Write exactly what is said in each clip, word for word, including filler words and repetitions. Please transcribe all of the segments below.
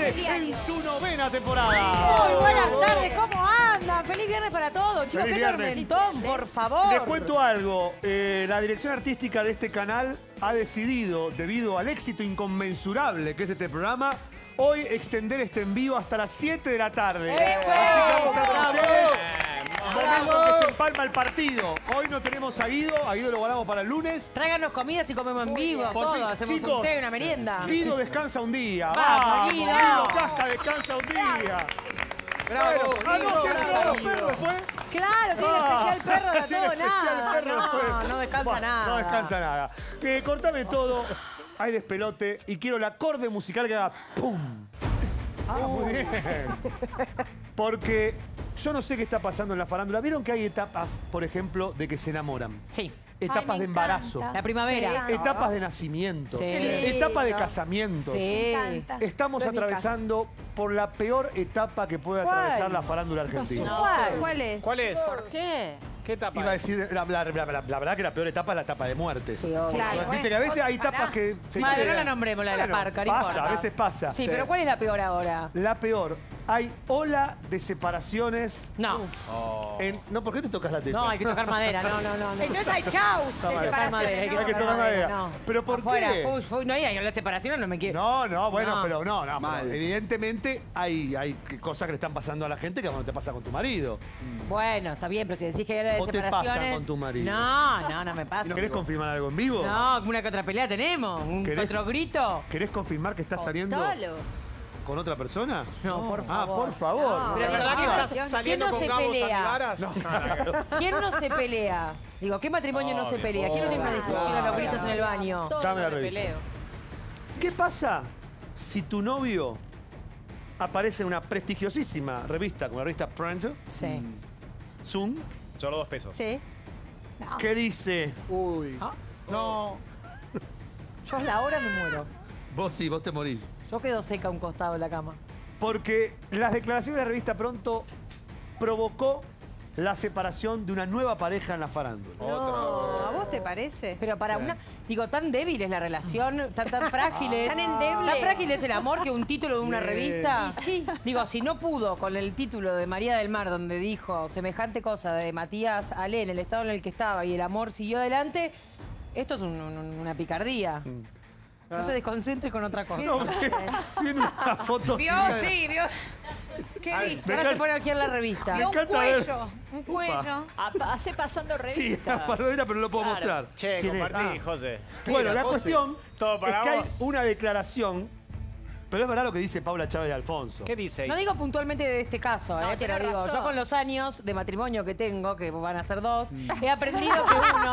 en su novena temporada. Muy buenas tardes, ¿cómo andan? Feliz viernes para todos, chicos. Feliz Qué viernes. tormentón, por favor. Les cuento algo. Eh, la dirección artística de este canal ha decidido, debido al éxito inconmensurable que es este programa, hoy extender este envío hasta las siete de la tarde. ¡Eso! Así que vamos a estar con ¡Bravo! ustedes. ¡Bravo! Momento que se empalma el partido. Hoy no tenemos a Guido, a Guido lo guardamos para el lunes. Tráiganos comidas y comemos en vivo, Por todo. fin, Hacemos chicos, un té, una merienda. Guido descansa un día. Vamos, Vamos, Guido. Guido Casca descansa un día. ¡Bravo! Ah, no, Guido, ¿tiene bravo. los perros después? Claro, tiene Ah, especial perro de tiene todo, especial nada. perro después. No, no descansa Bueno, nada. No descansa nada. Eh, cortame todo. Hay despelote y quiero el acorde musical que haga ¡pum! Ah, muy bien. Porque yo no sé qué está pasando en la farándula. ¿Vieron que hay etapas, por ejemplo, de que se enamoran? Sí. Etapas Ay, me de embarazo. encanta. La primavera. Etapas de nacimiento. Sí. Etapas de casamiento. Sí. Me encanta. Estamos No es mi atravesando por la peor etapa que puede ¿Cuál? atravesar la farándula argentina. ¿Cuál? ¿Cuál es? ¿Cuál es? ¿Por qué? ¿Qué etapa? Iba a es? decir, la, la- la- la- la verdad que la peor etapa es la etapa de muertes. Sí, obvio. Claro. Viste que a veces hay Pará. etapas que... se Madre, no quedan. la nombremos, la de la Bueno, parca, no pasa, importa. a veces pasa. Sí, pero ¿cuál es la peor ahora? La peor, hay ola de separaciones. No. En, no, ¿por qué te tocas la teta? No, hay que tocar madera. No, no, no. no. Entonces hay chaus de madera. separaciones. madera, hay ¿no? Hay que tocar madera. No. ¿Pero por Afuera, qué? fuy, fuy. No, y la separación no me quiero. No, no, bueno, No. pero no, no. Mal. pero evidentemente hay, hay cosas que le están pasando a la gente que no te pasa con tu marido. Bueno, está bien, pero si decís que era de ¿O te separaciones... pasa con tu marido? No, no, no me pasa. ¿Querés confirmar algo en vivo? No, una que otra pelea tenemos. Un que ¿Querés? otro grito. ¿Querés confirmar que estás saliendo Contalo. con otra persona? No, por Ah, favor. por favor. No. ¿Pero de verdad que Ah, estás ¿quién saliendo no con se Gabo pelea? Santivaras? ¿Quién no se pelea? Digo, ¿qué matrimonio no, se pelea? ¿Quién no tiene una discusión a los gritos en el baño? Dame la revista. ¿Qué pasa si tu novio aparece en una prestigiosísima revista, como la revista Print, Sí. Zoom, Solo dos pesos. Sí. que dice... Uy. Ah. No. Yo a la hora me muero. Vos sí, vos te morís. Yo quedo seca a un costado de la cama. Porque las declaraciones de la revista Pronto provocó la separación de una nueva pareja en la farándula. No, ¿a vos te parece? Pero para una... Digo, tan débil es la relación, tan, tan frágil es... Tan endeble. Tan frágil es el amor que un título de una Bien. revista. Y sí. Digo, si no pudo con el título de María del Mar, donde dijo semejante cosa de Matías Ale en el estado en el que estaba y el amor siguió adelante, esto es un- un- una picardía. No te desconcentres con otra cosa. No, estoy viendo una foto. Vio, sí, vio. ¿Qué viste? Ahora se pone aquí en la revista. Vio un encanta ver. cuello. Un cuello. Hace pasando Sí, revistas. pasó ahorita, pero no lo puedo Claro. mostrar. Che, ¿Quién es? compartí, Ah. José. Bueno, la José. cuestión Todo para es que hay vos. una declaración, pero es verdad lo que dice Paula Chávez de Alfonso. ¿Qué dice ahí? No digo puntualmente de este caso, No, eh, tiene pero digo, razón. yo con los años de matrimonio que tengo, que van a ser dos, he aprendido que uno...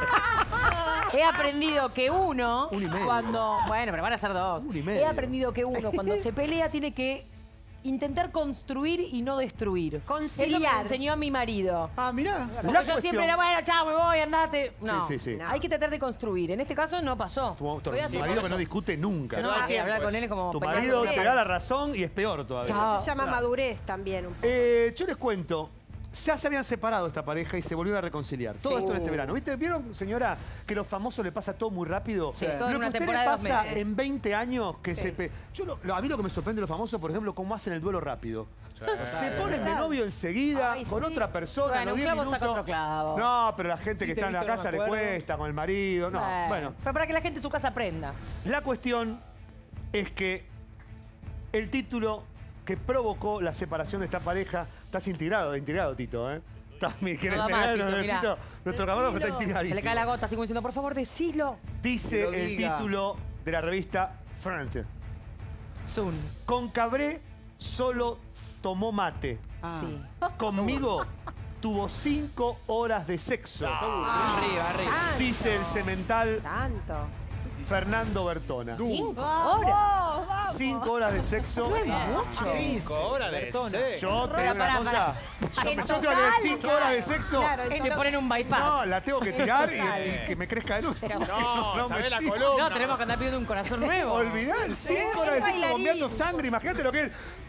he aprendido que uno... Un y medio. Cuando... Bueno, pero van a ser dos. Un y medio. He aprendido que uno cuando se pelea tiene que intentar construir y no destruir. Conciliar. Eso me lo enseñó a mi marido. Ah, mirá. Porque La yo cuestión- siempre era, bueno, chao, me voy, andate. No, Sí, sí, sí. hay que tratar de construir. En este caso no pasó. Tu, tu Voy a- marido que no discute nunca. No, no da hay que tiempo hablar con eso. él es como... Tu pelearse marido con una te pared. da la razón y es peor todavía. Chao. Se llama madurez también. un poco. Eh, yo les cuento, ya se habían separado esta pareja y se volvieron a reconciliar. Todo esto en este verano. ¿Viste? ¿Vieron, señora, que a los famosos le pasa todo muy rápido? Sí, todo en lo una que a usted le temporada de dos pasa meses. en veinte años que se... pe- Yo lo- lo- a mí lo que me sorprende de los famosos, por ejemplo, cómo hacen el duelo rápido. Se ponen de novio enseguida Ay, con sí. otra persona, Bueno, a los un diez clavo minutos. saca otro clavo. No, pero la gente Sí, que te está en la he visto, no casa me le acuerdo. cuesta con el marido. No, bueno. Pero para que la gente en su casa aprenda. La cuestión es que el título que provocó la separación de esta pareja, estás integrado, integrado, Tito, ¿eh? Estás, mi- ¿querés No da más, mirar? Tito, No, mirá. Tito, nuestro camarógrafo está Se integradísimo. le cae la gota, así como diciendo, por favor, decilo. Dice Que lo el diga. título de la revista France. Zoom. Con Cabré solo tomó mate. Sí. Conmigo tuvo cinco horas de sexo. Arriba, arriba. Dice el cemental Tanto. Fernando Bertona. ¿Cinco horas? Cinco horas de sexo. Cinco horas de sexo. Yo te digo una pará, cosa. pará. Yo En me tengo que total, tener cinco horas de sexo. Claro, en Te total. ponen un bypass. No, la tengo que tirar y, y que me crezca de nuevo. No, me sabés la sigo. columna. No, tenemos que andar pidiendo un corazón nuevo. Olvidar, cinco horas de sexo bailarín. bombeando sangre. Imagínate lo que es.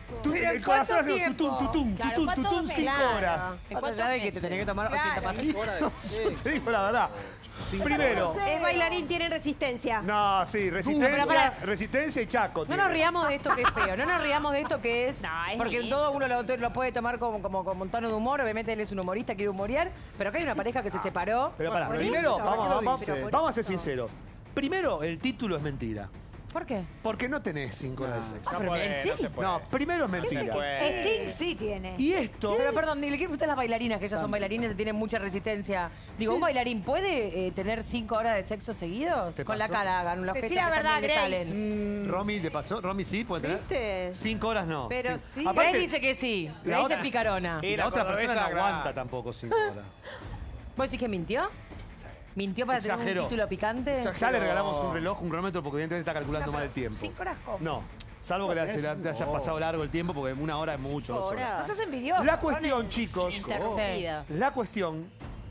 Tú- ¿Pero el en corazón cuánto hace tutum, tiempo? tutum, Claro, tutum, ¿cuántos tutum, meses? cinco Claro. horas. Más cuántos allá de que te meses? tenés que tomar ochenta Claro. pastillas. Te digo la verdad. Primero. Es bailarín, tiene resistencia. No, sí, resistencia, pero pará. resistencia y chaco. No tiene. nos riamos de esto que es feo, no nos riamos de esto que es... No, es porque lindo. todo uno lo, lo puede tomar como, como, como un tono de humor, obviamente él es un humorista, quiere humorear, pero acá hay una pareja que se separó. Pero pará, Por primero, eso, vamos, ¿para qué lo vamos, dice? vamos a ser sinceros. Primero, el título es mentira. ¿Por qué? Porque no tenés cinco horas de sexo. No pero puede, sí. no se puede. No, primero es No se mentira. puede. Sting sí tiene. Y esto, Pero perdón, ni le quiero preguntar a las bailarinas, que ellas son bailarines y tienen mucha resistencia. Digo, ¿un bailarín puede eh, tener cinco horas de sexo seguidos? ¿Te Con la pasó? cara hagan los Decí gestos la que verdad, también le Grace. salen. Romy, ¿le pasó? Romy sí puede tener. ¿Viste? Cinco horas no. Pero sí. Aparte, Grace dice que sí. La Grace otra- es picarona. y Y la, la otra persona no cordobesa, aguanta claro. tampoco cinco horas. ¿Vos decís que mintió? ¿Mintió para tener Exageró. un título picante? Ya le regalamos un reloj, un cronómetro, porque evidentemente está calculando mal el tiempo. Cinco horas cómo. No, salvo que le haya, le haya pasado largo el tiempo, porque una hora es mucho. dos horas. No seas envidioso. La cuestión, chicos, Interrumpida. la cuestión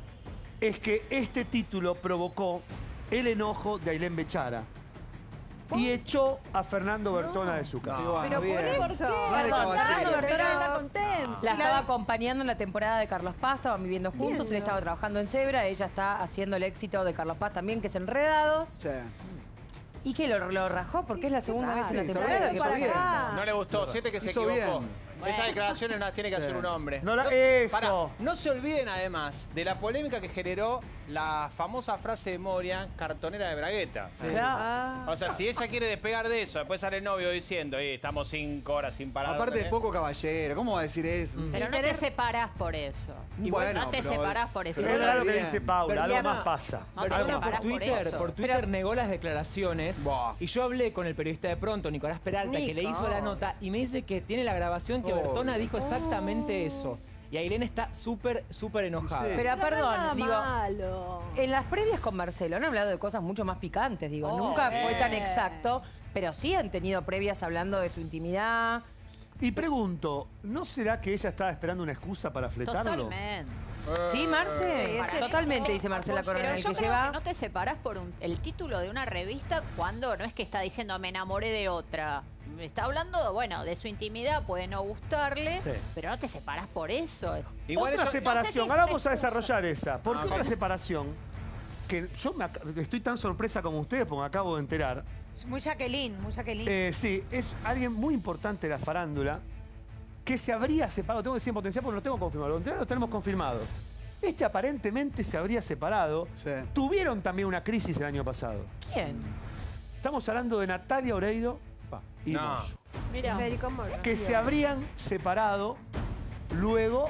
es que este título provocó el enojo de Ailén Bechara y echó a Fernando Bertona de su casa. Y bueno, Pero por bien. eso. Dale, Perdón, caballero. Fernando Bertona está contento. la estaba acompañando en la temporada de Carlos Paz, estaban viviendo juntos, él estaba trabajando en Zebra, ella está haciendo el éxito de Carlos Paz también, que es Enredados. Sí. ¿Y que lo, lo rajó? Porque es la segunda vez en la Sí, está temporada bien, que hizo pasa. bien. acá. No le gustó, siente que se Hizo equivocó. bien. Esas declaraciones las tiene que hacer un hombre. No la- eso. Pará, no se olviden además de la polémica que generó la famosa frase de Moria, cartonera de Bragueta. Claro. O sea, si ella quiere despegar de eso, después sale el novio diciendo, "Eh, estamos cinco horas sin parar. Aparte es ¿eh?". poco caballero, ¿cómo va a decir eso? Pero no te separás por eso. Bueno, no te pero- separás por eso. pero Es verdad lo que bien. dice Paula, algo Berliana- más pasa. No te Bertona separás por por Twitter, eso. por Twitter negó las declaraciones Buah. y yo hablé con el periodista de Pronto, Nicolás Peralta, que le Nico. hizo la nota y me dice que tiene la grabación que Oh. Bertona dijo exactamente eso. Y Ailén está súper, súper enojada. Sí. Pero Pero no es nada perdón, digo, malo. en las previas con Marcelo han hablado de cosas mucho más picantes, digo, Oh, nunca bien. fue tan exacto, pero sí han tenido previas hablando de su intimidad. Y pregunto, ¿no será que ella estaba esperando una excusa para fletarlo? Totalmente. ¿Sí, Marce? Para Totalmente, eso, dice Marcela pero Coronel, yo que creo lleva... que no te separás por un- el título de una revista cuando no es que está diciendo me enamoré de otra. Está hablando, bueno, de su intimidad, puede no gustarle, Sí. pero no te separás por eso. Igual otra ellos- separación, no sé si es ahora una vamos a excusa. desarrollar esa. Porque Ah, otra ¿cómo? separación, que yo me ac- estoy tan sorpresa como ustedes porque me acabo de enterar. Muy Jacqueline, muy Jacqueline. Eh, sí, es alguien muy importante de la farándula que se habría separado. Tengo que decir en potencial porque no tengo confirmado. Lo lo tenemos confirmado. Este aparentemente se habría separado. Sí. Tuvieron también una crisis el año pasado. ¿Quién? Estamos hablando de Natalia Oreiro y No. Moyo, Mira, Federico Morgan. que se habrían separado luego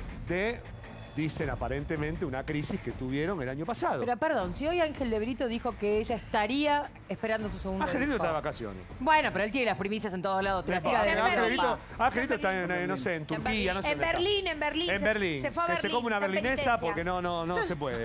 de, dicen aparentemente, una crisis que tuvieron el año pasado. Pero perdón, si hoy Ángel de Brito dijo que ella estaría esperando su segundo Angelito hijo. está de vacaciones. Bueno, pero él tiene las primicias en todos lados. Te la tira de En noche. Angelito, Berlín. Angelito está en, eh, no sé, en Turquía, no sé. en dónde está. Berlín, en Berlín. En Se- Berlín. Se fue a que Berlín. se come una está en berlinesa penitencia. porque no, no, no se puede.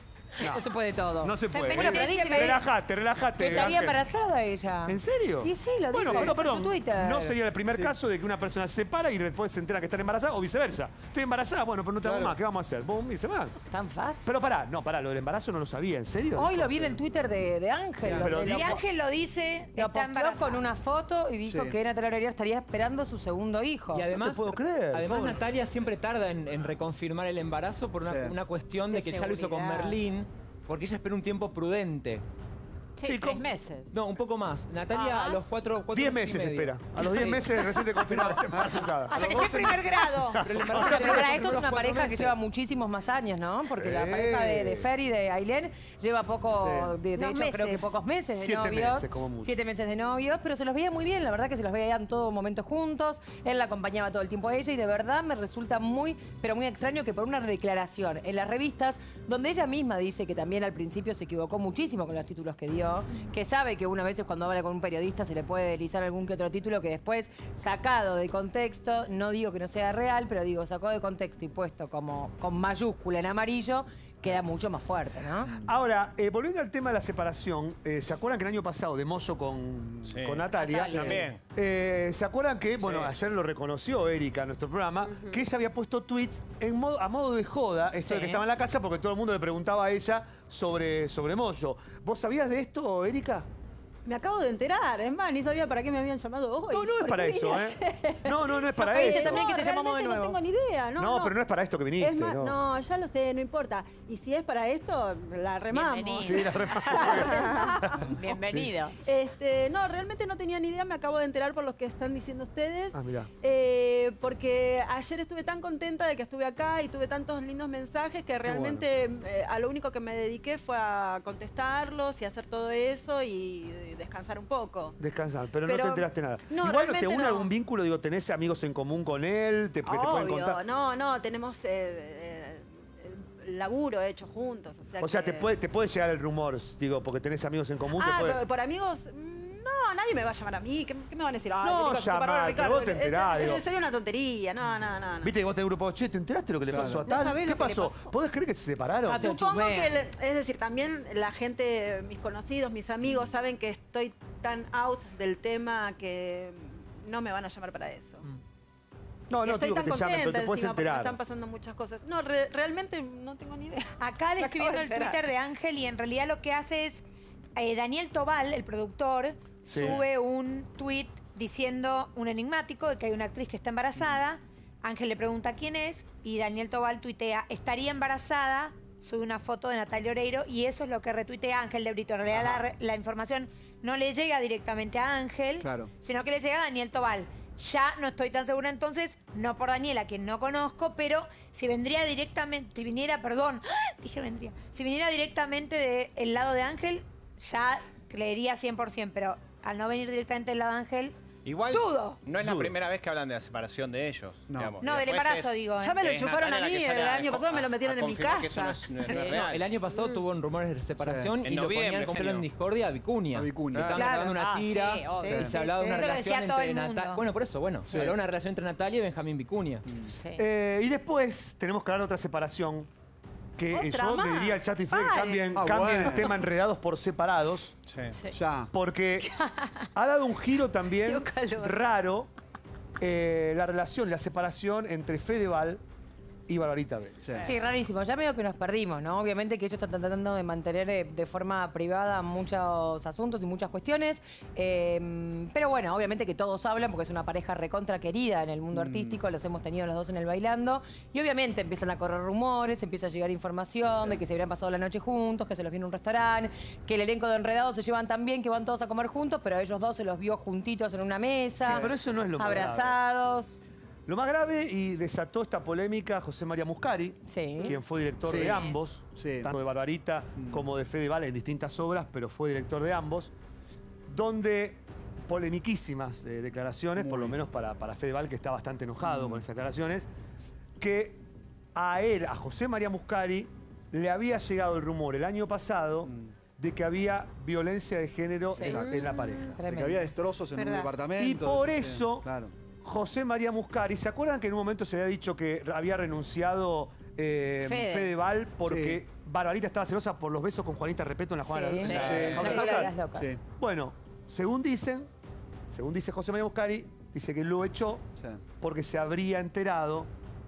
No se puede todo. No se Está en puede. penitencia, Bueno, pero dice- Relájate, relájate. Que estaría Ángel. embarazada ella. ¿En serio? Y sí, lo Bueno, dijo pero en perdón, su Twitter. no sería el primer caso de que una persona se separa y después se entera que está embarazada o viceversa. Estoy embarazada, bueno, pero no te hago Claro. más, ¿qué vamos a hacer? Boom, y se van. Tan fácil. Pero pará, no, pará, lo del embarazo no lo sabía, ¿en serio? Hoy lo vi en el Twitter de, de Ángel. Pero donde sí. Si lo, Ángel lo dice, lo está posteó embarazada. con una foto y dijo Sí. que Natalia Oreiro estaría esperando su segundo hijo. Y además, te puedo creer, además pobre. Natalia siempre tarda en, en reconfirmar el embarazo por una, Sí. una cuestión de, De que ya lo hizo con seguridad. Merlín, porque ella espera un tiempo prudente. sí, Sí, tres con- meses. No, un poco más. Natalia ¿Ah, a más? los cuatro, cuatro Diez meses y meses medio. espera. A los diez Sí. meses recién te confirmó que está embarazada. Hasta que esté en primer grado. Pero el embarazo Pero la para confirmó esto es los una cuatro pareja que meses. lleva muchísimos más años, ¿no? Porque la Sí. pareja de, de Fer y de Ailén lleva poco, Sí. de, de Unos hecho creo que meses. pocos meses de Siete novios. meses, como mucho. Siete meses de novios, pero se los veía muy bien, la verdad que se los veían todo momento juntos. Él la acompañaba todo el tiempo a ella y de verdad me resulta muy, pero muy extraño que por una declaración en las revistas, donde ella misma dice que también al principio se equivocó muchísimo con los títulos que dio, que sabe que una vez cuando habla con un periodista se le puede deslizar algún que otro título que después, sacado de contexto, no digo que no sea real, pero digo, sacado de contexto y puesto como con mayúscula en amarillo, queda mucho más fuerte, ¿no? Ahora, eh, volviendo al tema de la separación, eh, ¿se acuerdan que el año pasado de Moyo con, Sí. con Natalia? Natalia. También. Eh, ¿Se acuerdan que, bueno, Sí. ayer lo reconoció Erika en nuestro programa, que ella había puesto tweets en modo, a modo de joda, esto de que Sí. estaba en la casa, porque todo el mundo le preguntaba a ella sobre, sobre Moyo. ¿Vos sabías de esto, Erika? Me acabo de enterar, es más, ni sabía para qué me habían llamado hoy. No, no es ¿Por para qué eso, vine ¿eh? ayer? No, no, no es para pediste eso. también que te llamamos de realmente nuevo. No tengo ni idea, ¿no? No, pero no es para esto que viniste, Es más, ¿no? no, ya lo sé, no importa. Y si es para esto, la remamos. Bienvenido. Sí, la remata. Bienvenido. Este, no, realmente no tenía ni idea, me acabo de enterar por lo que están diciendo ustedes. Ah, mirá. Eh, porque ayer estuve tan contenta de que estuve acá y tuve tantos lindos mensajes que realmente eh, a lo único que me dediqué fue a contestarlos y hacer todo eso y descansar un poco. Descansar, pero, no Pero- te enteraste nada. no, Igual no te realmente une no. algún vínculo, digo, tenés amigos en común con él, te, que te pueden Obvio, contar. no, no, tenemos eh, eh, eh, laburo hecho juntos. O sea, O sea, que- te puede, te puede llegar el rumor, digo, porque tenés amigos en común, te Ah, puede... por, por amigos, mm, no, nadie me va a llamar a mí. ¿Qué, qué me van a decir? Ay, No, qué cosa, llamar, Bárbara pero Ricardo. vos te enterás, Eh, digo. Sería una tontería, no, no, no. no. Viste que vos tenés un grupo, che, ¿te enteraste lo que le Claro. pasó a No tal? sabés ¿Qué lo que le pasó? pasó. ¿Podés creer que se separaron? Ah, te Supongo chusmea. que, le- es decir, también la gente, mis conocidos, mis amigos, saben que estoy tan out del tema que no me van a llamar para eso. No, Y no, estoy digo que tan te llamen, pero contenta te puedes encima porque me enterar. están pasando muchas cosas. No, re- realmente no tengo ni idea. Acá Me describiendo acabo el de enterar. Twitter de Ángel y en realidad lo que hace es eh, Daniel Tobal, el productor, Sí. sube un tweet diciendo un enigmático de que hay una actriz que está embarazada. Ángel le pregunta quién es y Daniel Tobal tuitea, estaría embarazada, sube una foto de Natalia Oreiro y eso es lo que retuitea Ángel de Brito. En realidad la, re- la información no le llega directamente a Ángel, Claro. sino que le llega a Daniel Tobal. Ya no estoy tan segura entonces, no por Daniela, que no conozco, pero si vendría directamente, si viniera, perdón, dije vendría, si viniera directamente del lado de Ángel, ya creería cien por ciento, pero al no venir directamente del lado de Ángel, Igual Dudo. no es la Dudo. primera vez que hablan de la separación de ellos. No. digamos. no, Y del después embarazo es- digo. ¿eh? Ya me lo es enchufaron Natalia a la mí, que sale el a- año pasado me lo a- metieron a en mi confirmar que eso no casa. es- no es No, real. el año pasado tuvo rumores de separación Sí. y En lo noviembre, ponían como genio. en discordia a Vicuña. A Vicuña. Le estaban Claro. grabando una Ah, tira sí, obvio. y Sí, se hablaba de sí, una sí. Eso lo relación decía todo entre el mundo. Natalia. Bueno, por eso, bueno, se hablaba de una relación entre Natalia y Benjamín Vicuña. Sí. Eh, y después tenemos que hablar de otra separación que eh, ¿Otra yo más? le diría al Chato y Fede que Paren. cambien, Ah, cambien bueno. el tema enredados por separados, Sí. Sí. Ya. porque ha dado un giro también Dio calor. raro eh, la relación, la separación entre Fedeval y Barbarita Vélez. Sí. Sí, rarísimo. Ya medio que nos perdimos, ¿no? Obviamente que ellos están tratando de mantener eh, de forma privada muchos asuntos y muchas cuestiones. Eh, pero bueno, obviamente que todos hablan porque es una pareja recontra querida en el mundo artístico. Los hemos tenido los dos en el Bailando. Y obviamente empiezan a correr rumores, empieza a llegar información de que se habrían pasado la noche juntos, que se los vio en un restaurante, que el elenco de Enredados se llevan tan bien que van todos a comer juntos, pero a ellos dos se los vio juntitos en una mesa. Sí, pero eso no es lo más grave. abrazados. Lo más grave, y desató esta polémica José María Muscari, Sí. quien fue director Sí. de ambos, Sí. tanto de Barbarita como de Fedeval en distintas obras, pero fue director de ambos, donde polemiquísimas eh, declaraciones, por Muy. lo menos para, para Fedeval, que está bastante enojado con esas declaraciones, que a él, a José María Muscari, le había llegado el rumor el año pasado de que había violencia de género Sí. en, en la pareja. De que Tremendo. había destrozos en un Verdad. departamento. Y por Sí, eso, Claro. José María Muscari, ¿se acuerdan que en un momento se había dicho que había renunciado eh, Fede. Fedeval porque Sí. Barbarita estaba celosa por los besos con Juanita Repeto en la Juana Sí. de la- Sí. en la- Sí. en Una las cola de locas? las locas. Sí. Bueno, según dicen, según dice José María Muscari, dice que lo echó Sí. porque se habría enterado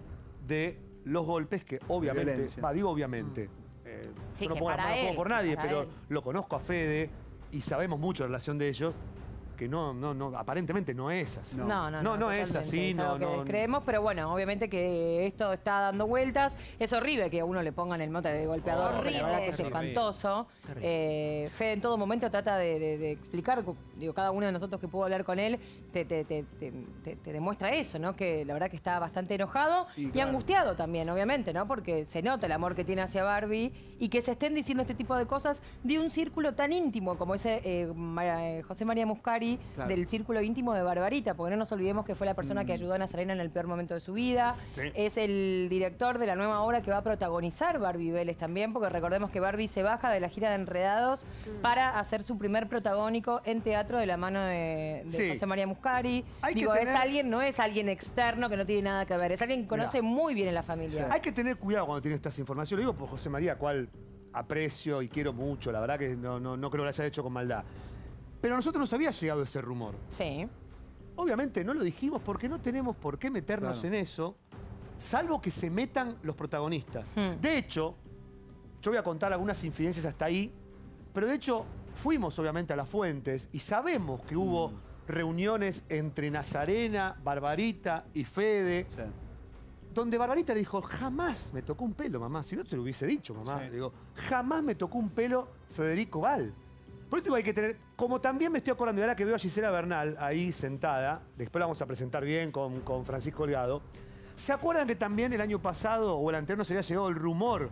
de los golpes que obviamente, Violencia. va, digo obviamente, eh, Sí, yo no que pongo las para manos en fuego él, por nadie, para pero él. lo conozco a Fede y sabemos mucho la relación de ellos, que no, no, no, aparentemente no es así. No. No, no, No, no es totalmente. así, Es algo no, que no. creemos, pero bueno, obviamente que esto está dando vueltas. Es horrible que a uno le pongan el mote de golpeador, porque la verdad que es Horrible. espantoso. Eh, Fede en todo momento trata de, de- de explicar, digo, cada uno de nosotros que pudo hablar con él, te, te- te- te- te- te demuestra eso, ¿no? Que la verdad que está bastante enojado Y y, claro. angustiado también, obviamente, ¿no? Porque se nota el amor que tiene hacia Barbie y que se estén diciendo este tipo de cosas de un círculo tan íntimo como ese eh, Ma- eh, José María Muscari, Claro. del círculo íntimo de Barbarita, porque no nos olvidemos que fue la persona que ayudó a Nazarena en el peor momento de su vida. Sí. Es el director de la nueva obra que va a protagonizar Barbie Vélez también, porque recordemos que Barbie se baja de la gira de Enredados para hacer su primer protagónico en teatro de la mano de, de Sí. José María Muscari. Hay que Digo, es tener- alguien, no es alguien externo que no tiene nada que ver, es alguien que conoce Mirá. muy bien en la familia. Hay que tener cuidado cuando tiene estas informaciones. Lo digo por José María, cual aprecio y quiero mucho. La verdad que no, no, no creo que lo haya hecho con maldad. Pero a nosotros nos había llegado ese rumor. Sí. Obviamente no lo dijimos porque no tenemos por qué meternos Claro. en eso, salvo que se metan los protagonistas. Hmm. De hecho, yo voy a contar algunas infidencias hasta ahí, pero de hecho, fuimos obviamente a las fuentes y sabemos que hubo Mm. reuniones entre Nazarena, Barbarita y Fede, Sí. donde Barbarita le dijo, jamás me tocó un pelo, mamá. Si no te lo hubiese dicho, mamá. Sí. Le digo, jamás me tocó un pelo Federico Val. Por eso hay que tener, como también me estoy acordando, y ahora que veo a Gisela Bernal ahí sentada, después la vamos a presentar bien con, con Francisco Holgado, ¿se acuerdan que también el año pasado o el anterior nos había llegado el rumor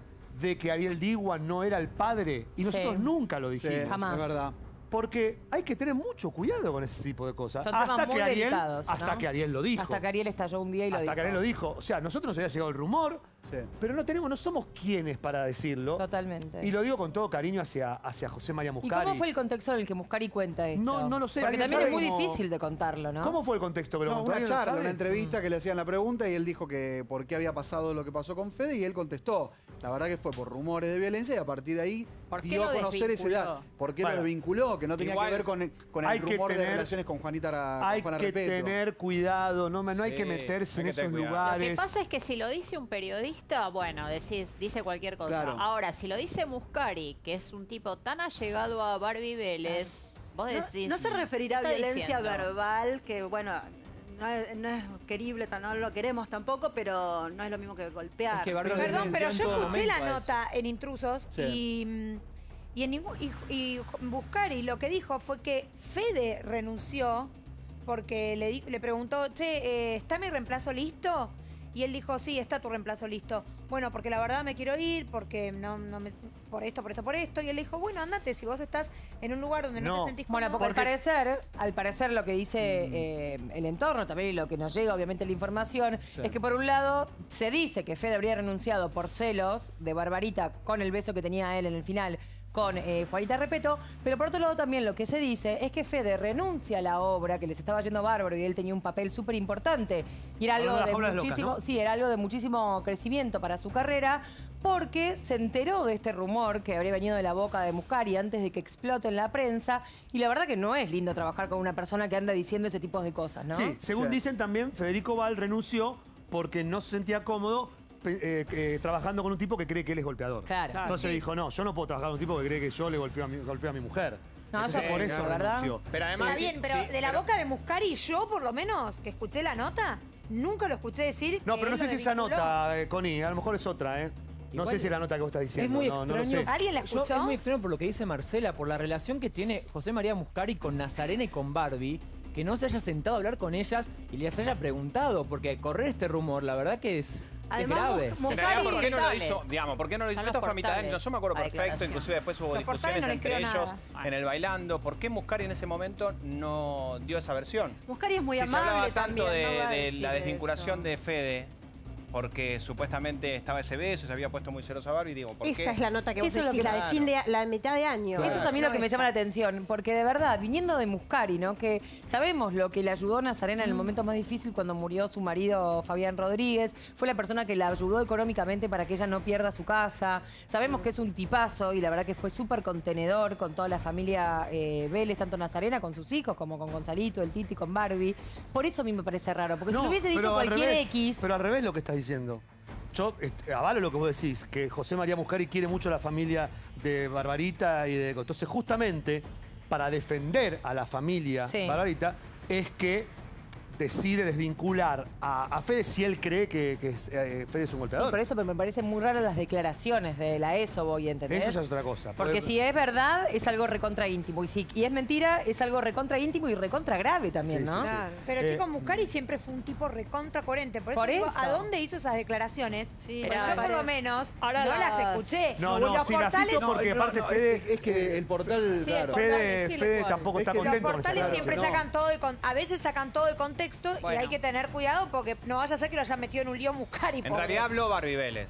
de que Ariel Diwan no era el padre? Y nosotros Sí. nunca lo Sí, dijimos. Jamás. es verdad. Porque hay que tener mucho cuidado con ese tipo de cosas. Son temas muy que Ariel, delicados, hasta ¿no? que Ariel lo dijo. Hasta que Ariel estalló un día y lo Hasta dijo. que Ariel lo dijo. O sea, nosotros nos había llegado el rumor, Sí. pero no tenemos, no somos quienes para decirlo. Totalmente. Y lo digo con todo cariño hacia, hacia José María ¿Y Muscari. cómo fue el contexto en el que Muscari cuenta esto? No, no lo sé. Porque ¿Alguien también es sabe muy cómo- difícil de contarlo, ¿no? ¿Cómo fue el contexto que lo No, contó? una ¿Alguien lo charla, sabe? una entrevista que le hacían la pregunta y él dijo que por qué había pasado lo que pasó con Fede y él contestó. La verdad que fue por rumores de violencia y a partir de ahí ¿Por qué dio lo a conocer ese desvinculó? dato. ¿Por qué Bueno, lo desvinculó? Que no tenía igual que ver con el, con el hay que rumor de tener- relaciones con Juanita Ra- con Hay Juana que Repetto. tener cuidado, no, me- no hay Sí, que meterse hay en que tener esos cuidado. lugares. Lo que pasa es que si lo dice un periodista, bueno, decís, dice cualquier cosa. Claro. Ahora, si lo dice Muscari, que es un tipo tan allegado a Barbie Vélez, vos No, decís... no se referirá a ¿qué está violencia diciendo? verbal, que bueno, no es, no es querible, tan- no lo queremos tampoco, pero no es lo mismo que golpear. Es que Barbie Pero- Perdón, pero en yo todo escuché la momento a nota en Intrusos Sí. y, mm, y, en ningún- y, y Buscari lo que dijo fue que Fede renunció porque le, di- le preguntó, che, eh, ¿está mi reemplazo listo? Y él dijo, sí, está tu reemplazo listo. Bueno, porque la verdad me quiero ir, porque no, no me, por esto, por esto, por esto. Y él dijo, bueno, andate, si vos estás en un lugar donde no, No. te sentís Bueno, cómodo. porque al parecer, al parecer lo que dice eh, el entorno también y lo que nos llega, obviamente, la información, Sí. es que por un lado se dice que Fede habría renunciado por celos de Barbarita con el beso que tenía él en el final con eh, Juanita Repetto, pero por otro lado también lo que se dice es que Fede renuncia a la obra que les estaba yendo bárbaro y él tenía un papel súper importante y era algo Hablando de las de jaulas locas, muchísimo, ¿no? sí, era algo de muchísimo crecimiento para su carrera porque se enteró de este rumor que habría venido de la boca de Muscari antes de que explote en la prensa y la verdad que no es lindo trabajar con una persona que anda diciendo ese tipo de cosas, ¿no? Sí, según Sí. dicen también, Federico Val renunció porque no se sentía cómodo pe- eh, eh, trabajando con un tipo que cree que él es golpeador. Claro. Entonces Sí. dijo, no, yo no puedo trabajar con un tipo que cree que yo le golpeo a mi, golpeo a mi mujer. No, Entonces, eso por es eso verdad. renunció. Pero además... Está bien, pero sí, de la pero- boca de Muscari, yo por lo menos, que escuché la nota, nunca lo escuché decir No, que pero no él sé lo si esa desvinculó. nota, eh, Connie, a lo mejor es otra, ¿eh? No Igual sé si es la nota que vos estás diciendo. Es muy no, no lo extraño. sé. ¿Alguien la Yo- escuchó? es muy extraño por lo que dice Marcela, por la relación que tiene José María Muscari con Nazarena y con Barbie, que no se haya sentado a hablar con ellas y les haya preguntado, porque correr este rumor, la verdad que es, es Además, grave. Mu- En realidad, ¿por qué no lo portales. hizo? Digamos, ¿por qué no lo hizo? Están Esto los fue a mitad de año. portales Yo me acuerdo a perfecto, declaración. inclusive después hubo Los portales discusiones no le entre escribió ellos nada. en el bailando. ¿Por qué Muscari en ese momento no dio esa versión? Muscari es muy si amable se hablaba tanto también, de, no va a de decir la desvinculación eso. de Fede, porque supuestamente estaba ese beso, se había puesto muy celoso a Barbie, digo, ¿por qué? Esa es la nota que vos Eso es lo decís, que- la de fin de la de mitad de año. Eso es a mí lo que me llama la atención, porque de verdad, viniendo de Muscari, ¿no? Que sabemos lo que le ayudó a Nazarena en el momento más difícil cuando murió su marido Fabián Rodríguez, fue la persona que la ayudó económicamente para que ella no pierda su casa. Sabemos que es un tipazo y la verdad que fue súper contenedor con toda la familia eh, Vélez, tanto Nazarena con sus hijos como con Gonzalito, el Titi, con Barbie. Por eso a mí me parece raro, porque si No, lo hubiese dicho pero al cualquier revés, X... Pero al revés lo que estás diciendo. Yo este, avalo lo que vos decís, que José María Muscari quiere mucho a la familia de Barbarita y de... Entonces, justamente, para defender a la familia Sí. Barbarita, es que decide desvincular a, a Fede si él cree que, que es, eh, Fede es un Sí, golpeador. por eso me parecen muy raras las declaraciones de la ESO, voy, ¿entendés? Eso ya es otra cosa. Porque si es verdad, es algo recontra íntimo. Y si y es mentira, es algo recontra íntimo y recontra grave también, Sí, sí, ¿no? sí. Claro. Pero Eh, chicos, Muscari siempre fue un tipo recontra coherente. Por eso, Por digo, eso. ¿a dónde hizo esas declaraciones? Sí, Pero pero yo por parece- lo menos Ahora no las las- escuché. No, Los no, si las portales, hizo porque No, aparte no, Fede... es, es que el portal, Sí, el claro. portal. Fede, decile Fede cuál. tampoco Es está que- los contento con esa portales siempre declaración. sacan todo de con- a veces sacan todo de contexto y Bueno. hay que tener cuidado porque no vaya a ser que lo hayan metido en un lío Muscari. En pobre. realidad habló Barbie Vélez.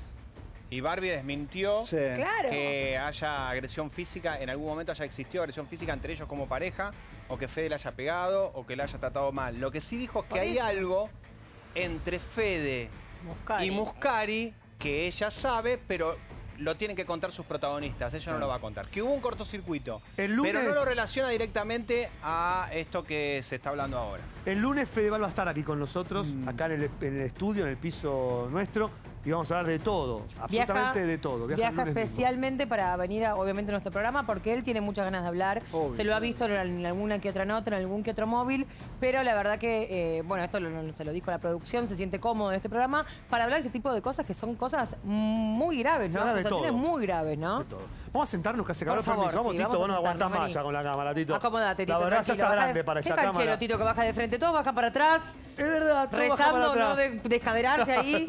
Y Barbie desmintió Sí. Claro. que haya agresión física, en algún momento haya existido agresión física entre ellos como pareja, o que Fede le haya pegado, o que le haya tratado mal. Lo que sí dijo es que Por hay eso. algo entre Fede Muscari. y Muscari que ella sabe, pero lo tienen que contar sus protagonistas. Ella no lo va a contar. Que hubo un cortocircuito. El lunes- Pero no lo relaciona directamente a esto que se está hablando ahora. El lunes Fedeval va a estar aquí con nosotros, Mm. acá en el, en el estudio, en el piso nuestro. y vamos a hablar de todo, absolutamente de todo. Viaja, Viaja el lunes mismo. especialmente para venir, a, obviamente, a nuestro programa porque él tiene muchas ganas de hablar. Obvio. Se lo ha visto en alguna que otra nota, en algún que otro móvil, pero la verdad que, eh, bueno, esto lo, lo- se lo dijo la producción, se siente cómodo en este programa para hablar de este tipo de cosas que son cosas muy graves, Se ¿no? habla de Situaciones todo. muy graves, ¿no? De todo. Vamos a sentarnos, que hace Por calor. favor, permiso. Vamos, sí, Tito, vamos a vos no aguantás sentarnos, más vení. ya con la cámara, Tito. Acomodate, Tito, La verdad, ya tranquilo, está baja grande de- para Qué esa canchero, cámara. Tito, que baja de frente. Todos bajan para atrás, Es verdad, todo baja rezando, para no atrás. de, descaderarse ahí.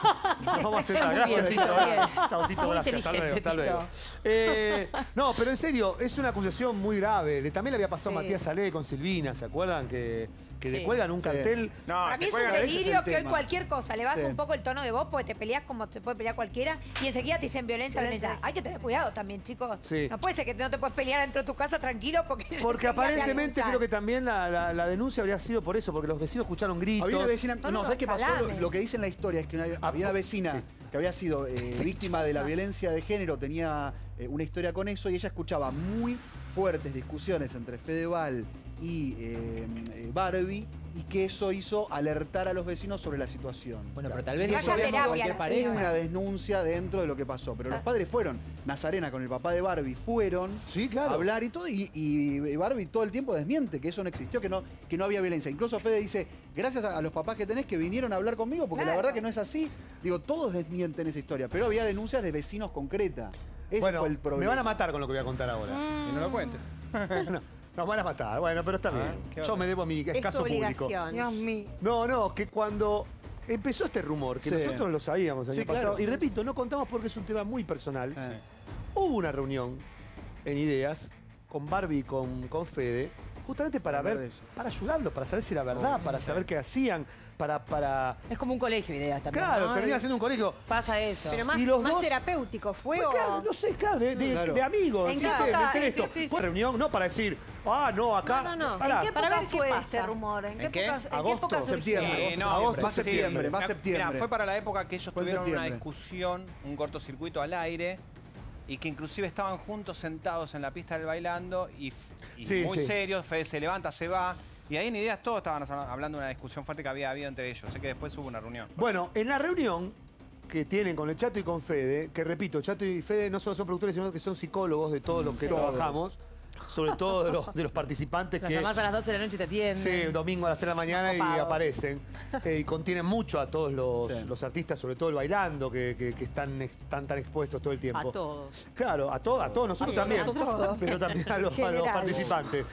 Nos vamos a sentar. Muy Gracias, bien, Tito. bien. Chao, Tito, Muy gracias. Hasta luego, inteligente, hasta luego. Tito. Eh, no, pero en serio, es una acusación muy grave. Le- También le había pasado a Sí. Matías Ale con Silvina, ¿se acuerdan? Que, que le Sí. cuelgan un Sí. cartel. No, Para mí te es un cuelgan- ese es el delirio que hoy tema. cualquier cosa, le baja Sí. un poco el tono de voz porque te peleas como se puede pelear cualquiera y enseguida te dicen violencia, violencia. Hay que tener cuidado también, chicos. Sí. No puede ser que no te puedes pelear dentro de tu casa tranquilo porque... Porque enseguida te aparentemente acusan. creo que también la, la- la denuncia habría sido por eso, porque los vecinos escucharon gritos. Había una vecina, Son no, unos ¿sabes qué pasó? Lo, salames. lo que dice en la historia es que una- había una vecina sí. que había sido eh, víctima de la violencia de género, tenía eh, una historia con eso y ella escuchaba muy fuertes discusiones entre Fedeval y eh, eh, Barbie y que eso hizo alertar a los vecinos sobre la situación. Bueno, pero tal vez Y Vaya eso terapia, hizo cualquier la pareja. una denuncia dentro de lo que pasó. Pero los padres fueron, Nazarena con el papá de Barbie fueron Sí, claro. a hablar y todo, y, y Barbie todo el tiempo desmiente que eso no existió, que no, que no había violencia. Incluso Fede dice, gracias a, a los papás que tenés que vinieron a hablar conmigo, porque la Claro. verdad que no es así. Digo, todos desmienten esa historia, pero había denuncias de vecinos concretas. Ese Bueno, fue el problema. me van a matar con lo que voy a contar ahora. Y no lo cuentes. No, nos van a matar. Bueno, pero está bien. ¿qué Yo otra? me debo a mi Es tu escaso público. obligación. Dios mío. No, no, que cuando empezó este rumor, que Sí. nosotros lo sabíamos el año Sí, claro. pasado, y repito, no contamos porque es un tema muy personal, Eh. hubo una reunión en Ideas con Barbie y con, con Fede, justamente para Hablar ver, de eso. para ayudarlos, para saber si era verdad, para saber qué hacían, para... para... Es como un colegio, ideas también. Claro, ¿no? terminan siendo un colegio. Pasa eso. Pero más, Y los más dos- terapéutico, ¿fue Pues o...? claro, no sé, claro, de, de- Claro. de amigos. ¿En Sí, qué che, época? me enteré Sí, esto. sí, sí. Fue reunión, no para decir, ah, no, acá. No, no, no. Pará. ¿En qué Para época ver qué fue pasa. este rumor? ¿En qué, ¿En qué? época, ¿en qué Agosto, época surgió? septiembre. Eh, no, Agosto. Más sí. septiembre, más Mirá, septiembre. mirá, fue para la época que ellos Fue en tuvieron una septiembre. discusión, un cortocircuito al aire, y que inclusive estaban juntos sentados en la pista del bailando y, f- y Sí, muy sí. serios, Fede se levanta, se va, y ahí en Ideas todos estaban hablando de una discusión fuerte que había habido entre ellos. Sé que después hubo una reunión. Bueno, en la reunión que tienen con el Chato y con Fede, que repito, Chato y Fede no solo son productores, sino que son psicólogos de todos los que Todos. trabajamos, sobre todo de los, de los participantes Las que... llamás a las doce de la noche y te atienden. Sí, domingo a las tres de la mañana y Copados. aparecen. Eh, y contienen mucho a todos los, Sí. los artistas, sobre todo el bailando, que, que- que están, están tan expuestos todo el tiempo. A todos. Claro, a, to- a todos nosotros A también, nosotros pero también a los, a los General. participantes.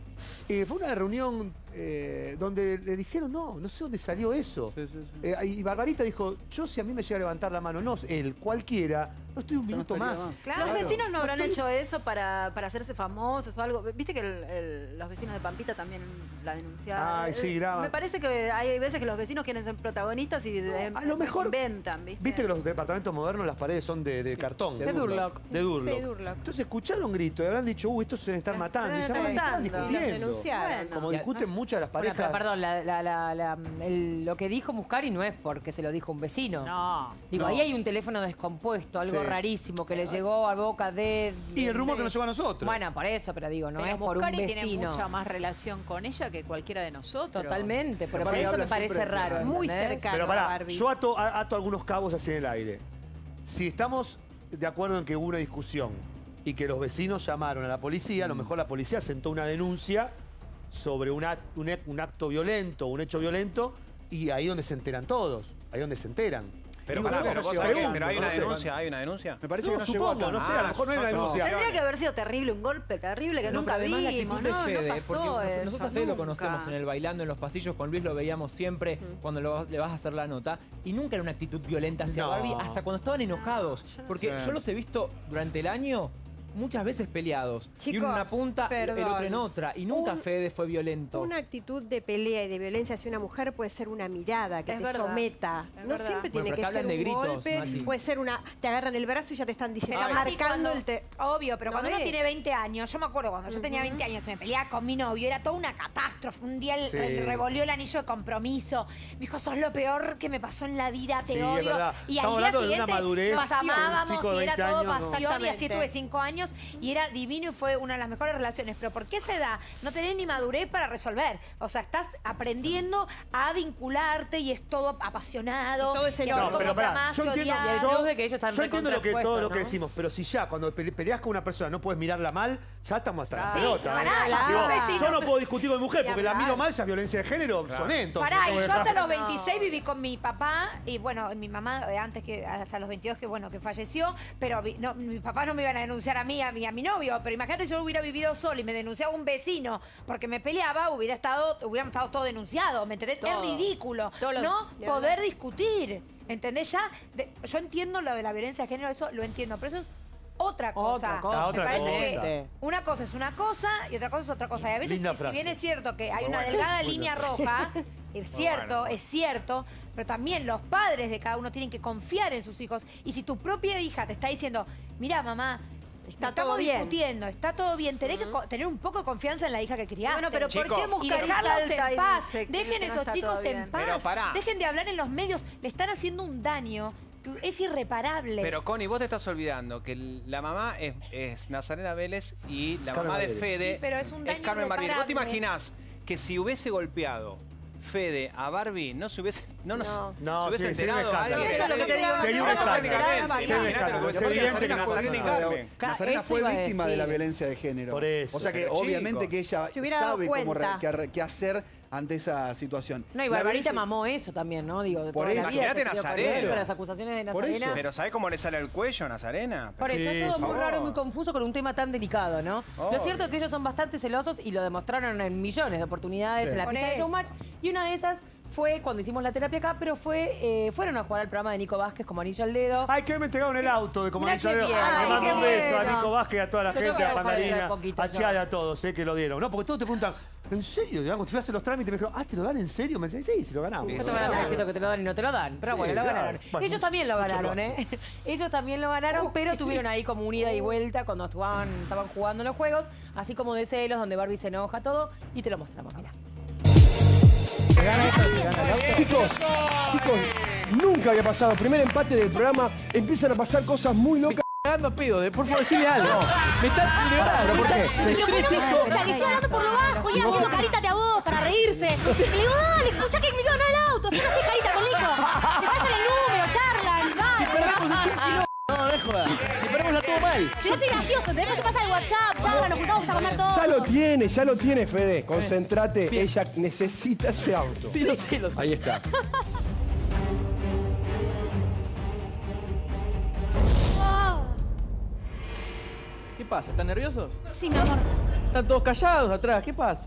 Eh, fue una reunión eh, donde le dijeron, no, no sé dónde salió eso. Sí, sí, sí. Eh, y Barbarita dijo, yo si a mí me llega a levantar la mano, no, él, cualquiera, no estoy un Yo no minuto estaría más. más. Claro. Los vecinos no habrán estoy- hecho eso para, para hacerse famosos o algo. Viste que el- el- los vecinos de Pampita también la denunciaron. Ay, sí, Eh, graban. Me parece que hay veces que los vecinos quieren ser protagonistas y de- a lo mejor- inventan, ¿viste? Viste que los departamentos modernos, las paredes son de, de cartón. De Durlock. De Durlock. Sí, Durlock. Entonces escucharon gritos y habrán dicho, uy, estos se deben estar matando. Y se están van- estaban matando. Y los discutiendo. denunciaron. Bueno. Como Y- discuten muchas de las Bueno, parejas. pero perdón, la- la- la- la- el- lo que dijo Muscari no es porque se lo dijo un vecino. No. Digo, No. ahí hay un teléfono descompuesto, algo Sí. rarísimo que le llegó a boca de... Y el rumor de- que nos llegó a nosotros. Bueno, por eso, pero digo, no Pero es por un Muscari tiene vecino. mucha más relación con ella que cualquiera de nosotros. Totalmente, pero por Barbie eso me habla parece siempre- raro. Muy ¿entendés? cercano. Pero pará, Barbie. yo ato, a- ato algunos cabos así en el aire. Si estamos de acuerdo en que hubo una discusión y que los vecinos llamaron a la policía, a lo mejor la policía sentó una denuncia sobre un, act- un act- un acto violento, un hecho violento, y ahí donde se enteran todos, ahí donde se enteran. Pero, Digo, pará, no pero, vos llegó sabés que- tanto, pero hay no una sé. denuncia, hay una denuncia. Me parece No, que no llegó a supongo, tanto. no sé, a lo mejor no hay una Ah, denuncia. Tendría que haber sido terrible, un golpe terrible que No, nunca pero además la vimos, actitud de ¿no? Fede, no pasó porque nos- eso, nosotros a Fede lo nunca. conocemos en el bailando, en los pasillos, con Luis lo veíamos siempre cuando lo- le vas a hacer la nota, y nunca era una actitud violenta hacia No. Barbie, hasta cuando estaban enojados, porque sé. yo los he visto durante el año muchas veces peleados, y uno en una Chicos, punta, el perdón. otro en otra, y nunca Un- Fede fue violento. Una actitud de pelea y de violencia hacia una mujer puede ser una mirada que Es te verdad. someta. Es No verdad. siempre Bueno, tiene pero que acá ser hablan de un gritos, golpe, Mati. puede ser una... Te agarran el brazo y ya te están diciendo, Pero está Mati, marcando cuando- el... Te... Obvio, pero ¿No cuando uno ves? tiene veinte años, yo me acuerdo cuando yo tenía veinte años, me peleaba con mi novio, era toda una catástrofe. Un día él Sí. re- revolvió el anillo de compromiso. Me dijo, sos lo peor que me pasó en la vida, te Sí, es odio. verdad. Y Estamos al día hablando de una siguiente madurez nos que un amábamos chico de y era veinte todo años no. pasión y así Exactamente. tuve cinco años. años y era divino y fue una de las mejores relaciones. Pero ¿por qué se da? No tenés ni madurez para resolver. O sea, estás aprendiendo a vincularte y es todo apasionado. Y todo es y así celoso. No, como pero te pará, amás, yo te entiendo, odias. Y el yo, plus de que ellos están yo entiendo lo que, todo lo recontraexpuestos, que ¿no? decimos, pero si ya cuando pe- peleás con una persona no puedes mirarla mal, ya estamos hasta la Sí, pelota. pará, ¿eh? y si Digo, un vecino- yo no puedo discutir con mi mujer Y porque la hablar. miro mal, ya es violencia de género, son entonces. Pará, y tengo que yo hasta dejar- los veintiséis viví con mi papá y bueno, mi mamá eh, antes que hasta los veintidós que bueno, que falleció, pero vi- no, mis papás no me iban a denunciar a mí, a mi, a mi novio, pero imagínate yo hubiera vivido solo y me denunciaba un vecino porque me peleaba, hubiera estado, hubiéramos estado todos denunciados, ¿me entendés? Todo. Es ridículo, Todos los- no poder discutir, ¿entendés? Ya, de- yo entiendo lo de la violencia de género, eso lo entiendo, pero eso es otra cosa. Otra cosa. Ah, otra me parece cosa. que una cosa es una cosa y otra cosa es otra cosa. Y a veces, Linda si, si frase. bien es cierto que hay Muy una bueno. delgada Muy línea bueno. roja, es cierto, bueno. es cierto, pero también los padres de cada uno tienen que confiar en sus hijos. Y si tu propia hija te está diciendo, mira mamá, Está estamos todo bien. discutiendo, está todo bien, tenés que co- tener un poco de confianza en la hija que criaste. Bueno, pero ¿por Chicos. qué y Muscari dejarlos salta en y paz. dice que- Dejen que no esos está chicos todo en bien? paz. Pero pará. Dejen de hablar en los medios. Le están haciendo un daño que es irreparable. Pero Connie, vos te estás olvidando que el- la mamá es, es Nazarena Vélez y la Carmen mamá de Vélez. Fede Sí, pero es un daño Carmen Barbieri. ¿Vos te irreparable. imaginás que si hubiese golpeado Fede a Barbie, no se hubiese, no nos, No. No, se hubiese sí, sería un enterado escándalo. alguien? Eso es lo que te digo, Sería un no, escándalo. Prácticamente. Sería un Imagínate escándalo. lo que Es pasa que evidente que Nazarena- no Nazarena y fue- Carmen. Claro, Nazarena eso fue iba a víctima de la decir. violencia de género. Por eso. O sea que Pero, obviamente chico. que ella Se hubiera dado sabe cómo re- cuenta. qué, re- qué hacer ante esa situación. No, y La Barbarita violencia- mamó eso también, ¿no? Digo, de Por toda la eso. vida. Imagínate se crió con Nazareno. eso, las acusaciones de Por eso. Nazarena. Pero ¿sabés cómo le sale el cuello a Nazarena? Por eso Sí, es todo sí. muy raro y muy confuso con un tema tan delicado, ¿no? Lo Obvio. cierto es que ellos son bastante celosos y lo demostraron en millones de oportunidades Sí. en la Por pista de eso. Showmatch. Y una de esas fue cuando hicimos la terapia acá, pero fue eh, fueron a jugar al programa de Nico Vázquez como anillo al dedo. Ay, que hoy me entregaron el auto de como Mirá anillo qué al dedo. bien. Le Ay, mando qué un beso a bueno. Nico Vázquez, a toda la Yo gente, tengo a que Pandalina, joder un poquito a yo. Chad, a todos, sé que lo dieron. No, porque todos te preguntan, ¿en serio? Cuando fui a hacer los trámites me dijeron, ah, ¿te lo dan en serio? Me decían, sí, sí, lo ganamos. Sí, Yo sí, te van a claro. decir que te lo dan y no te lo dan. Pero Sí, bueno, lo claro. ganaron. Bueno, Ellos también lo mucho ganaron, lo ¿eh? Ellos también lo ganaron, pero tuvieron ahí como un ida y vuelta cuando estaban, estaban jugando los juegos, así como de celos, donde Barbie se enoja, todo. Y te lo mostramos, mira. Chicos, chicos, nunca había pasado. Primer empate del programa, empiezan a pasar cosas muy locas. Cagando a pedo, de, por favor, decirle algo. Me está, de verdad, ¿Pero por qué? me estresa esto. Escucha, que estoy hablando por lo bajo y haciendo carita de a vos para reírse. Y le digo, dale, escucha que me vio en el auto. Yo no sé carita con Nico. Te pasan el número, charlan, Si perdemos dale. es un kilo. No, no es joda. Si perdemos está todo mal. Se hace gracioso, después se pasa el WhatsApp, charlan, nos juntamos a comer todo. Ya lo tiene, ya lo tiene, Fede. Concentrate, ella necesita ese auto. Sí, lo sé, lo sé. Ahí está. ¿Qué pasa? ¿Están nerviosos? Sí, mi amor. Están todos callados atrás. ¿Qué pasa?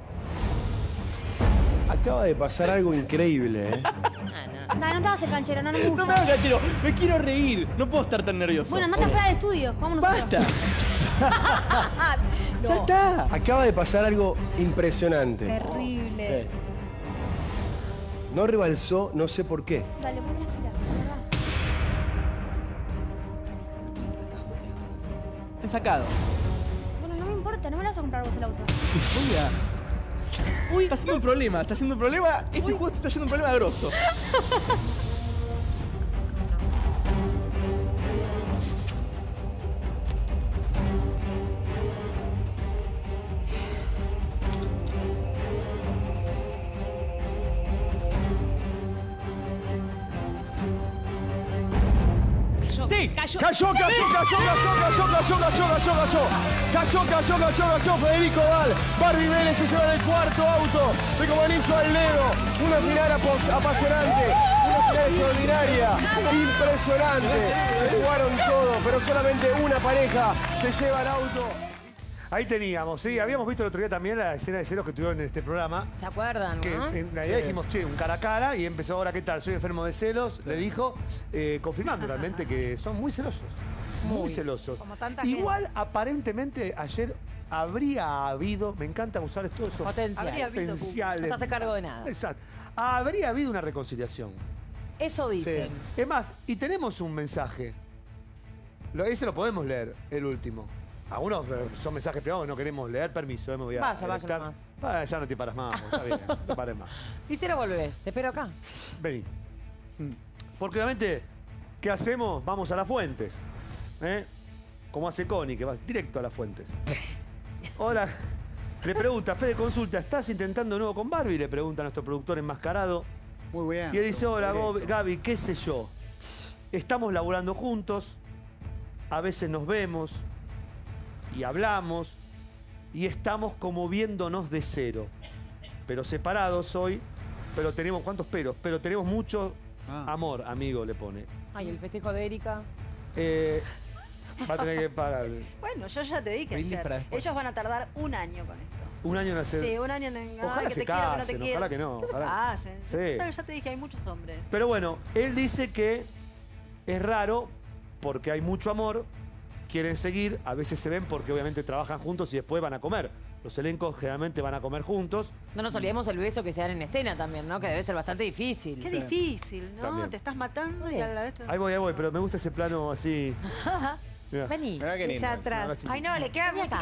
Acaba de pasar algo increíble, ¿eh? Dale, no te hagas el canchero, no, no me No gusta. me hagas canchero. Me quiero reír. No puedo estar tan nervioso. Bueno, andate afuera del estudio, vamos nosotros. ¡Basta! Ya está. Acaba de pasar algo impresionante. Terrible. No rebalsó, no sé por qué. Dale, muy tranquila. Te he sacado. Bueno, no me importa, no me lo vas a comprar vos el auto. Oiga. Uy, Está haciendo un problema. Está haciendo un problema. Este juego está haciendo un problema grosso. ¡Sí! Cayó, cayó, cayó, cayó, cayó, cayó, cayó, cayó, cayó, cayó. Cayó, cayó, cayó, cayó Federico Val. Barbie Vélez se lleva el cuarto auto de como anillo al dedo. Una final apos- apasionante, una final extraordinaria, impresionante. Se jugaron todo, pero solamente una pareja se lleva el auto. Ahí teníamos, sí, habíamos visto el otro día también la escena de celos que tuvieron en este programa. ¿Se acuerdan, Que no? en realidad dijimos, che, un cara a cara, y empezó ahora, ¿qué tal? Soy enfermo de celos, le dijo, eh, confirmando realmente que son muy celosos. Muy, Muy. celosos. Como tanta Igual, aparentemente, ayer habría habido, me encanta usar todo eso. Potencial. Habría habido, potenciales. No se hace cargo de nada. Exacto. Habría habido una reconciliación. Eso dicen. Es más, y tenemos un mensaje. Lo, ese lo podemos leer, el último. Algunos eh, son mensajes privados que no queremos leer, permiso, eh, me voy a Vaya, vaya electar. nomás. Ah, ya no te paras más, está bien, no te pares más. Y si no volvés, te espero acá. Vení. Porque realmente, ¿qué hacemos? Vamos a las fuentes. ¿eh? como hace Connie, que va directo a las fuentes. Hola. Le pregunta, Fede consulta, ¿estás intentando de nuevo con Barbie? Le pregunta a nuestro productor enmascarado. Muy bien. Y él dice, hola Gaby, qué sé yo. Estamos laburando juntos, a veces nos vemos y hablamos y estamos como viéndonos de cero. Pero separados hoy, pero tenemos, ¿cuántos peros? Pero tenemos mucho ah. amor, amigo, le pone. Ay, el festejo de Erika. Eh, va a tener que parar. Bueno, yo ya te dije ayer, ellos van a tardar un año con esto. Un año en hacer. Sí, un año en Ojalá que se te quiero, que no te casen, quiero. ojalá que no. ¿Qué te Ojalá. pasen? Sí. Ya te dije, hay muchos hombres. Pero bueno, él dice que es raro porque hay mucho amor, quieren seguir, a veces se ven porque obviamente trabajan juntos y después van a comer. Los elencos generalmente van a comer juntos. No nos olvidemos el beso que se dan en escena también, ¿no? Que debe ser bastante difícil. Qué sí. difícil, ¿no? También. Te estás matando y a la vez te... Ahí voy, ahí voy, pero me gusta ese plano así. Mirá. Vení, ya atrás. Ay, no, le queda muy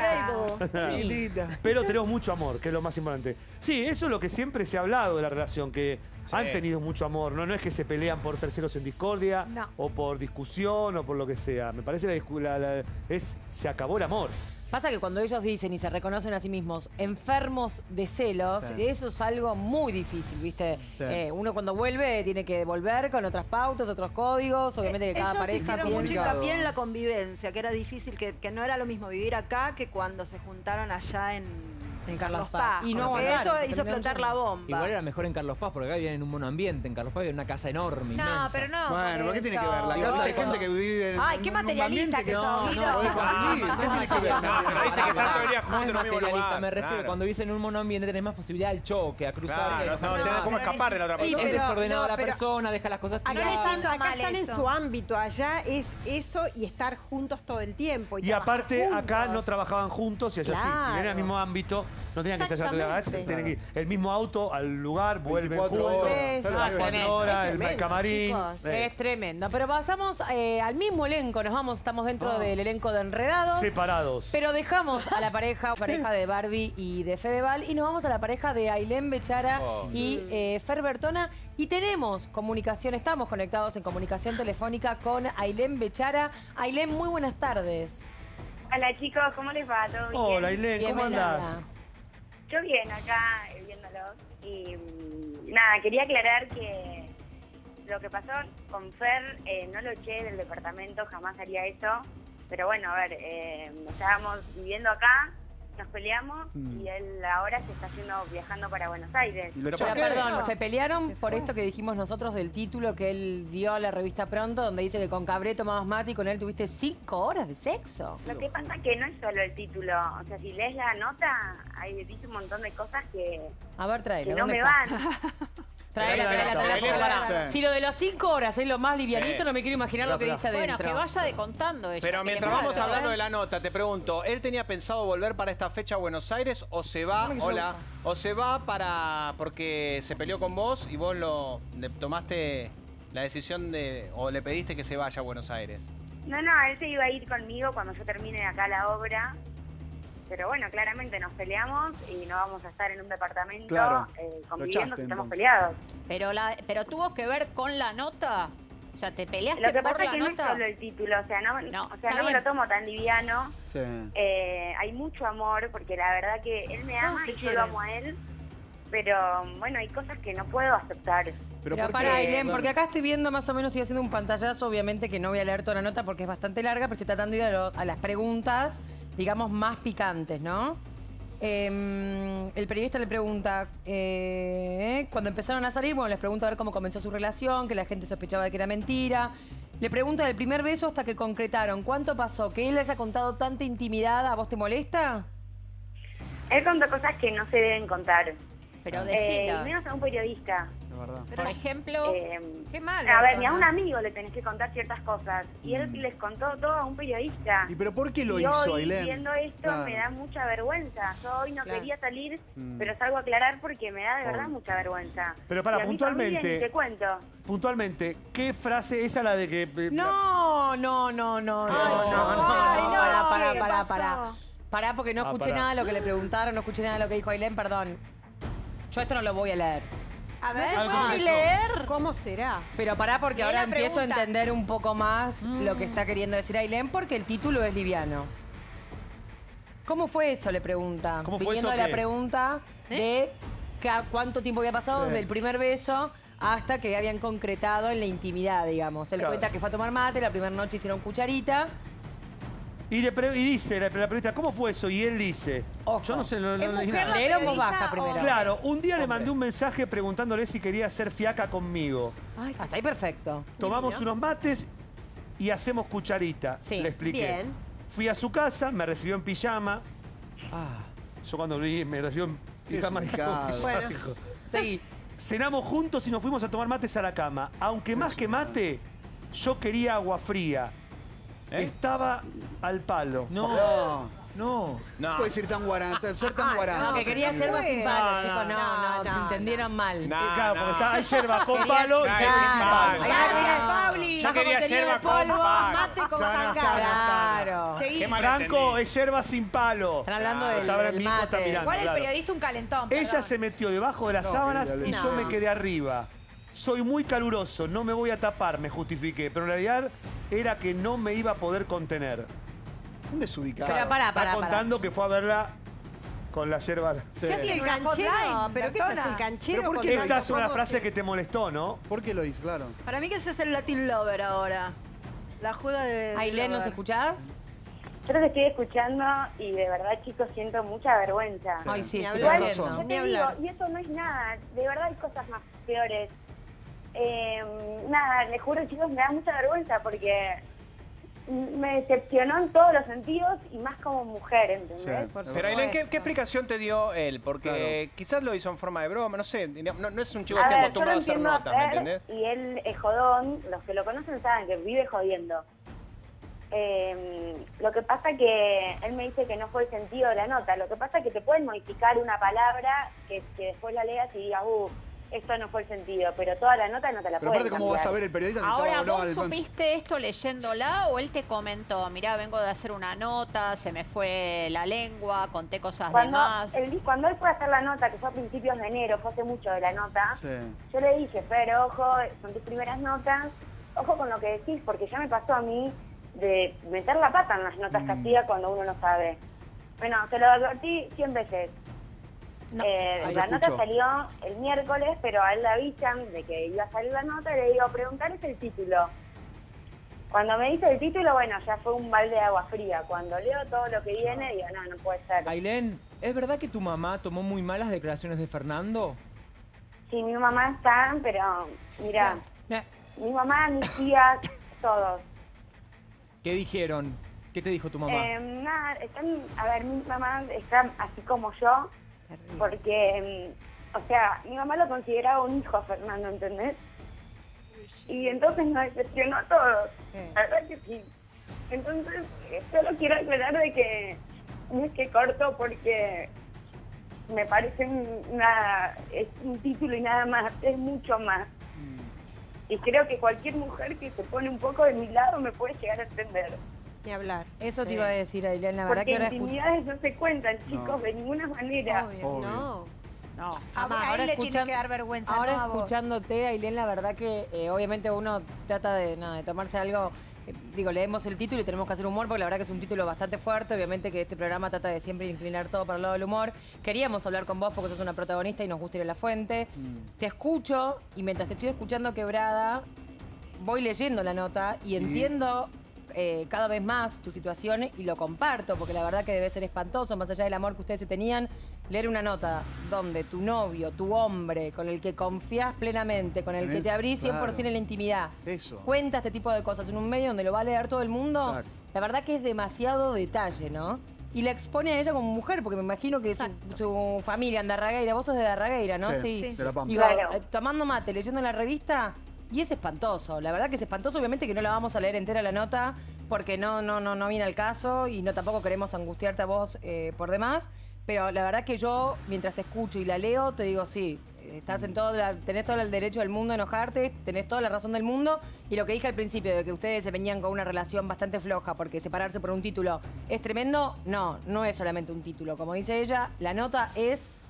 chiquita. Pero tenemos mucho amor, que es lo más importante. Sí, eso es lo que siempre se ha hablado de la relación, que sí. han tenido mucho amor. No, no es que se pelean por terceros en discordia, no. o por discusión, o por lo que sea. Me parece que la, la, la, es se acabó el amor. Pasa que cuando ellos dicen y se reconocen a sí mismos enfermos de celos, sí. eso es algo muy difícil, ¿viste? Sí. Eh, uno cuando vuelve tiene que volver con otras pautas, otros códigos, obviamente que cada ellos pareja hicieron piensa... mucho hincapié en la convivencia, que era difícil, que, que no era lo mismo vivir acá que cuando se juntaron allá en... En Carlos Paz. Y no, eso hizo explotar la bomba. Igual era mejor en Carlos Paz, porque acá viven en un monoambiente. En Carlos Paz viven en una casa enorme, no, inmensa. pero no. Bueno, ¿por qué tiene que ver? La casa de gente que vive en Ay, qué materialista que no, sos, no, no, ¿qué tiene que ver? No, pero dice que están todo el día juntos en un mismo materialista, lugar. me refiero. Claro. Cuando vives en un monoambiente tenés más posibilidad del choque, a cruzar. Claro, no, no, tenés cómo escapar de la otra Sí, persona. es pero- desordenada no, la pero- persona, deja las cosas Acá tiradas. les hizo Acá mal están en eso. su ámbito, allá es eso y estar juntos todo el tiempo. Y, Y aparte, trabajar acá juntos. no trabajaban juntos y allá sí. Si Claro. vienen al mismo ámbito, no tenían que ensayar toda la Exactamente. tienen que ir el mismo auto al lugar, vuelven veinticuatro juntos. horas. Es- Claro, Ah, claro. tremendo. cuatro horas, Es el tremendo, camarín. chicos. Eh, Es tremendo. Pero pasamos eh, al mismo elenco, nos vamos, estamos dentro Ah. del elenco de Enredados. separados. Pero dejamos a la pareja, pareja de Barbie y de Fedeval, y nos vamos a la pareja de Ailén Bechara Oh. y eh, Fer Bertona. Y tenemos comunicación, estamos conectados en comunicación telefónica con Ailén Bechara. Ailén, muy buenas tardes. Hola chicos, ¿cómo les va? ¿Todo bien? Hola, Ailén, ¿cómo Bienvenida. andás? Yo bien, acá eh, viéndolos. Y mm, nada, quería aclarar que lo que pasó con Fer, eh, no lo eché del departamento, jamás haría eso. Pero bueno, a ver, eh, estábamos viviendo acá, nos peleamos Mm. y él ahora se está yendo viajando para Buenos Aires. Y lo Pero choqué. perdón, se pelearon por esto que dijimos nosotros del título que él dio a la revista Pronto, donde dice que con Cabré tomabas mate y con él tuviste cinco horas de sexo. Lo que pasa es que no es solo el título, o sea, si lees la nota, ahí dice un montón de cosas que, A ver, que tráela. no ¿dónde me está? van. Tráela, Tráela, tráela, tráela, tráela. porque pará. Sí. Si lo de las cinco horas es lo más livianito, Sí. no me quiero imaginar lo que Pero, dice Bueno, adentro. que vaya de contando ella. Pero que mientras le vamos pasa, hablando ¿eh? de la nota, te pregunto, ¿él tenía pensado volver para esta fecha a Buenos Aires o se va, Dame que se hola, lo o se va para porque se peleó con vos y vos lo le tomaste la decisión de o le pediste que se vaya a Buenos Aires? No, no, él se iba a ir conmigo cuando yo termine acá la obra. Pero bueno, claramente nos peleamos y no vamos a estar en un departamento Claro, eh, lo conviviendo echaste, si estamos entonces. peleados. Pero, la, pero tuvo que ver con la nota. O sea, ¿te peleaste Lo que por pasa la es que no es nota? solo el título, o sea, no, No, o sea, está no me bien. lo tomo tan liviano. Sí. Eh, hay mucho amor, porque la verdad que él me ama se y yo quieren. lo amo a él. Pero bueno, hay cosas que no puedo aceptar. Pero Pero ¿por para, qué? Ailén, porque acá estoy viendo más o menos, estoy haciendo un pantallazo, obviamente que no voy a leer toda la nota porque es bastante larga, pero estoy tratando de ir a, lo- a las preguntas, digamos, más picantes, ¿no? Eh, el periodista le pregunta, eh, cuando empezaron a salir, bueno, les pregunta a ver cómo comenzó su relación, que la gente sospechaba de que era mentira. Le pregunta del primer beso hasta que concretaron. ¿Cuánto pasó? ¿Que él haya contado tanta intimidad a vos te molesta? Él contó cosas que no se deben contar. Pero Eh, decilas. y menos a un periodista. La verdad. Por ejemplo, Eh, Qué mal. a ver, ni a Bertona. un amigo le tenés que contar ciertas cosas. Y él les contó todo a un periodista. ¿Y pero por qué lo Y hizo, hoy, Ailén? viendo esto, Claro. me da mucha vergüenza. Yo hoy no Claro. quería salir, Mm. pero salgo a aclarar porque me da de verdad Obvio. mucha vergüenza. Pero para, Y a mi familia puntualmente- ni te cuento. Puntualmente, ¿qué frase? Esa la de que. eh, No, no, no, no, no, no, Ay, no, no, no, ay, no, no, pará, pará, ¿qué pará, pasó? pará. Pará, porque no Ah, escuché pará. nada de lo que le preguntaron, no escuché nada de lo que dijo Ailén, perdón. Yo esto no lo voy a leer. A ver, A ver, ¿cómo ¿Puedo empezó? leer? ¿Cómo será? Pero pará, porque Lee ahora la empiezo a pregunta. entender un poco más lo que está queriendo decir Ailén, porque el título es liviano. ¿Cómo fue eso? Le pregunta. ¿Cómo fue Viniendo eso de la qué? pregunta de ca- cuánto tiempo había pasado Sí. desde el primer beso hasta que habían concretado en la intimidad, digamos. Él Claro. cuenta que fue a tomar mate, la primera noche hicieron cucharita. Y, le pre- y dice la, la periodista, ¿cómo fue eso? Y él dice, Ojo. yo no sé, no, no ¿Es leí mujer nada. la Leer en voz periodista baja primero. o- Claro, un día le mandé un mensaje preguntándole si quería hacer fiaca conmigo. Ay, hasta ahí perfecto. Tomamos unos mates y hacemos cucharita. Sí. Le expliqué. Bien. Fui a su casa, me recibió en pijama. Ah, Yo cuando vi, me recibió en pijama, Qué dije, desubicado. "Uy, Bueno. hijo". Seguí. Cenamos juntos y nos fuimos a tomar mates a la cama. Aunque más que mate, yo quería agua fría. ¿Eh? Estaba al palo. no, No. no. No. Puede ser tan guarante, ser tan guarante. No, que quería yerba sin palo, No, chicos. No, no, no, se no, entendieron mal. No. Eh, claro, porque no. está, hay yerba con Quería- palo y Claro, yerba sin sin palo. palo. Gracias, Ah. Pauli. Yo Bajo quería contenido yerba de con polvo, palo. mate con Sana, jangada. sana, sana. Claro. Seguí. Qué mal Franco, entendí. es yerba sin palo. Están hablando Claro, del, estaba del mi hijo está mate. mirando. Igual el Claro. periodista un calentón. Ella perdón. se metió debajo de las No, sábanas ella- y No. yo me quedé arriba. Soy muy caluroso, no me voy a tapar, me justifiqué. Pero en realidad era que no me iba a poder contener. Un desubicado. Pero pará, Está pará, pará. contando que fue a verla con la yerba. Sí. ¿Qué hace El una canchero, hotline, pero ¿qué es Bertona? el canchero? ¿Pero por con qué Esta es una ¿Cómo frase se- que te molestó, ¿no? ¿Por qué lo hizo? Claro. Para mí que ese es el Latin Lover ahora. La juega de... Ailén, ¿nos Lover. escuchás? Yo los estoy escuchando y de verdad, chicos, siento mucha vergüenza. Sí. Ay, sí, Ni estoy hablar. Igual, viendo. razón. yo Ni te hablar. digo, y eso no es nada, de verdad hay cosas más peores. Eh, nada, les juro, chicos, me da mucha vergüenza porque me decepcionó en todos los sentidos y más como mujer, ¿entendés? Sí, es Pero verdad. Ailén, ¿qué, qué explicación te dio él? Porque Claro. quizás lo hizo en forma de broma, no sé. No, no es un chico A que esté ver, yo lo acostumbrado a hacer entiendo notas, ¿me hacer, entendés? y él es jodón, los que lo conocen saben que vive jodiendo. Eh, lo que pasa que él me dice que no fue el sentido de la nota, lo que pasa es que te pueden modificar una palabra que, que después la leas y digas, uh, esto no fue el sentido, pero toda la nota no te la Pero pueden aparte, ¿cómo vas a cambiar. ver el periodista si Ahora, estaba o no ¿vos al- supiste esto leyéndola o él te comentó? Mirá, vengo de hacer una nota, se me fue la lengua, conté cosas de Cuando más. él, cuando él fue a hacer la nota, que fue a principios de enero, fue hace mucho de la nota, Sí. yo le dije, Fer, ojo, son tus primeras notas, ojo con lo que decís, porque ya me pasó a mí de meter la pata en las notas que hacía cuando uno no sabe. Bueno, se lo advertí cien veces. Eh, Ahí la te nota escucho. salió el miércoles, pero a él le avisan de que iba a salir la nota y le digo, preguntarles el título. Cuando me dice el título, bueno, ya fue un balde de agua fría. Cuando leo todo lo que viene, digo, no, no puede ser. Ailén, ¿es verdad que tu mamá tomó muy malas declaraciones de Fernando? Sí, mi mamá está, pero mira, Eh, mi mamá, mis tías, todos. ¿Qué dijeron? ¿Qué te dijo tu mamá? Eh, nada, están, a ver, mi mamá está así como yo, porque, mm, o sea, mi mamá lo consideraba un hijo a Fernando, ¿entendés? Y entonces nos decepcionó a todos, la verdad que sí. Entonces, eh, solo quiero aclarar de que no es que corto porque me parece un- una, es un título y nada más, es mucho más. Y creo que cualquier mujer que se pone un poco de mi lado me puede llegar a entender. Ni hablar. Eso te iba a decir, Ailén, la verdad Porque que ahora escu- intimidades no se cuentan, chicos, de ninguna manera. Obvio. Obvio. No. No, A, jamás. a Ahora él le tiene escuchan- que dar vergüenza, Ahora no a vos. escuchándote, Ailén, la verdad que eh, obviamente uno trata de, nada, de tomarse algo. eh, digo, leemos el título y tenemos que hacer humor porque la verdad que es un título bastante fuerte. Obviamente que este programa trata de siempre inclinar todo para el lado del humor. Queríamos hablar con vos porque sos una protagonista y nos gusta ir a la fuente. Te escucho y mientras te estoy escuchando quebrada, voy leyendo la nota y entiendo eh, cada vez más tu situación y lo comparto porque la verdad que debe ser espantoso, más allá del amor que ustedes se tenían, leer una nota donde tu novio, tu hombre, con el que confías plenamente, con el que Tenés- te abrís cien por ciento claro. en la intimidad, Eso. cuenta este tipo de cosas en un medio donde lo va a leer todo el mundo, Exacto. la verdad que es demasiado detalle, ¿no? Y la expone a ella como mujer, porque me imagino que su, su familia en Darragueira, vos sos de Darragueira, ¿no? Sí, Sí. de La Pampa. Digo, Claro. eh, tomando mate, leyendo la revista, y es espantoso. La verdad que es espantoso, obviamente que no la vamos a leer entera la nota, porque no, no, no, no viene al caso y no tampoco queremos angustiarte a vos eh, por demás. Pero la verdad que yo, mientras te escucho y la leo, te digo, sí, eh, estás en todo, la- tenés todo el derecho del mundo a enojarte, tenés toda la razón del mundo. Y lo que dije al principio, de que ustedes se venían con una relación bastante floja, porque separarse por un título es tremendo, no, no es solamente un título. Como dice ella, la nota es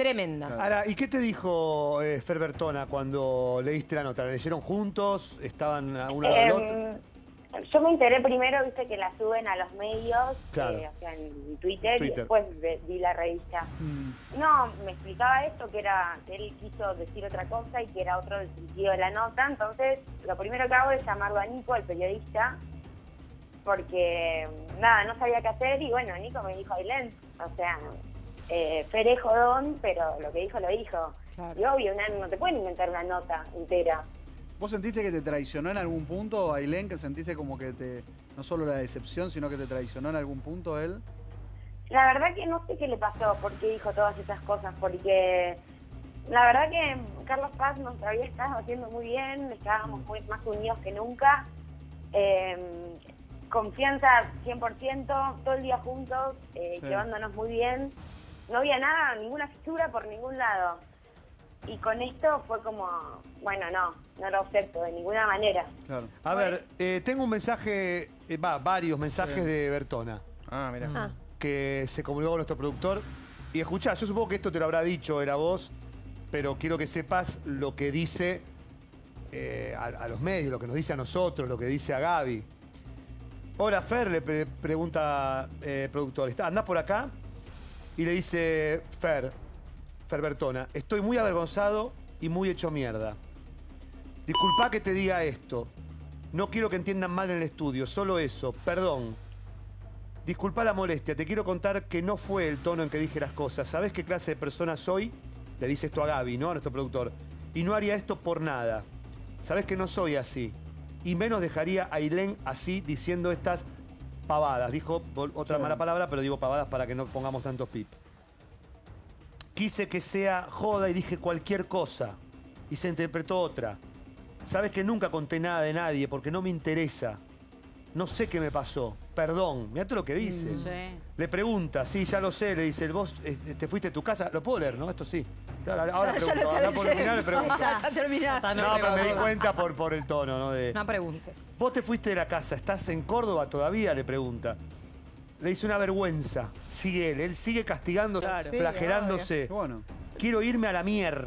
tremenda. Ahora, ¿y qué te dijo eh, Fer Bertona cuando leíste la nota? ¿La leyeron juntos? ¿Estaban a una Eh, del otro? Yo me enteré primero, viste, que la suben a los medios, Claro. eh, o sea, en Twitter, Twitter. y después ve- vi la revista. No, me explicaba esto, que era que él quiso decir otra cosa y que era otro el sentido de la nota. Entonces, lo primero que hago es llamarlo a Nico, el periodista, porque, nada, no sabía qué hacer. Y bueno, Nico me dijo, Ailén, o sea, eh, Fer es jodón, pero lo que dijo, lo dijo. Claro. Y obvio, una- no te pueden inventar una nota entera. ¿Vos sentiste que te traicionó en algún punto, Ailén? ¿Que sentiste como que te, no solo la decepción, sino que te traicionó en algún punto él? La verdad que no sé qué le pasó, por qué dijo todas esas cosas, porque la verdad que Carlos Paz nos había estado haciendo muy bien, estábamos muy más unidos que nunca, eh, confianza cien por ciento, todo el día juntos, eh, Sí. llevándonos muy bien, no había nada, ninguna fisura por ningún lado. Y con esto fue como, bueno, no, no lo acepto de ninguna manera. Claro. A ver, eh, tengo un mensaje, eh, va, varios mensajes Sí. de Bertona, Ah, mira. Ah. que se comunicó con nuestro productor. Y escuchá, yo supongo que esto te lo habrá dicho, era vos, pero quiero que sepas lo que dice eh, a, a los medios, lo que nos dice a nosotros, lo que dice a Gaby. Hola, Fer, le pre- pregunta el productor. ¿Está- ¿Andás por acá? Y le dice, Fer, Fer Bertona, estoy muy avergonzado y muy hecho mierda. Disculpa que te diga esto. No quiero que entiendan mal en el estudio, solo eso, perdón. Disculpa la molestia, te quiero contar que no fue el tono en que dije las cosas. ¿Sabés qué clase de persona soy? Le dice esto a Gaby, ¿no? A nuestro productor. Y no haría esto por nada. Sabés que no soy así. Y menos dejaría a Ailén así diciendo estas pavadas. Dijo vol- otra Sí. mala palabra, pero digo pavadas para que no pongamos tantos pip. Quise que sea joda y dije cualquier cosa. Y se interpretó otra. Sabes que nunca conté nada de nadie porque no me interesa. No sé qué me pasó. Perdón. Mirá todo lo que dice. Sí. Le pregunta, sí, ya lo sé, le dice, vos eh, te fuiste a tu casa. ¿Lo puedo leer, no? Esto sí. Ahora, ahora Ya- ya pregunto, lo ahora por terminé. terminar le pregunto. Ya, ya terminaste. No, pero me di cuenta por, por el tono, ¿no? De, No preguntes. vos te fuiste de la casa, ¿estás en Córdoba todavía? Le pregunta. Le dice una vergüenza. Sigue él, él sigue castigándose, Claro. Sí, flagelándose. Qué bueno. Quiero irme a la mier.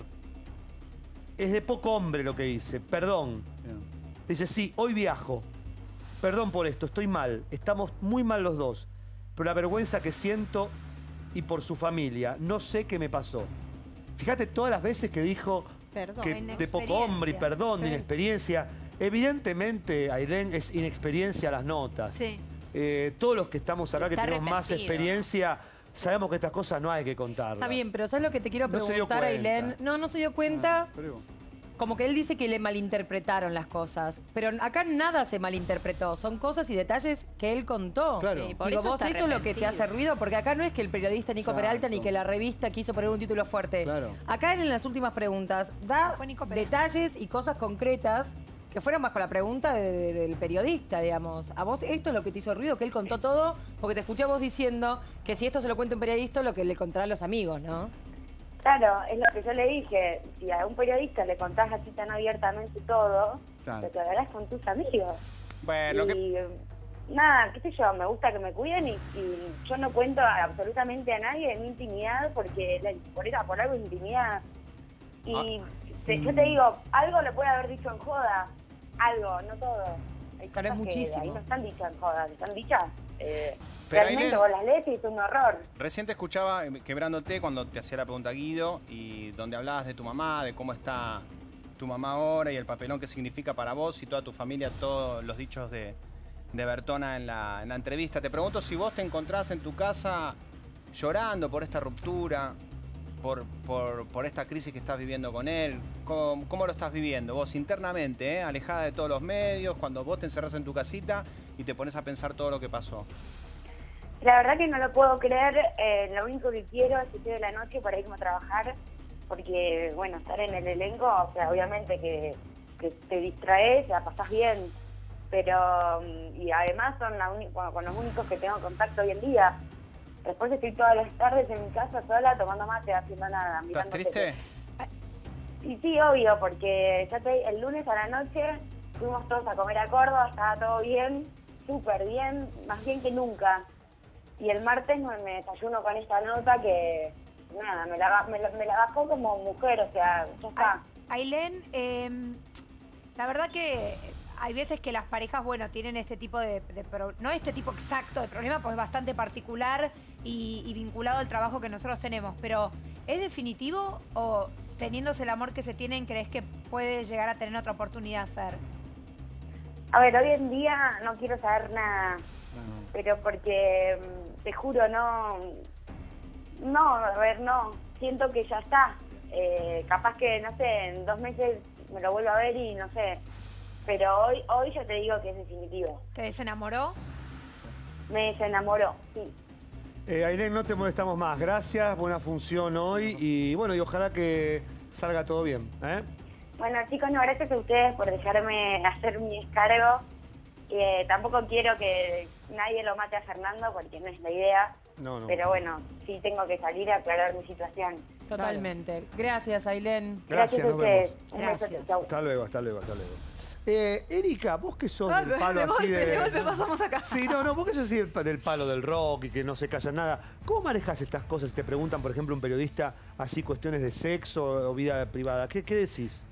Es de poco hombre lo que dice, perdón. Bien. Dice, sí, hoy viajo. Perdón por esto, estoy mal. Estamos muy mal los dos. Pero la vergüenza que siento y por su familia. No sé qué me pasó. Fíjate todas las veces que dijo Perdón. que de poco hombre y Inexperiencia. perdón, de Sí. inexperiencia. Evidentemente, Ailén, es inexperiencia las notas. Sí. Eh, todos los que estamos acá, que Está tenemos más arrepentido. experiencia, sabemos que estas cosas no hay que contarlas. Está bien, pero ¿sabes lo que te quiero No se dio preguntar, cuenta. Ailén? No, no se dio cuenta. Pero, Como que él dice que le malinterpretaron las cosas. Pero acá nada se malinterpretó. Son cosas y detalles que él contó. Claro. Sí, por Digo, eso vos, está eso es lo que te hace arrepentido. ruido, porque acá no es que el periodista Nico Exacto. Peralta ni que la revista quiso poner un título fuerte. Claro. Acá en las últimas preguntas da Fue Nico Peralta. detalles y cosas concretas que fueron más con la pregunta de- de- del periodista, digamos. A vos esto es lo que te hizo ruido, que él contó todo, porque te escuché a vos diciendo que si esto se lo cuenta un periodista, lo que le contará a los amigos, ¿no? Claro, es lo que yo le dije. Si a un periodista le contás así tan abiertamente todo, Claro. lo que hablarás con tus amigos. Bueno, lo que Y eh, nada, qué sé yo, me gusta que me cuiden y, y yo no cuento absolutamente a nadie de mi intimidad porque la, por, era, por algo es intimidad. Y te- yo te digo, algo lo puede haber dicho en joda, algo, no todo. Hay Pero es cosas que muchísimo. ahí no están dichas en joda, están dichas. Eh, Pero realmente Ailén- vos las lees y es un horror. Recién te escuchaba eh, quebrándote cuando te hacía la pregunta Guido y donde hablabas de tu mamá, de cómo está tu mamá ahora y el papelón que significa para vos y toda tu familia, todos los dichos de, de Bertona en la, en la entrevista. Te pregunto si vos te encontrás en tu casa llorando por esta ruptura, por, por, por esta crisis que estás viviendo con él. ¿Cómo, cómo lo estás viviendo vos internamente, eh? Alejada de todos los medios, cuando vos te encerrás en tu casita y te pones a pensar todo lo que pasó? La verdad que no lo puedo creer, eh, lo único que quiero es que llegue la noche para irme a trabajar, porque, bueno, estar en el elenco, o sea, obviamente que, que te distraes, la pasás bien, pero, mm, y además son la uni- con, con los únicos que tengo contacto hoy en día. Después estoy todas las tardes en mi casa sola, tomando mate, haciendo nada, ¿Estás mirando triste? tele. Y sí, obvio, porque ya te, el lunes a la noche fuimos todos a comer a Córdoba, estaba todo bien, súper bien, más bien que nunca. Y el martes me, me desayuno con esta nota que, nada, me la, me, la- me la bajó como mujer, o sea, ya está. Ailén, eh, la verdad que hay veces que las parejas, bueno, tienen este tipo de, de pro- no este tipo exacto de problema, pues es bastante particular y, y vinculado al trabajo que nosotros tenemos, pero ¿es definitivo o teniéndose el amor que se tienen, crees que puede llegar a tener otra oportunidad, Fer? A ver, hoy en día no quiero saber nada, pero porque, mm, te juro, no, no, a ver, no, siento que ya está. Eh, capaz que, no sé, en dos meses me lo vuelvo a ver y no sé, pero hoy, hoy yo te digo que es definitivo. ¿Te desenamoró? Me desenamoró, sí. Eh, Ailén, no te molestamos más. Gracias, buena función hoy y bueno, y ojalá que salga todo bien. ¿eh? Bueno, chicos, no, gracias a ustedes por dejarme hacer mi descargo. Eh, tampoco quiero que nadie lo mate a Fernando porque no es la idea. No, no. Pero bueno, sí tengo que salir a aclarar mi situación. Totalmente. Gracias, Ailén. Gracias, a nos ustedes. vemos. Un beso, Gracias. chau. Hasta luego, hasta luego, hasta luego. Eh, Erika, vos que sos Ah, del palo de así golpe, de... de golpe pasamos acá. Sí, no, no, vos que sos así del, del palo del rock y que no se calla nada. ¿Cómo manejas estas cosas? Si te preguntan, por ejemplo, un periodista, así cuestiones de sexo o vida privada. ¿Qué, qué decís?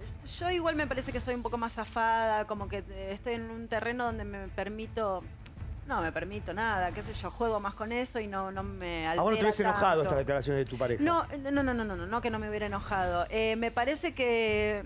Yo igual me parece que soy un poco más zafada, como que eh, estoy en un terreno donde me permito... No me permito nada, qué sé yo, juego más con eso y no, no me altera ¿A vos no te hubiese enojado tanto. estas declaraciones de tu pareja? No, no, no, no, no, no, no que no me hubiera enojado. Eh, me parece que,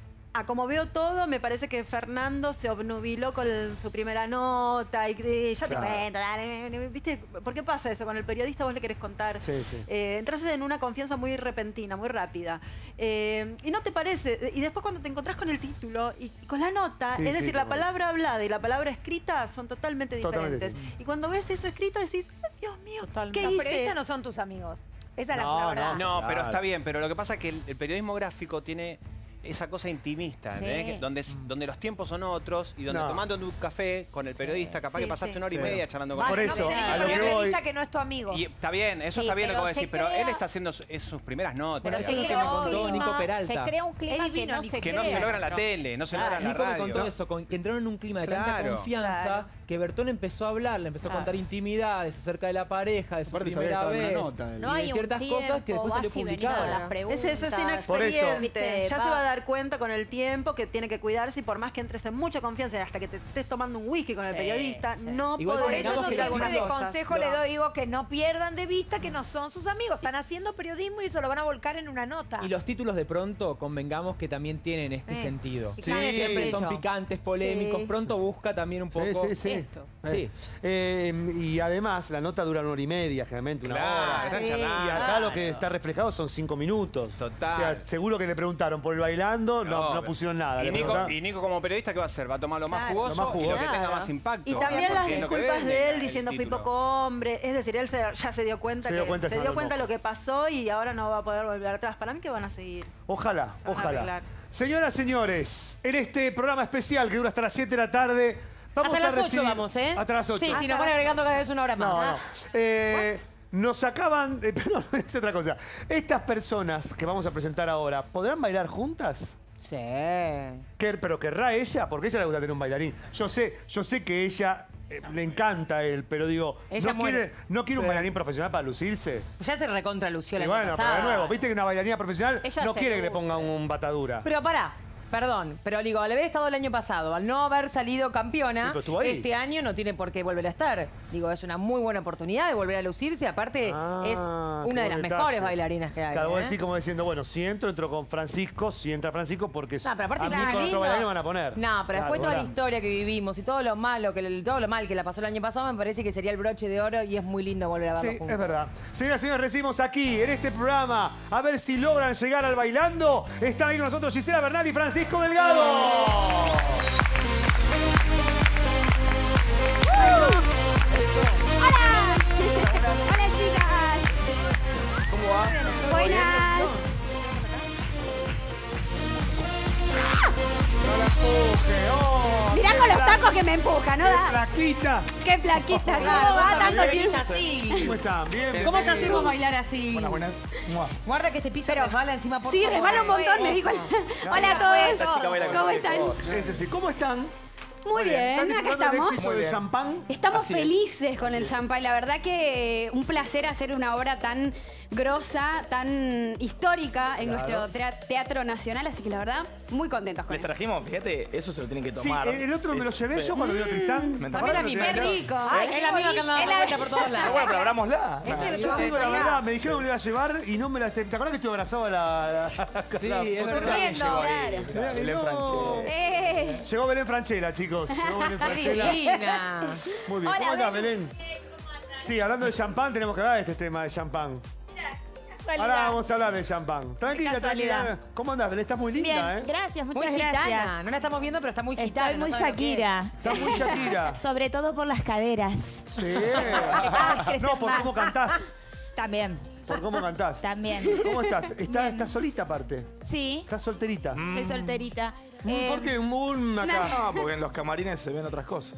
a como veo todo, me parece que Fernando se obnubiló con su primera nota y, y ya Claro. te cuento, dale, ¿viste? ¿Por qué pasa eso? Con el periodista vos le querés contar. Sí, sí. Eh, entras en una confianza muy repentina, muy rápida. Eh, y no te parece, y después cuando te encontrás con el título y con la nota, Sí, es sí, decir, la como- palabra hablada y la palabra escrita son totalmente Totalmente diferentes. Y cuando ves eso escrito decís, "Ay, Dios mío, ¿qué Los hice?". periodistas no son tus amigos. Esa es la- No, la verdad. No, pero Claro. está bien, pero lo que pasa es que el, el periodismo gráfico tiene esa cosa intimista, Sí. ¿entendés? Que donde, donde los tiempos son otros y donde No. tomando un café con el periodista, capaz Sí, que pasaste sí. una hora y Sí. media charlando con Por él. No eso, me tenés a que lo poner que voy- periodista que no es tu amigo. Y está bien, eso Sí, está bien lo que pero vos decís, se pero crea- él está haciendo su- es sus primeras notas. Pero Eso se es lo que crea me un contó clima, Nico Peralta. se crea un clima Es que divino, no Nico. se Que no se crea. logra en la tele, no se logra en la Nico me radio. contó eso, con- que entraron en un clima de tanta Claro. confianza Claro. que Bertón empezó a hablar, le empezó a contar Claro. intimidades acerca de la pareja, de su Aparte sabía que primera estaba en vez. una nota, él. No y hay de un ciertas tiempo, cosas que después salió vas y venís publicado. con las preguntas. Ese, ese es Por eso. inexperiente. Viste, Ya va- se va a dar cuenta con el tiempo que tiene que cuidarse y por más que entres en mucha confianza y hasta que te estés tomando un whisky con el Sí, periodista, sí. no Igual podés Por eso Digamos yo que decir la siempre algunas de cosas. consejo le doy, digo que no pierdan de vista que no son sus amigos, están haciendo periodismo y eso lo van a volcar en una nota. Y los títulos de pronto, convengamos que también tienen este Eh, sentido. picantes, Sí, siempre son bello. picantes, polémicos. Sí. Pronto busca también un Sí, poco. sí, sí. esto. Sí. Eh, y además, la nota dura una hora y media, generalmente una Claro, hora. están Sí. charlando. Y acá lo que está reflejado son cinco minutos. Total. O sea, seguro que le preguntaron por el bailando, no, no pusieron nada. Y Le Nico, preguntaron- y Nico como periodista, ¿qué va a hacer? Va a tomar lo más Claro. jugoso, Lo más y lo que jugoso. tenga Claro. más impacto. Y también las porque es lo que disculpas vende de él el diciendo fui título. poco hombre. Es decir, él se- ya se dio cuenta Se dio que cuenta, se se dio habló cuenta poco. lo que pasó y ahora no va a poder volver atrás. Para mí que van a seguir. Ojalá, Se van a ojalá. arreglar. Señoras, señores, en este programa especial que dura hasta las siete de la tarde, vamos Hasta a las ocho recibir... vamos, ¿eh? Hasta las ocho. Sí, sí, nos van agregando cada vez una hora más. No, no. Eh, nos acaban... eh, pero no, es otra cosa. Estas personas que vamos a presentar ahora, ¿podrán bailar juntas? Sí. ¿Qué- ¿Pero querrá ella? Porque a ella le gusta tener un bailarín. Yo sé, yo sé que ella eh, le encanta a él, pero digo, Ella ¿no muere. quiere, ¿no quiere un bailarín profesional para lucirse? Ya se recontra lució el Y año bueno, pero pasado. de nuevo, viste que una bailarina profesional Ella no se quiere que le luce. pongan un batadura. Pero pará, perdón, pero digo, al haber estado el año pasado, al no haber salido Sí, campeona, pero estuvo ahí. este año no tiene por qué volver a estar. Digo, es una muy buena oportunidad de volver a lucirse. Aparte, Ah, es qué una de buen las detalle. mejores bailarinas que hay. Claro, vos ¿eh? decís como diciendo, bueno, si entro, entro con Francisco, si entra Francisco, porque No, pero aparte a mí nada, con otro lindo. bailarín me van a poner. No, pero después Claro, toda la hola. historia que vivimos y todo lo malo, que todo lo mal que la pasó el año pasado, me parece que sería el broche de oro y es muy lindo volver a verlo Sí, juntos. es verdad. Señoras y señores, recibimos aquí, en este programa, a ver si logran llegar al bailando. Están ahí con nosotros Gisela Bernal y Francisco Delgado. ¡Hola! ¡Hola, chicas! ¿Cómo va? Buenas. No la empuje, oh, Mirá qué con los flaca, tacos que me empuja, ¿no? qué Da- flaquita. ¡Qué flaquita! ¿Cómo Claro, va vos tanto también tiempo? venís así. ¿Cómo están? Bien, ¿Cómo te bienvenidos. hacemos bailar así? Buenas, buenas. Mua. Guarda que este piso resbala encima por Sí, favor. resbala un montón, me dijo. Hola a todos. ¿Cómo están? Eso sí, ¿cómo están? Muy bien, ¿Están acá disfrutando el estamos. éxito de champán? Estamos Así es. felices con el champán. La verdad que un placer hacer una obra tan grosa, tan histórica en Claro. nuestro tea- Teatro Nacional. Así que la verdad, muy contentos con Les eso. trajimos, fíjate, eso se lo tienen que Sí, tomar. el otro me lo Es llevé yo fe- cuando vino Tristán. ¿Me ¿Te acuerdas? acuerdas? Qué rico. Ay, es la misma que andaba dando vuelta por todos lados. Ah, bueno, pero abrámosla. Yo te digo la verdad, me dijeron que me lo iba a llevar y no me la... ¿Te acuerdas que estuve abrazado a la... la- Sí, la- es verdad. Corriendo, claro. Mirá, Belén no. Franchella. Eh. Llegó Belén Franchella, chicos. Llegó Belén Franchella. Divina. Muy bien. Hola, ¿Cómo andás, Belén. Belén? Sí, hablando de champán, tenemos que hablar de este tema de champán. Ahora vamos a hablar de champán. Tranquila, casualidad. tranquila. ¿Cómo andás, Belén? Estás muy linda, Bien, ¿eh? gracias, muchas Muy gracias. gitana. No la estamos viendo, pero está muy gitana. Estoy muy no sabe lo que Shakira. Estás muy Shakira. Sobre todo por las caderas. Sí. crecen No, por más. cómo cantás. También, Por cómo cantás. también. ¿Cómo estás? ¿Estás, estás solita aparte? Sí, ¿Estás solterita? estoy solterita. Mm, Eh, ¿Por qué? Un, un acá. No, porque en los camarines se ven otras cosas.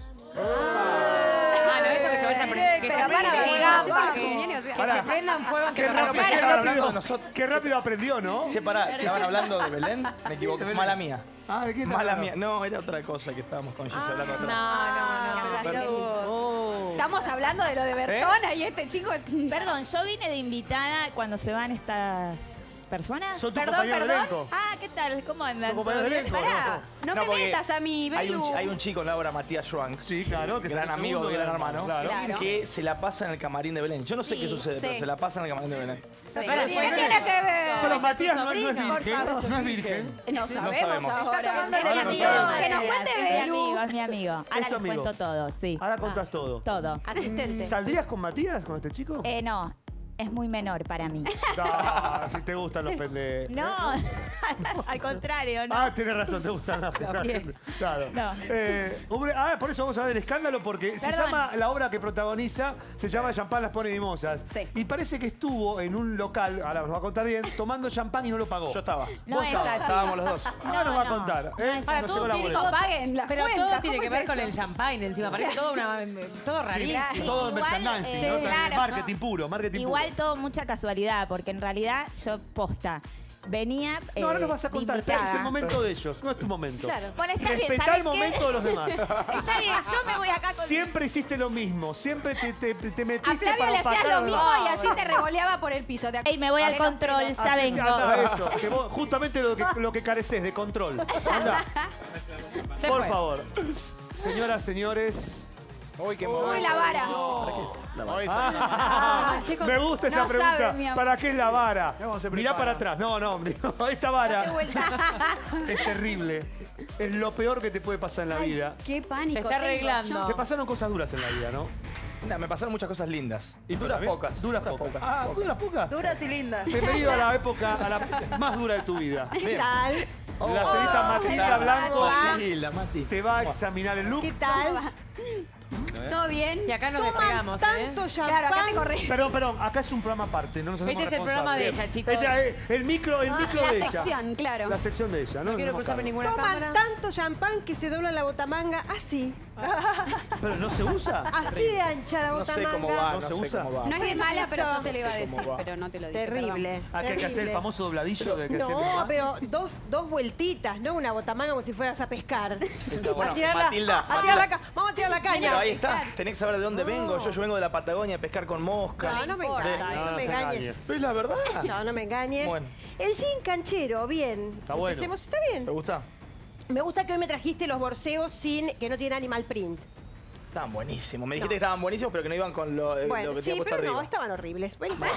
Ah, no, esto que se vaya a prender. Que se Pero para, prenda qué fuego, gamba, que- que conviene, o sea. Que Pará. se prendan fuego en Qué que rápido, pensé que qué estaban hablando rápido, de nosotros. qué rápido aprendió, ¿no? Che, pará, estaban hablando de Belén. Me equivoqué, Belén. mala mía. Ah, ¿de qué estás Mala hablando? mía. No, era otra cosa que estábamos con Gis hablando atrás. No, no, no. Cállate. Mira vos. Oh. Estamos hablando de lo de Bertona y este chico. Perdón, yo vine de invitada cuando se van estas personas. Son tus Perdón, compañeros de perdón. elenco. Ah, ¿qué tal? ¿Cómo andan? ¿Tus compañeros de elenco? Pará, no, me porque metas a mi hay un, Belu. chi- hay un chico en la obra, Matías Schwank. Sí, claro. Que Gran es el amigo, segundo gran hermano, Claro. Claro. que se la pasa en el camarín de Belén. Yo no sé Sí, qué sucede, pero sí. se la pasa en el camarín de Belén. Sí. Espera, ¿Qué fue- tiene que ver? Pero Matías no, no es sobrino, por virgen. favor. No es virgen. No sabemos sabemos. ahora. Es mi Ahora no amigo. sabemos. Que nos cuente Es mi Belu. amigo, es mi amigo. Ahora Es tu les amigo. cuento todo, sí. Ahora contás todo. Todo. Asistente. ¿Saldrías con Matías, con este chico? Eh, no, es muy menor para mí. No, si te gustan los pendejos. No, al contrario, no. Ah, tenés razón, te gustan las la gente. Claro. No. Eh, hombre, ah, por eso vamos a ver el escándalo, porque se Perdón. llama, la obra que protagoniza, se llama Champán las pone mimosas. Sí. Y parece que estuvo en un local, ahora nos va a contar bien, tomando champán y no lo pagó. Yo estaba. No Vos es estabas, así. Estábamos los dos. Ahora nos va a no, contar. no ¿eh? es Para, Nos todo llegó la tiene- boleta. Chicos, paguen las Pero cuentas. todo tiene ¿cómo que es ver con esto? el champagne encima. Parece todo, una, todo rarísimo. Todo en Igual, merchandising, eh, ¿no? claro, Marketing puro, marketing Igual puro. todo mucha casualidad, porque en realidad yo posta. Venía. No, ahora eh, nos vas a de contar. invitada. Es el momento de ellos, no es tu momento. Claro. Bueno, está bien, Respetá ¿sabes el momento qué? de los demás. Está bien, yo me voy acá con. Siempre hiciste lo mismo, siempre te, te, te A metiste Flavio para le hacías opacar a lo los mismo demás. y así te revoleaba por el piso. ¿Te Ey, me voy al acuerdas? control, ya Así se vengo. anda eso, que vos- justamente lo que, lo que careces de control. Anda. Se Por fue. favor. Señoras, señores. Uy, qué Uy, la vara. Ah, chicos, me gusta esa no pregunta. sabe, mi amor. ¿Para qué es la vara? No, se Mirá prepara. para atrás. No, no, no, esta vara Date vuelta. es terrible. Es lo peor que te puede pasar en la vida. Qué pánico. Se está tengo arreglando. Te pasaron cosas duras en la vida, ¿no? Mira, me pasaron muchas cosas lindas. Y duras ¿También? pocas. Duras pocas. Ah, duras pocas. Duras y lindas. Bienvenido a la época, a la más dura de tu vida. ¿Qué tal? La señorita Matilda Blanco Matilda, Mati. te va a examinar el look. ¿Qué tal? ¿Todo bien? Y acá nos Toman despegamos, ¿eh? tanto champán. Claro, acá te corres. Perdón, perdón, acá es un programa aparte, no nos hacemos Este es el programa de ella, chicos. Este, eh, el micro, el micro La de ella. sección, claro. La sección de ella, ¿no? No quiero Nos cruzarme hacemos ninguna Toman cámara. tanto champán que se dobla la botamanga así. cargo. Pero no se usa. Así de ancha la No sé botamanga. cómo va, ¿No no, se sé usa? cómo va. No es de mala, pero yo se lo iba a No sé cómo decir, va. pero no te lo dije. Terrible. Ah, que hay que hacer el terrible. famoso dobladillo de que se No, pero dos, dos vueltitas, no una botamanga como si fueras a pescar. Bueno, a tirarla- Matilda, a tirar Matilda. la ca- vamos a tirar la caña. Pero ahí está, tenés que saber de dónde vengo. Yo, yo vengo de la Patagonia a pescar con mosca. No, no me importa. engañes, No, no, no me se engañes. engañe. ¿Ves la verdad? No, no me engañes. Bueno. El jean canchero, bien. Está bueno. Empecemos, está ¿Te bien. gusta? Me gusta que hoy me trajiste los borseos sin que no tienen animal print. Estaban buenísimos. Me dijiste que estaban buenísimos, pero que no iban con lo, eh, Bueno, lo que sí, tenía puesto pero no, arriba. estaban horribles. Bueno, No,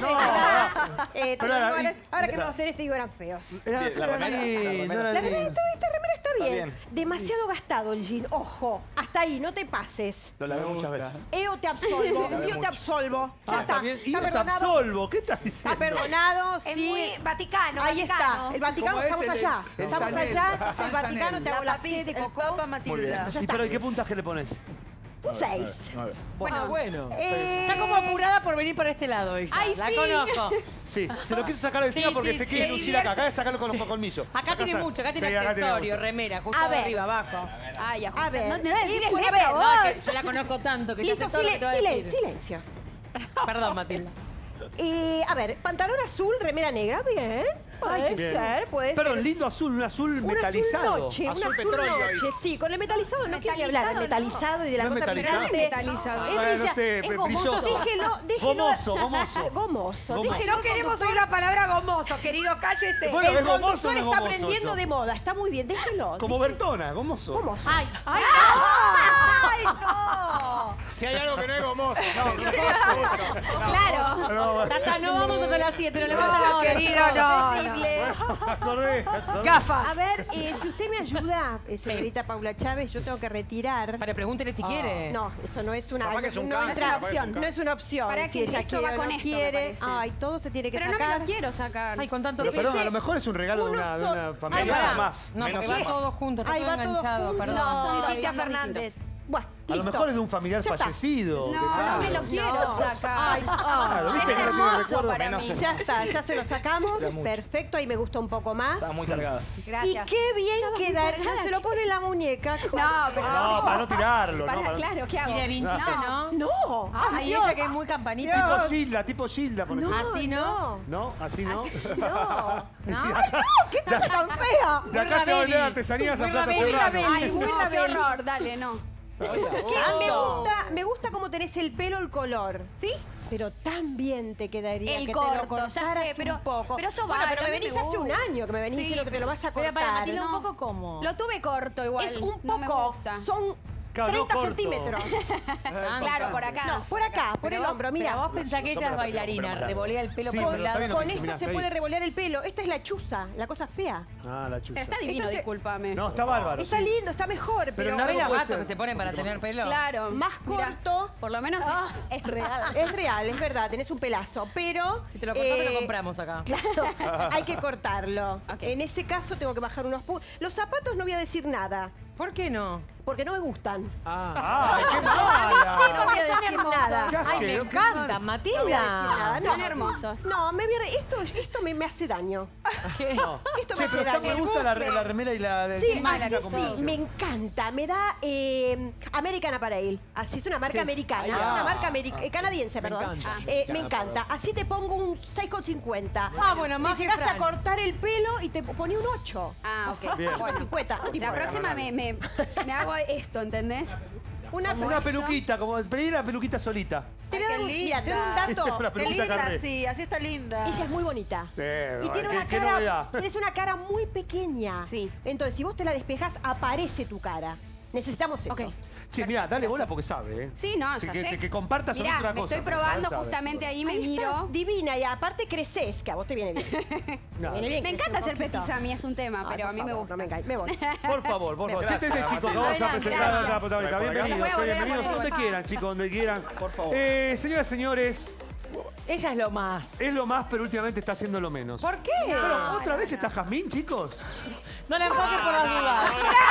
eh, pero ahora, era- ahora que no hacer este digo eran feos. Era, Bien, la era remera, lindo, la remera. era La remera, lindo. esta, esta remera está bien. bien. Demasiado gastado el jean. Ojo, hasta ahí, no te pases. Lo lavé muchas veces. Eo te absolvo, La veo yo te mucho. absolvo. Ya Ah, está, está bien. Y está yo te perdonado. absolvo. ¿Qué estás diciendo? Está perdonado, Es sí. muy Vaticano. Ahí Vaticano. está, el Vaticano, ¿Cómo es estamos el de- allá. el Estamos Chanel? allá, Es el el Vaticano, Chanel. te hago La la papis fiesta, de el Papa pop. Muy bien. Ya ¿Y está. pero ¿y qué puntaje le pones? Un seis. Bueno, bueno. Eh, Está como apurada por venir para este lado ella. Ay, la sí. conozco. Sí, se lo quiso sacar de encima Sí, porque sí, se sí, quiere se lucir acá. divierte. Acá sacarlo con los colmillos. Acá tiene sa- mucho, acá tiene Sí, tiene accesorio, mucho. remera, justo A ver. arriba, abajo. Ay, ajusta. A ver. No, no le Y tires por- a letra, ver, vos. No, que se la conozco tanto que ya Listo, sé todo lo que silen- te va a silen- decir. silencio. Perdón, Matilda. Y, a ver, pantalón azul, remera negra, bien. Puede Bien. ser, puede Perdón, ser. lindo azul, un azul Un metalizado. azul noche, Azul un azul petróleo noche, sí. Con el metalizado no quiero ni hablar, el metalizado y de la ¿No es cosa metalizado? brillante. Metalizado. Es Bueno, no brilla- sé, es brilloso. Déjelo, déjelo. Gomoso, gomoso. Gomoso. Gomoso. Déjelo No queremos oír la palabra gomoso, querido, cállese. Bueno, el ¿es gomoso o conductor no es está gomoso aprendiendo eso? de moda, está muy bien, déjelo. Como Bertona, gomoso. Gomoso. Ay, ay, ¡Ay, no! Si hay algo que no es gomoso. No, Claro. No, Tata, no vamos hasta las siete, nos levantan No, ahora. querido, chicos. no, no. Terrible. me acordé, me acordé. Gafas. A ver, eh, si usted me ayuda, eh, señorita Paula Chávez, yo tengo que retirar. Para, pregúntele si quiere. No, eso no es una, Capaz que es un no, cáncer, entra- capaz que es un no es una opción. Para si que ella esto quiere va o con no esto, me quiere. parece. Ay, todo se tiene que Pero no me sacar. lo quiero sacar. Ay, con tanto Pero perdón, a Fíjese, lo mejor es un regalo de uno una, de so- una Ay, familia. pará. más. No, menos porque va más. todo junto, está Ay, todo va todo enganchado, junto. perdón. No, son Leticia todavía más Fernández. Bueno, A lo listo. mejor es de un familiar Ya está. fallecido. No, dejalo. no me lo quiero sacar. Ay, ah. Claro, ¿viste Es que no tiene hermoso recuerdo? para Menos mí. es Ya está, ya se lo sacamos. Da mucho. Perfecto, ahí me gusta un poco más. Está muy cargada. Gracias. Y qué bien Estaba muy quedar. cargada. Se lo pone en la muñeca. No, pero No, para no tirarlo. Para, no, para... claro, ¿qué hago? Y de vinchita, ¿no? No. Ay, ella que es muy campanita. Tipo Gilda, tipo Gilda, por ejemplo. Así no. ¿No? ¿Así no? No. ¿No? ¡Ay, no! ¡Qué cosa tan fea! De acá se va a vender artesanías a Muy Plaza Rabelli. Serrano. Ay, Muy no, qué Rabel. horror, dale, no. ¿Qué? Me gusta, me gusta cómo tenés el pelo, el color. ¿Sí? Pero tan bien te quedaría El que corto, te lo ya cortaras sé, pero- un poco. pero eso bueno, vale, pero a me mí venís me hace un gusta. año que me venís Sí. diciendo que te lo vas a Pero cortar. para Matilda, un No. poco como. Lo tuve corto igual. Es un No me poco, gusta. son Claro, no treinta corto. centímetros. Claro, por acá. No, por acá, por Pero el vos- hombro, Pero mira. vos pensás que ella es bailarina, revolea el pelo Sí, por pero un está lado. bien lo que Con dice, esto mirá, se está puede ahí. revolear el pelo. Esta es la chuza, la cosa fea. Ah, la chucha. Pero está divino, Entonces- discúlpame. No, está bárbaro. Está sí. lindo, está mejor, pero, en ¿No algo ves la puede vato ser. que se ponen para tener pelo? Claro. más Mirá, corto. por lo menos Ah. es real. Es real, es verdad, tenés un pelazo, pero... Si te lo cortás, te eh, lo compramos acá. Claro, hay que cortarlo. Ok. En ese caso tengo que bajar unos pu- Los zapatos no voy a decir nada, ¿Por qué no? porque no me gustan. ¡Ay, qué No mala! voy a son decir hermosos. nada. Qué Ay, me asqueroso. encantan, No voy a decir Matilda. nada, Son no. hermosos. No, me voy a re- esto, esto me, me hace daño. ¿Qué? No. Esto Che, me pero hace está, daño. me gusta la, la remera y la de Sí, encima, así la sí, combinación. me encanta. Me da eh, American Apparel. Así es una marca ¿Qué es? americana. Ah. una marca ameri- eh, canadiense, Me perdón. encanta. Eh, me encanta. Así te pongo un seis con cincuenta. Ah, bueno, más Te que llegas a Fran. cortar el pelo y te pone un ocho. Ah, ok. Bien. Bueno, cincuenta. No te la importa. próxima me, me, me hago esto, ¿entendés? Una, Como Una esto. peluquita, como pedir la peluquita solita. te voy a dar un, mira, te doy un dato. Una Qué peluquita linda, carré. sí, así está linda. Ella es muy bonita. Eh, Y tiene ¿qué- una qué cara, novedad? tenés una cara muy pequeña. Sí. Entonces, si vos te la despejas, aparece tu cara. Necesitamos eso. Ok. Che, mira, dale bola porque sabe, ¿eh? Sí, no, Sí, ya que, sé. que, que compartas sobre Mirá, otra me cosa. estoy pero probando sabe, sabe. justamente ahí, me Ahí miro. estás divina y aparte creces, que a vos te viene bien. No. Viene bien Me crecer encanta un ser poquito. petiza, a mí es un tema, Ay, pero por a mí me favor, gusta. no me, enga- me voy. Por favor, por favor. Gracias, Siéntese, chicos, que vamos a Adelante, presentar a gracias. la protagonista. Voy por acá. Bienvenidos, Voy a volver a bienvenidos poner donde igual. quieran, chicos, donde quieran. Por favor. Eh, señoras, señores, Ella es lo más. es lo más, pero últimamente está haciendo lo menos. ¿Por qué? Pero, ¿otra vez está Jazmín, chicos? No la enfoques por las dudas.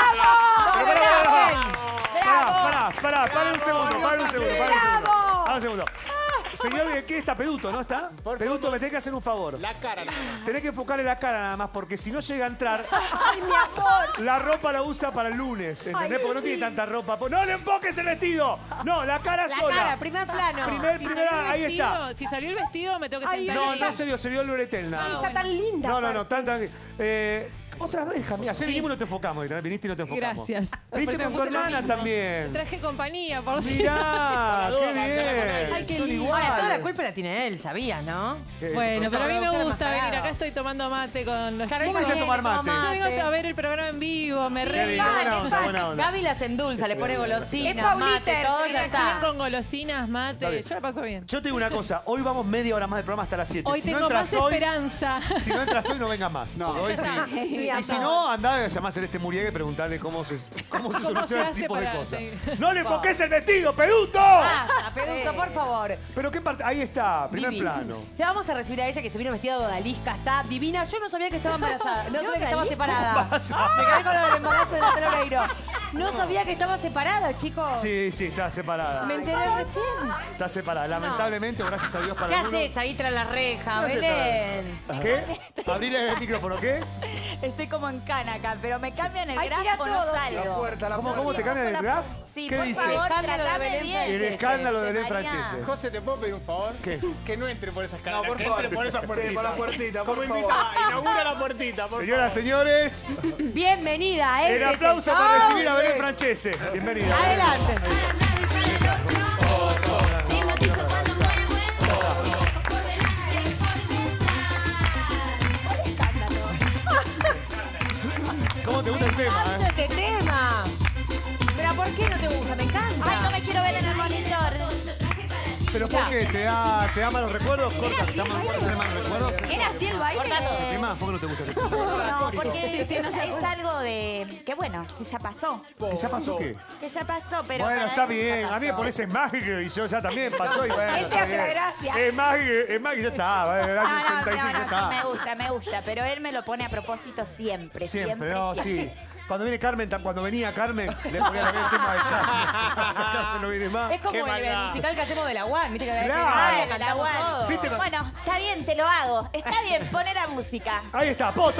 Pero, pará, pará, ¡Bravo! pará, pará, pará un segundo, pará un segundo, pará un segundo. Pará un segundo. Señor, ¿de qué está Peduto, no está? Peduto, me tenés que hacer un favor. La cara nada más. Tenés que enfocarle la cara nada más, porque si no llega a entrar, Ay, mi amor. la ropa la usa para el lunes, ¿entendés? Ay, Porque no tiene tanta ropa. ¡No le enfoques el vestido! No, la cara La sola. cara, primer plano. Primer, Si primera, salió el ahí vestido- está. Si salió el vestido, me tengo que Ay, sentar No, ahí. no se vio, se vio el Loretel nada. Está más. tan linda. No, no, no, aparte. tan, tan. Eh, otra vez, Jamila. Ayer Sí. vinimos y no te enfocamos, ¿entendés? Viniste y no te enfocamos. Gracias. Por Viniste eso con me tu puse lo hermana mismo. también. Traje compañía, por si. Mirá, qué bien. Ay, qué Son lindo. iguales. Ahora, toda la culpa la tiene él, sabías, ¿no? Eh, Bueno, pero a mí me Claro, gusta claro. venir acá, estoy tomando mate con los Claro, chicos. ¿Cómo es a tomar mate? Yo vengo a ver el programa en vivo, me Qué re bien, buena onda, buena onda. Gaby las endulza, le pone Es golosinas, Paulita, mate, todo, se ya viene está. con golosinas, Está mate. bien. Yo la paso bien. Yo te digo una cosa, hoy vamos media hora más del programa hasta las siete. Hoy si no tengo entras más hoy, esperanza. si no entras hoy, no vengas más. No. Porque hoy Ya sí. está. Sí, Y si no, andá a llamar a Celeste Muriel y preguntarle cómo se, cómo se ¿Cómo soluciona se este hace tipo de para- cosas. sí. ¡No le enfoques el vestido, Peduto! Basta, Peduto, por favor. Pero qué parte. Ahí está, primer Divina. plano. Ya vamos a recibir a ella que se vino vestida de odalisca, está divina. Yo no sabía que estaba embarazada, no sabía que estaba separada. pasa? Me quedé con el embarazo de Natalia Oreiro. No sabía que estaba separada, chicos. Sí, sí, está separada. Me enteré recién. Está separada. Lamentablemente, o gracias a Dios para ¿Qué algunos. haces ahí tras la reja, ¿Qué haces Belén? ¿Qué? Abrile el micrófono, ¿qué? Estoy como en cana acá, pero me cambian el Ay, graf tira o no todo. salgo. La puerta, la ¿Cómo, puerta. cómo te cambian el graph? Sí, ¿Qué por dice? favor, Escándalo de tratame Belén bien. El Francese. escándalo de Belén María. Francese. José, ¿te puedo pedir un favor? ¿Qué? Que no entre por esa escalera, No, por que favor. entre por esa Sí, puertita. por la puertita, por Como favor. invitada, inaugura la puertita, por Señoras, favor. señores, Bienvenida, ¿eh? el aplauso para recibir a Belén Francese. Bienvenida. Adelante. ¿Cómo te gusta el tema, ¡Amo eh? este tema! ¿Pero por qué no te gusta? Me encanta. Ay, no me quiero ver en el monitor. ¿Pero por qué? ¿Te da, te da malos recuerdos? Corta, ¿te da malos te da malos recuerdos? ¿Era así el baile? ¿Qué más? ¿Por qué no te gusta el tema? No, porque Sí, sí, no se es acuerda. algo de... Que bueno, que ya pasó. ¿Que ya pasó qué? Que ya pasó, pero... Bueno, para está él ya bien. A mí me pasó. pones es mágico y yo ya también pasó y bueno. Él te está hace la bien. gracia. Es mágico, es mágico, ya está. bueno, El año Ah, no, ochenta y seis no, ya no, sí, me está. gusta, me gusta, pero él me lo pone a propósito siempre, siempre, Siempre, no, siempre. sí. Cuando viene Carmen, tam- cuando venía Carmen, le ponía también el tema de Carmen. Ya Carmen no viene más. Es como Qué el, el maldad. musical que hacemos de la One, ¿viste? Que Claro. Ay, Ay, la cantamos guan. todo. ¿Viste? Bueno, está bien, te lo hago. Está bien, poner la música. Ahí está, poto.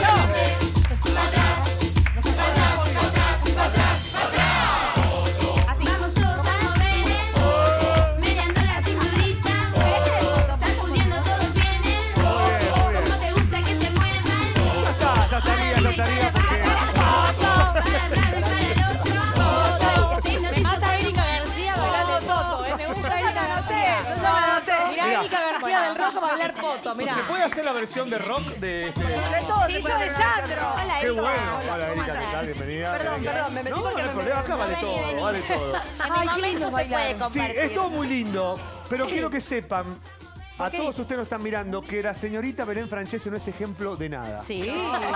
Así. Vamos todos a mover, meneando la cinturita. Sacudiendo todos vienen. Como te gusta que se muevan. Ya está, ya estaría, ya estaría porque... Me mata Erika García bailando Toto, ¿eh? Me gusta Erika García. Yo ya me anoté. Mirá, Mirá. Erika García del rock bailar Toto, mirá. ¿Se puede hacer la versión de rock de este? Se hizo de Sandro. Hola, Qué Erika. bueno. Hola, ¿Cómo Erika, ¿qué andás? tal? Bienvenida. Perdón, Erika. perdón, me metí No, porque no hay no me- problema, acá vale Vení, todo, vení. vale todo. En Ay, mi qué momento lindo se bailar. puede Sí, compartir. es todo muy lindo, pero quiero que sepan, a qué? todos ustedes nos están mirando, que la señorita Belén Francese no es ejemplo de nada. Sí.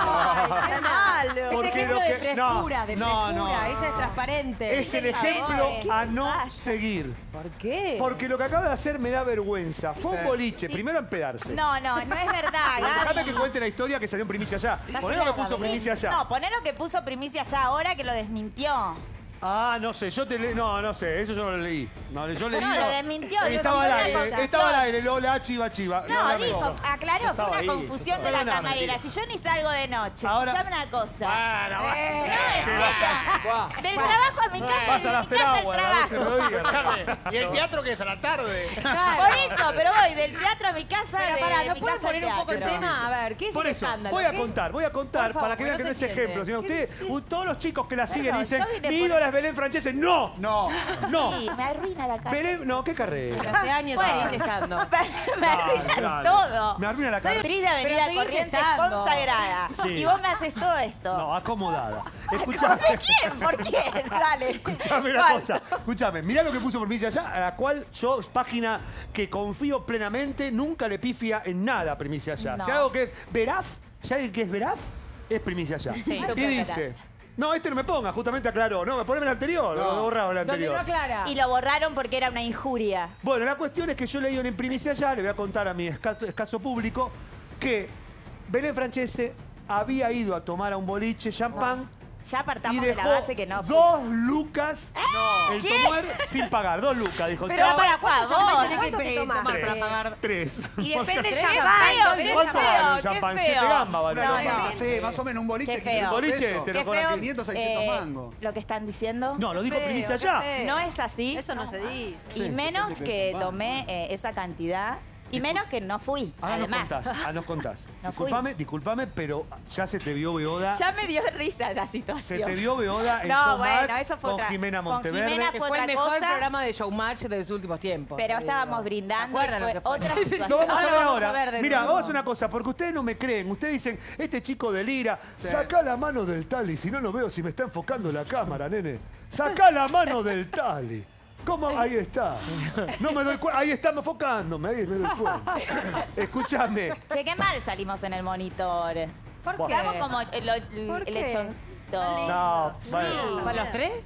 Ay, qué malo. Es Porque ejemplo lo de que- frescura, no, de no, frescura. no. Ella es transparente. Es el Por favor, ejemplo ¿qué a te no pasa? seguir. ¿Por qué? Porque lo que acaba de hacer me da vergüenza. Fue un boliche, primero a empedarse. No, no, no es verdad, Gaby. Déjame que cuente la historia que salió en primicia allá. Poné lo que puso Sí. primicia allá. No, poné lo que puso primicia allá ahora que lo desmintió. Ah, no sé, yo te leí. No, no sé, eso yo no lo leí. No, yo leí. No, lo desmintió, yo Estaba al compré aire, una cosa. estaba al aire, Lola, chiva, chiva. No, Lola, dijo, no. aclaró, fue Estaba una ahí. confusión de la Perdóname, camarera. tía. Si yo ni salgo de noche, Ahora- escuchame una cosa. Bueno, bueno. Eh, no, escucha. Del trabajo a mi casa, Vas de al mi after casa al hour, a veces trabajo. lo digan. Escuchame, ¿y el teatro que es a la tarde? Por eso, pero voy del teatro a mi casa, Pero de pará, ¿no mi pueden casa al poner un poco el teatro. tema? A ver, ¿qué es Por el eso, escándalo? voy a ¿Qué? contar, voy a contar Por favor, para que vean que no no es se entiende. ejemplo. Sino ¿Qué usted, u- todos los chicos que la siguen Perdón, dicen, yo vine mi por- ídola es Belén Francese. No, no, no. Sí, me arruina la cara. Belén, no, qué carrera. Hace años Bueno. seguís estando. Me Dale, arruina dale. todo. Me arruina la Soy cara. actriz de Avenida Pero seguís Corrientes estando. consagrada. Sí. Y vos me haces todo esto. No, acomodada. ¿De Escuchame. quién? ¿Por qué? Dale. Escuchame una ¿Cuánto? cosa. Escuchame, mirá lo que puso Primicia allá, a la cual yo, página que confío plenamente, nunca le pifia en nada Primicia allá. No. Si algo que es veraz, si alguien que es veraz, es Primicia allá. Sí. Y dice, no, este no me ponga, justamente aclaró. No, me poneme el anterior, lo borraba el Donde anterior. no aclara. Y lo borraron porque era una injuria. Bueno, la cuestión es que yo leí en Primicia allá, le voy a contar a mi escaso, escaso público, que Belén Francese había ido a tomar a un boliche champán Ya y apartamos de la dejó base que no. fui. dos lucas el ¿Qué? tomar sin pagar. Dos lucas, dijo. Pero chao. para favor. champán tenés que ¿Cuánto te eh, tomás? tomar para Tres. pagar? Tres. Y depende del Qué champán. feo, depende qué del ¿Cuánto feo, vale un qué champán? feo. Siete gambas vale. No, Una no, copa, no. sí, más o menos un boliche. Qué feo. quinientos Boliche, pesos. te lo Qué cobran feo, quinientos, seiscientos eh, mangos. Lo que están diciendo. No, lo dijo Feo, Primicia qué allá. feo. No es así. Eso no se dice. Y Sí. menos Gente que que va. tomé eh, esa cantidad. Y menos que no fui. Ahora nos además. contás, ahora nos contás. No fui. disculpame, disculpame, pero ya se te vio beoda. Ya me dio risa la Se situación. te vio beoda en No, Showmatch bueno, eso fue con otra- Jimena con Monteverde. Jimena Que Fue fue el otra mejor cosa. programa de Showmatch de los últimos tiempos. Pero te estábamos digo. brindando. ¿Se y acuerdan fue lo que fue? otra situación. Lo vamos a ver Ahora vamos ahora. a ver de Mira, nuevo. vamos a hacer una cosa, porque ustedes no me creen. Ustedes dicen, este chico delira. Sacá la mano del tali, si no lo veo, si me está enfocando la cámara, nene. Sacá la mano del tali. ¿Cómo? Ahí está. No me doy cuenta. Ahí está enfocándome, ahí me doy cuenta. Escúchame. Che, qué mal salimos en el monitor. ¿Por qué? Estamos como el, el, ¿Por el qué? lechoncito. No, Sí. bueno. ¿Para los tres?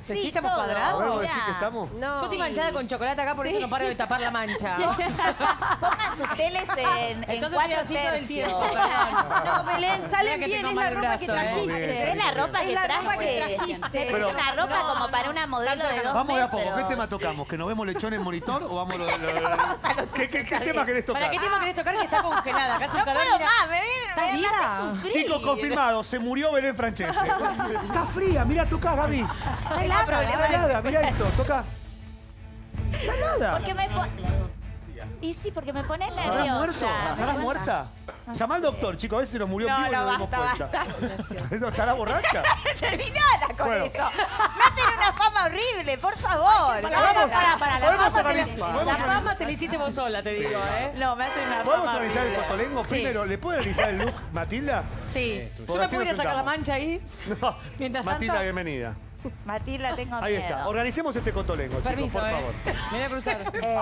¿Sí, Sí, estamos todo. cuadrados? ¿Podemos Mirá. decir que estamos? No. Yo estoy manchada con chocolate acá, por eso no paro de tapar la mancha. Pongan sus teles en, en Entonces cuatro estoy así todo el tercios. tiempo, perdón. No, Belén, salen Mira que bien, tengo es la mal ropa que brazo, ¿eh? trajiste. Es la ropa que Es la ropa traje. que trajiste. Pero- es una ropa No, como para no. una modelo de dos Vamos de a poco. metros. ¿Qué tema tocamos? ¿Que nos vemos lechón en monitor o vamos lo, lo- lo- ¿Qué, qué, qué tema querés tocar? ¿Para qué tema querés tocar que está congelada? Acá hace un No calor, puedo mira. más, me, me, ¿Estás me viva? hace sufrir. Chicos, confirmado, se murió Belén Francese. Está fría, mirá, toca, Gaby. Está helada, Está helada, mirá esto, toca. Está helada. Porque me po- Y sí, porque me pones ¿Estarás nerviosa. muerto? ¿Estarás muerta? Llama al doctor, chicos, a ver si nos murió en No, vivo y no, nos dimos basta, cuenta. ¿No estará borracha? Terminala con Bueno. eso. Me hacen una fama horrible, por favor. Pará, pará, pará, la podemos fama te la- organizar- la podemos fama te la hiciste vos sola, te digo, ¿eh? No, me hacen una ¿Podemos fama analizar el horrible. cotolengo Sí. primero? ¿Le puede analizar el look, Matilda? Sí. Por Yo me así nos podría sacar la sentamos. mancha ahí. No. Mientras Matilda, tanto- bienvenida. Matilda, tengo Ahí miedo. está. Organicemos este cotolengo, chicos, Permiso, por ¿eh? favor. Me voy a cruzar.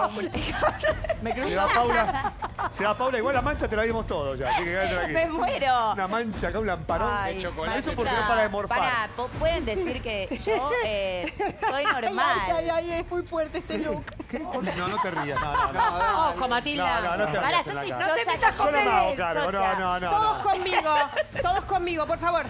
Me Se cruzo. va Paula. Se va Paula. Igual la mancha te la dimos todo ya. Así que quédate tranquila. Me muero. Una mancha acá, un lamparón. Ay, Eso Matilda, porque no para de morfar. Pará, po- pueden decir que yo eh, soy normal. Ay, ay, ay, es muy fuerte este look. No, no te rías. No, no, no. Ojo, Matilda. No, no, no te Pará, rías yo en la te- cara. no te Chocha, metas Yo con no me hago Belén. cargo. No, no, no. Todos no. conmigo, todos conmigo, por favor.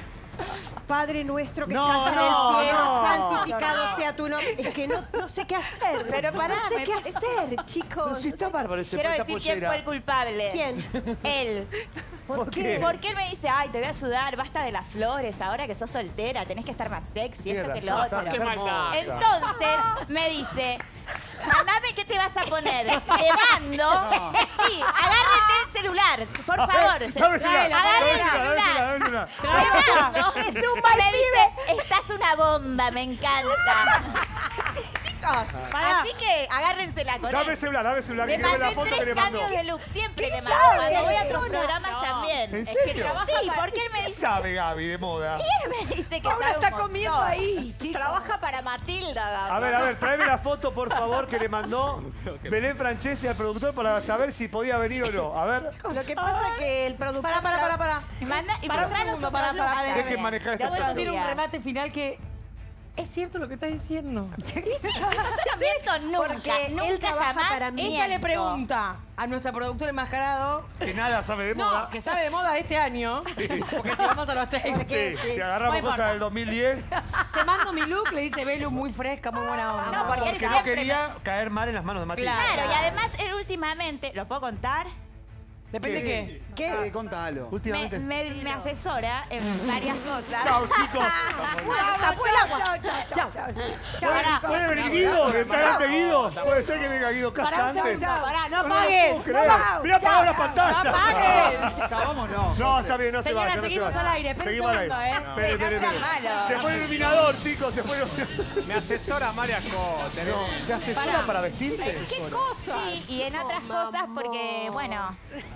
Padre nuestro que No, estás en no, el cielo, no. santificado sea tu nombre. Es que no, no sé qué hacer. Pero pará, no sé me qué parece- hacer, chicos. Pero si está bárbaro ese Quiero esa decir quién pollera. fue el culpable. ¿Quién? Él. ¿Por qué? Porque él me dice, ay, te voy a ayudar, basta de las flores, ahora que sos soltera, tenés que estar más sexy, Tienes esto que razón, lo está- otro. está hermosa. Entonces me dice, mandame qué te vas a poner. Te mando. Sí, agárrate el celular, por favor. Dame el celular, Agarre el dame el celular, dame el celular. celular, dame el celular. Te mando. Es un me dice, estás una bomba, me encanta. Chicos, así que agárrensela con Dame el él. celular, dame el celular. Le Que quiero ver la mandé foto que tres le mandó. cambios de look, siempre le mando. sabe? Cuando voy a otros Persona. programas No. también. ¿En Es serio? que trabaja sí, porque él me ¿Qué dice, sabe Gaby de moda? y él me dice que Paula sabe un está montón. comiendo ahí, chicos. Trabaja para Matilda, Gabo. A ver, a ver, tráeme la foto, por favor, que le mandó Belén Francese al productor para saber si podía venir o no. A ver. Lo que pasa es que el productor... Pará, pará, pará, pará. Y manda, y Pará un mostrá los segundo, otros pará, looks. pará. A ver, Dejen a ver. manejar esta Te voy a Voy a situación. decir un estudiar. remate final que es cierto lo que estás diciendo. Sí, chicos, yo no miento nunca, Porque él nunca trabaja jamás. para mí. Ella le miento. pregunta a nuestra productora enmascarado. Que nada sabe de No, moda. que sabe de moda este año. Porque si vamos a los tres. Sí, si agarramos No importa. cosas del dos mil diez, Te mando mi look, le dice Belu, muy fresca, muy buena onda. No, porque él porque no siempre quería caer mal en las manos de Matilda. Claro, y además él últimamente, ¿lo puedo contar? Depende ¿Qué? qué. ¿Qué? Contalo. Me, Últimamente. me, me asesora en varias cosas. Chao, chicos. Tapó el agua. Chao, chao, chao. ¿Puede, puede venir Guido? ¿Está delante Guido? Puede ser que venga Guido Pará, chau, Cascante. chau, pará, no No lo apaguen. puedo creer. Mirá, apagó la pantalla. No apaguen. Acabamos, no. No, está bien, no se Señora, vaya, no se seguimos vaya. al aire, esperen Seguimos un al aire. segundo, ¿eh? Espere, espere, no sea espere. malo. Se fue el iluminador, chicos, se fue el iluminador. Me asesora varias cosas. No, ¿te asesora para vestirte? ¿Qué cosa? Sí, y en otras cosas porque, bueno,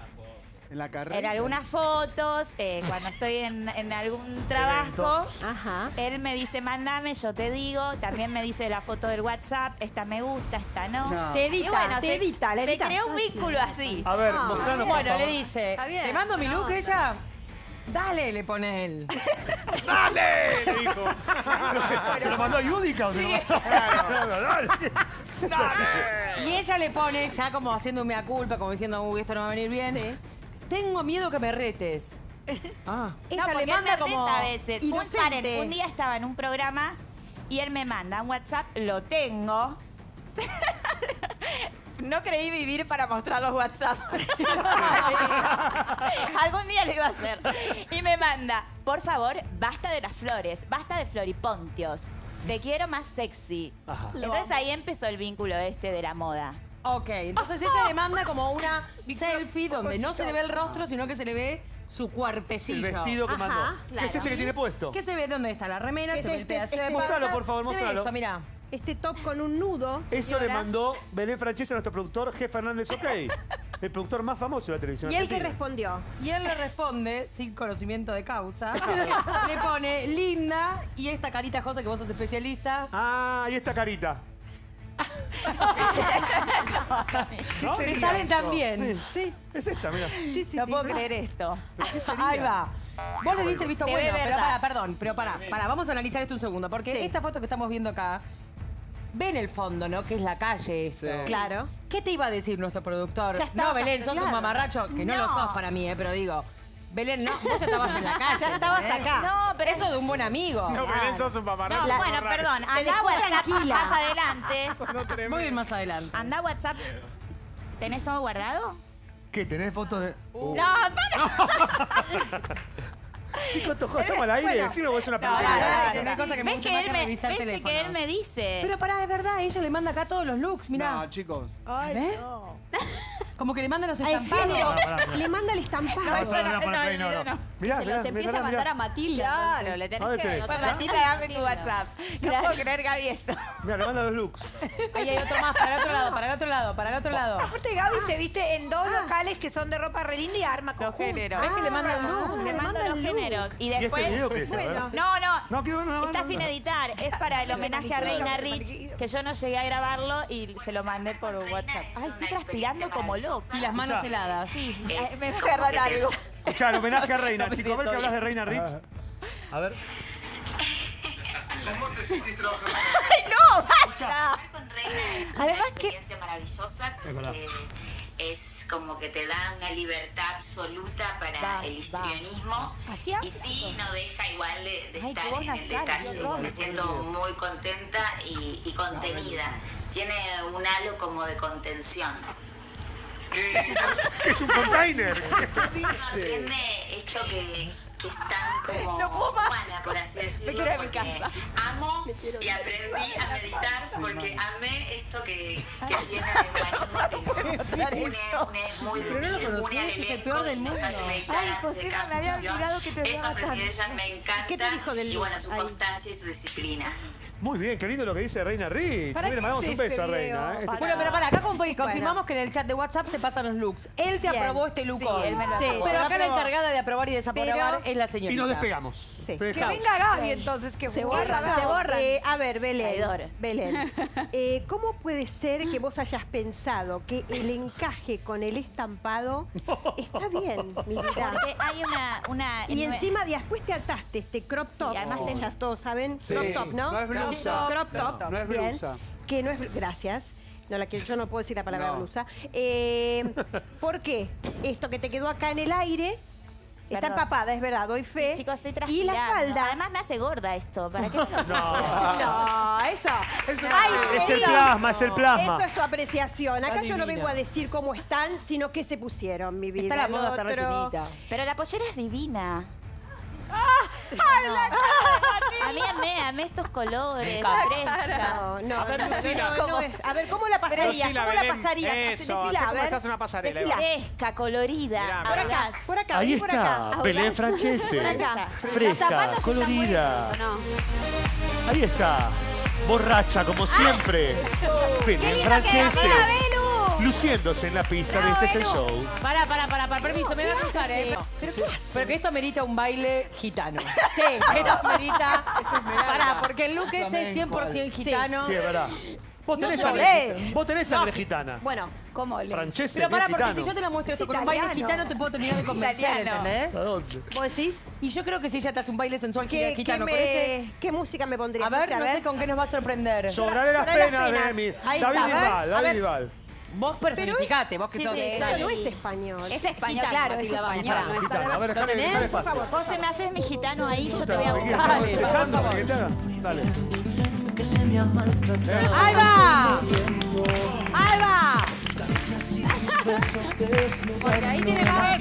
En la carrera. en algunas fotos, eh, cuando estoy en, en algún trabajo, Ajá. él me dice, mándame, yo te digo. También me dice la foto del WhatsApp, esta me gusta, esta no. No. Te edita, Y bueno, te se- edita, le se edita. creó un vínculo así. A ver, mostranos, por Bueno, le favor. dice, Está bien. te mando mi look, ella. Dale, le pone él. ¡Dale! Le dijo. ¿Se lo mandó a Yudica o se lo mandó? Dale. Dale. Y ella le pone, ya como haciendo un mea culpa, como diciendo, uy, esto no va a venir bien. Tengo miedo que me retes. Ah. Ella No, le porque manda él me como. reta a veces. Un, inocente. paren, un día estaba en un programa y él me manda un WhatsApp, lo tengo. No creí vivir para mostrar los WhatsApp. Algún día lo iba a hacer. Y me manda, por favor, basta de las flores, basta de floripontios. Te quiero más sexy. Ajá. Entonces ahí empezó el vínculo este de la moda. Ok, entonces ella le manda como una selfie donde no se le ve el rostro, sino que se le ve su El cuerpecillo. vestido que Ajá, mandó. ¿Qué es claro. este que tiene puesto? ¿Qué se ve? ¿Dónde está la remera? ¿Qué Se es ve el este? pedazo de Este- panza. Mostralo, por favor, Se ve mostralo. esto, mirá. Este top con un nudo. Eso le señora. mandó Belén Francese a nuestro productor G. Fernández OK. El productor más famoso de la televisión ¿Y él qué argentina. respondió? Y él le responde, sin conocimiento de causa, le pone linda y esta carita cosa que vos sos especialista. Ah, y esta carita. ¿Qué ¿No? Me sería salen eso? también. Sí, es esta, mira. no puedo creer esto. ¿Pero qué sería? Ahí va. Vos le diste el visto Te bueno, ve pero verdad. para, perdón, pero para, para, vamos a analizar esto un segundo, porque esta foto que estamos viendo acá, ven el fondo, ¿no? Que es la calle esto. Sí. Claro. ¿Qué te iba a decir nuestro productor? Ya estabas No, Belén, sos un arreglada. mamarracho, que no. lo No. sos para mí, ¿eh? Pero digo, Belén, no, vos ya estabas en la calle. Ya estabas ¿entendés? acá. No, pero Eso de un buen amigo. No, Belén, sos un pamarracho. No, La- bueno, perdón. Te Anda dejó WhatsApp tranquila. más adelante. Voy a ir más adelante. Anda WhatsApp. ¿Tenés todo guardado? ¿Qué? ¿Tenés fotos de...? Uh. No, para. Chicos, esto estamos al aire. Bueno. Decime vos es una No, película. no, no, Hay no, una no. cosa que me ¿Ves gusta que más él que me, revisar ves que teléfonos. él me dice? Pero para, de verdad, ella le manda acá todos los looks, mirá. No, chicos. Ay, ¿Ves? no. Como que le mandan los Al estampados. género. Pará, pará, pará. Le manda el estampado. No, esto Pará, no, pará, no, pará, no, no, no. no. Mirá, Se mirá, los empieza mirá, a mandar mirá. a Matilda. Claro, entonces. le tenés ¿Dónde que... tenés? Pues ¿Ya? Matilda, dame tu WhatsApp. No puedo creer, Gaby, esto. Mirá, le manda los looks. Ahí hay otro más, para el otro lado, para el otro lado, para el otro lado. Aparte Gaby se viste en dos locales que son de ropa re linda y arma Los conjunto. géneros. ¿Ves que le manda el Ah, look? Le le mando manda los el look. géneros. Y ¿Y este después... video qué es? A ver. Bueno. No, no. No, quiero ver, no, no, Está no, sin no. editar. Es para el homenaje a Reina Rich, que yo no llegué a grabarlo y se lo mandé por WhatsApp. Ay, estoy transpirando como loco. Y las manos Escuchá. heladas. Sí, ay, me agarra largo. Escuchá, el homenaje a Reina, No me chicos. A ver siento qué hablas de bien. Reina Rich. A ver. ¡Ay, no! ¡Basta! Con Reina es una Además que... experiencia maravillosa Es verdad. porque es como que te da una libertad absoluta para Va, el va. histrionismo Así y habla. sí no deja igual de, de Ay, estar qué voz en el nasal, detalle. qué horror. Me siento muy contenta y, y contenida. Tiene un halo como de contención. Que es un container. Uno aprende esto que, que es tan como No puedo más. humana, por así decirlo, quiero ir a mi porque casa. amo y aprendí a meditar porque amé esto que, que tiene el humanismo, que une, une muy Pero no lo une al conocías, es el elenco peor del y nos hace mundo. meditar Ay, antes José, de cada me había función. olvidado que te Eso odiaba aprendí de tanto. ella, me encanta. ¿Qué te dijo del y bueno, su ahí? constancia y su disciplina. Muy bien, qué lindo lo que dice Reina Rich. ¿Para Mira, le qué mandamos es un beso ese a Reina. video? ¿eh? Este- Bueno, pero para, acá conf- confirmamos que en el chat de WhatsApp se pasan los looks. Él te Bien. aprobó este look Sí, hoy. él me lo Sí, aprobó. Pero acá la aprobó. encargada de aprobar y desaprobar Pero- es la señorita. Y nos despegamos. Sí. Te Que dejamos. venga Gaby entonces, que Se juegue. borran, se borran. Eh, a ver, Belén. Traidora. Belén. eh, ¿Cómo puede ser que vos hayas pensado que el encaje con el estampado está bien, mi vida? Porque hay una... una Y encima después te ataste este crop top. además te- ya todos saben, Sí. crop top, ¿no? No es blusa. Crop top. No es bien. blusa. Que no es, gracias. No, la que yo no puedo decir la palabra No. blusa. Eh, ¿Por qué? Esto que te quedó acá en el aire está Perdón. empapada, es verdad, doy fe. Chicos, estoy Y transpirando. la falda. Además me hace gorda esto. ¿Para qué? No. No, eso. Ay, Es el eso. plasma, es el plasma. Eso es tu apreciación. Acá Está yo no divina. vengo a decir cómo están, sino qué se pusieron, mi vida. Está la El moda, está otro- rellenita. Pero la pollera es divina. A mí amé, amé estos colores. fresca. No, no, A ver, no, Lucila. no, no es. A ver, ¿cómo la pasarías? Lucila, ¿Cómo la Belén, pasarías? eso, Desfila, hacé a como ver. estás en una pasarela, Desfila. ahí Fresca, colorida. Mirá, Por acá, audaz. por acá, Ahí vení por acá. está, Belén Audaz. Francese. Por acá. Los Fresca, zapatos están colorida. buenos, ¿no? Ahí está. Borracha, como siempre. Belén ¡Qué lindo Francese. que era, Belu! Luciéndose en la pista de Este es el Show. Pará, pará, pará, pará, permiso, me voy a cruzar, ¿eh? ¿Pero qué hace? Pero que esto amerita un baile gitano. Sí, esto amerita. Pará, porque el look este es cien por ciento gitano. Sí, es verdad. Vos No tenés se sangre, ve. gitana. Vos tenés sangre gitana. Bueno, ¿Cómo le? Francese, Pero pará, bien porque gitano. si yo te la muestro esto Es con un baile italiano. gitano, te puedo terminar de convencer, Italiano. ¿entendés? ¿A dónde? ¿vos decís? Y yo creo que si ella te hace un baile sensual ¿Qué, qué, gitano me- con este... ¿Qué música me pondría? A ver, no sé con qué nos va a sorprender. Lloraré las Lloraré las penas de penas. mi. Ahí David está, a ver, Bisbal, a David ver. Bisbal. Vos personificate, vos que Sí, sos... sí, Dale. esto no es español. Es español, Gitano, claro, es Matilda, vamos, español. pará. No es Gitano, a ver, ¿Lo déjale, tenés? déjale Por fácil. Vos se me haces mi gitano ahí, yo te voy a ¿Qué buscar. estás bostezando? ¿Qué te haga? Dale. ¡Ahí va! ¡Ahí va! Porque ahí tiene más.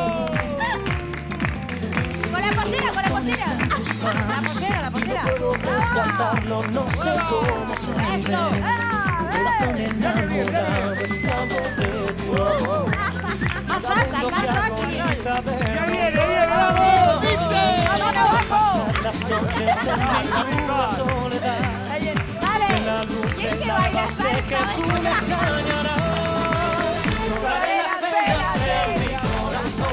Con la pollera, con la pollera. La pollera, la pollera. Descartarlo, no sé cómo se vive. Corazón enamorado, esclavo de tu amor. Más alta, más alta. ¡Ya viene, viene, vamos! ¡Dice! ¡Vamos abajo! Las noches en la soledad. ¡Dale! La luz ¿Y es de que la baila sé que salsa? tú me extrañarás. Lloraré las penas de mi corazón.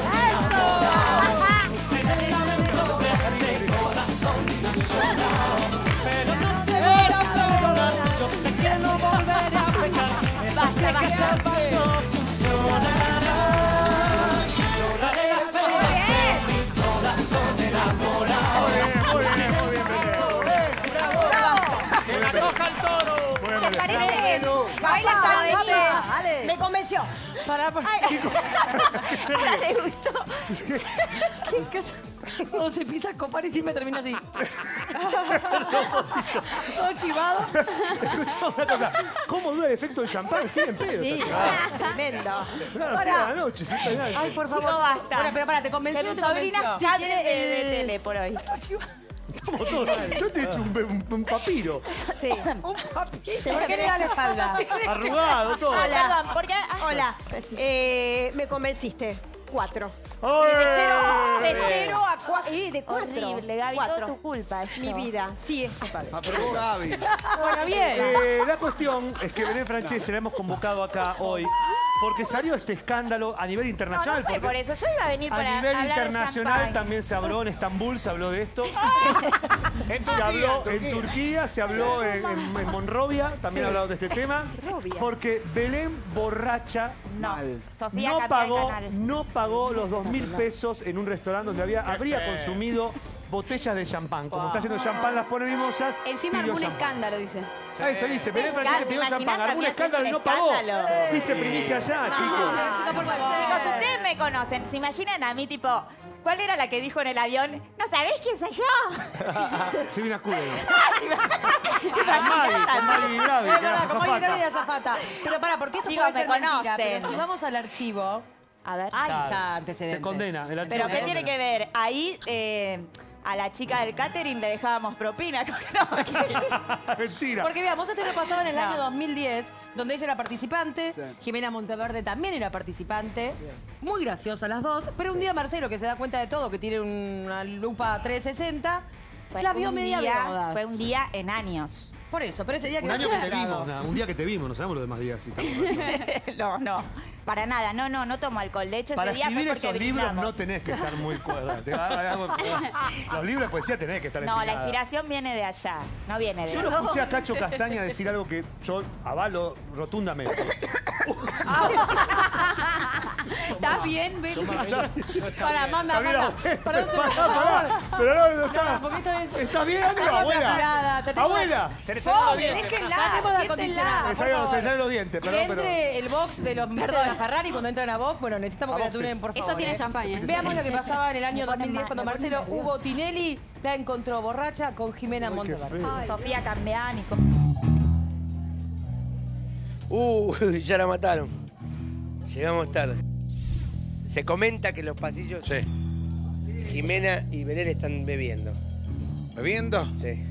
Este corazón desolado. Pero no te voy a perdonar. Yo sé que no volveré a pecar. Esas penas trampas no funcionarán. Lloraré las penas de mi corazón. Pará, pará. Ahora le gustó. Cuando se pisa a copar y siempre termina así. Todo chivado. Escuchá una cosa. ¿Cómo dura el efecto del champán? Sí, en pedo. Sí, esa tremendo. Claro, así a la noche. Sí, penal. Ay, por favor. No basta. Bueno, pero pará, ¿te convenció Que o mi no te sobrina convenció? cambie Sí, de, de tiene- tele por hoy. Estamos todos- Yo te he hecho un, un- un papiro. Sí. Un papito. ¿Por qué le da la espalda? Arrugado, todo. Hola. Perdón, porque... ah, Hola. Eh, me convenciste. Cuatro. ¡Ay! De cero, De cero a cuatro. Eh, de cuatro. Horrible, Gaby, Cuatro. todo tu culpa. esto. Mi vida. Sí, es culpable. Aprobó Gaby. Bueno, bien. Eh, la cuestión es que Belén Francese la hemos convocado acá hoy porque salió este escándalo a nivel No, internacional. no fue porque por eso. Yo iba a venir a para nivel hablar de internacional champán. también se habló en Estambul, se habló de esto. En Se Turquía, habló en en Turquía, se habló en, en- en Monrovia, también Sí. hablaron de este tema. Monrovia. Porque Belén borracha No, Mal. Sofía no cambia de pagó, canal. no pagó los dos mil pesos en un restaurante donde había, habría feo. consumido botellas de champán. Como está haciendo champán, las pone mimosas. Encima pidió armó un champán. escándalo, dice. Ah, eso dice, Belén Francese pidió Imaginás champán, algún también escándalo y no un pagó. escándalo. Dice primicia ya, chicos. Chicos, por favor. Chicos, ustedes me conocen. ¿Se imaginan a mí, tipo, cuál era la que dijo en el avión? ¿No sabés quién soy yo? Se vino a Cuba. ¿Te Con imaginas Maggie, a con mí? Maggie Grave, que era Como alguien azafata. de azafata. Pero para, ¿por qué esto Chicos, puede me ser mentira? conocen. Pero si vamos al archivo, A ver. hay Claro. ya antecedentes. Te condena, el archivo ¿Pero te qué condena. tiene que ver? Ahí eh, a la chica del catering le dejábamos propina. No, Mentira. Porque veamos, esto le pasaba en el No. año dos mil diez, donde ella era participante, Sí. Jimena Monteverde también era participante, muy graciosa las dos, pero un día Marcelo, que se da cuenta de todo, que tiene una lupa trescientos sesenta, Fue la vio un media día- drogas. Fue un día en años. Por eso, pero ese día que Un año que te claro. vimos, nada, un día que te vimos, no sabemos los demás días. Si estamos borrachos. No, no. Para nada. No, no, no tomo alcohol. De hecho, Para ese día escribir fue porque esos libros brindamos. no tenés que estar muy cuerda. Te va- Los libros de poesía tenés que estar No, la inspirada. inspiración viene de allá. No viene de Yo lo escuché a Cacho Castaña decir algo que yo avalo rotundamente. ¿Estás bien, Belén? Para, manda, Está bien, manda. abuela. Para, no se Pará, me pará. Pero no, no está. No, porque esto es- ¿Estás bien, amigo? Hay otra Abuela. tirada, te tengo- Abuela. Se le salen los dientes. Déjenla, Tratemos de siéntenla. acondicionar, Me por salen, se favor. le salen los dientes, Que perdón, pero. entre el box de los miembros de la Ferrari cuando entran a box. Bueno, necesitamos A que la boxes. tunen, por favor. Eso tiene ¿eh? champán, ¿eh? Veamos lo que pasaba en el año Me dos pone mil diez mal, cuando me pone Marcelo nerviosa. Hugo Tinelli la encontró borracha con Jimena Ay, qué Monteverde. feo. Sofía Cambiani. Uh, ya la mataron. Llegamos tarde. Se comenta que en los pasillos Sí. Jimena y Belén están bebiendo. ¿Bebiendo? Sí.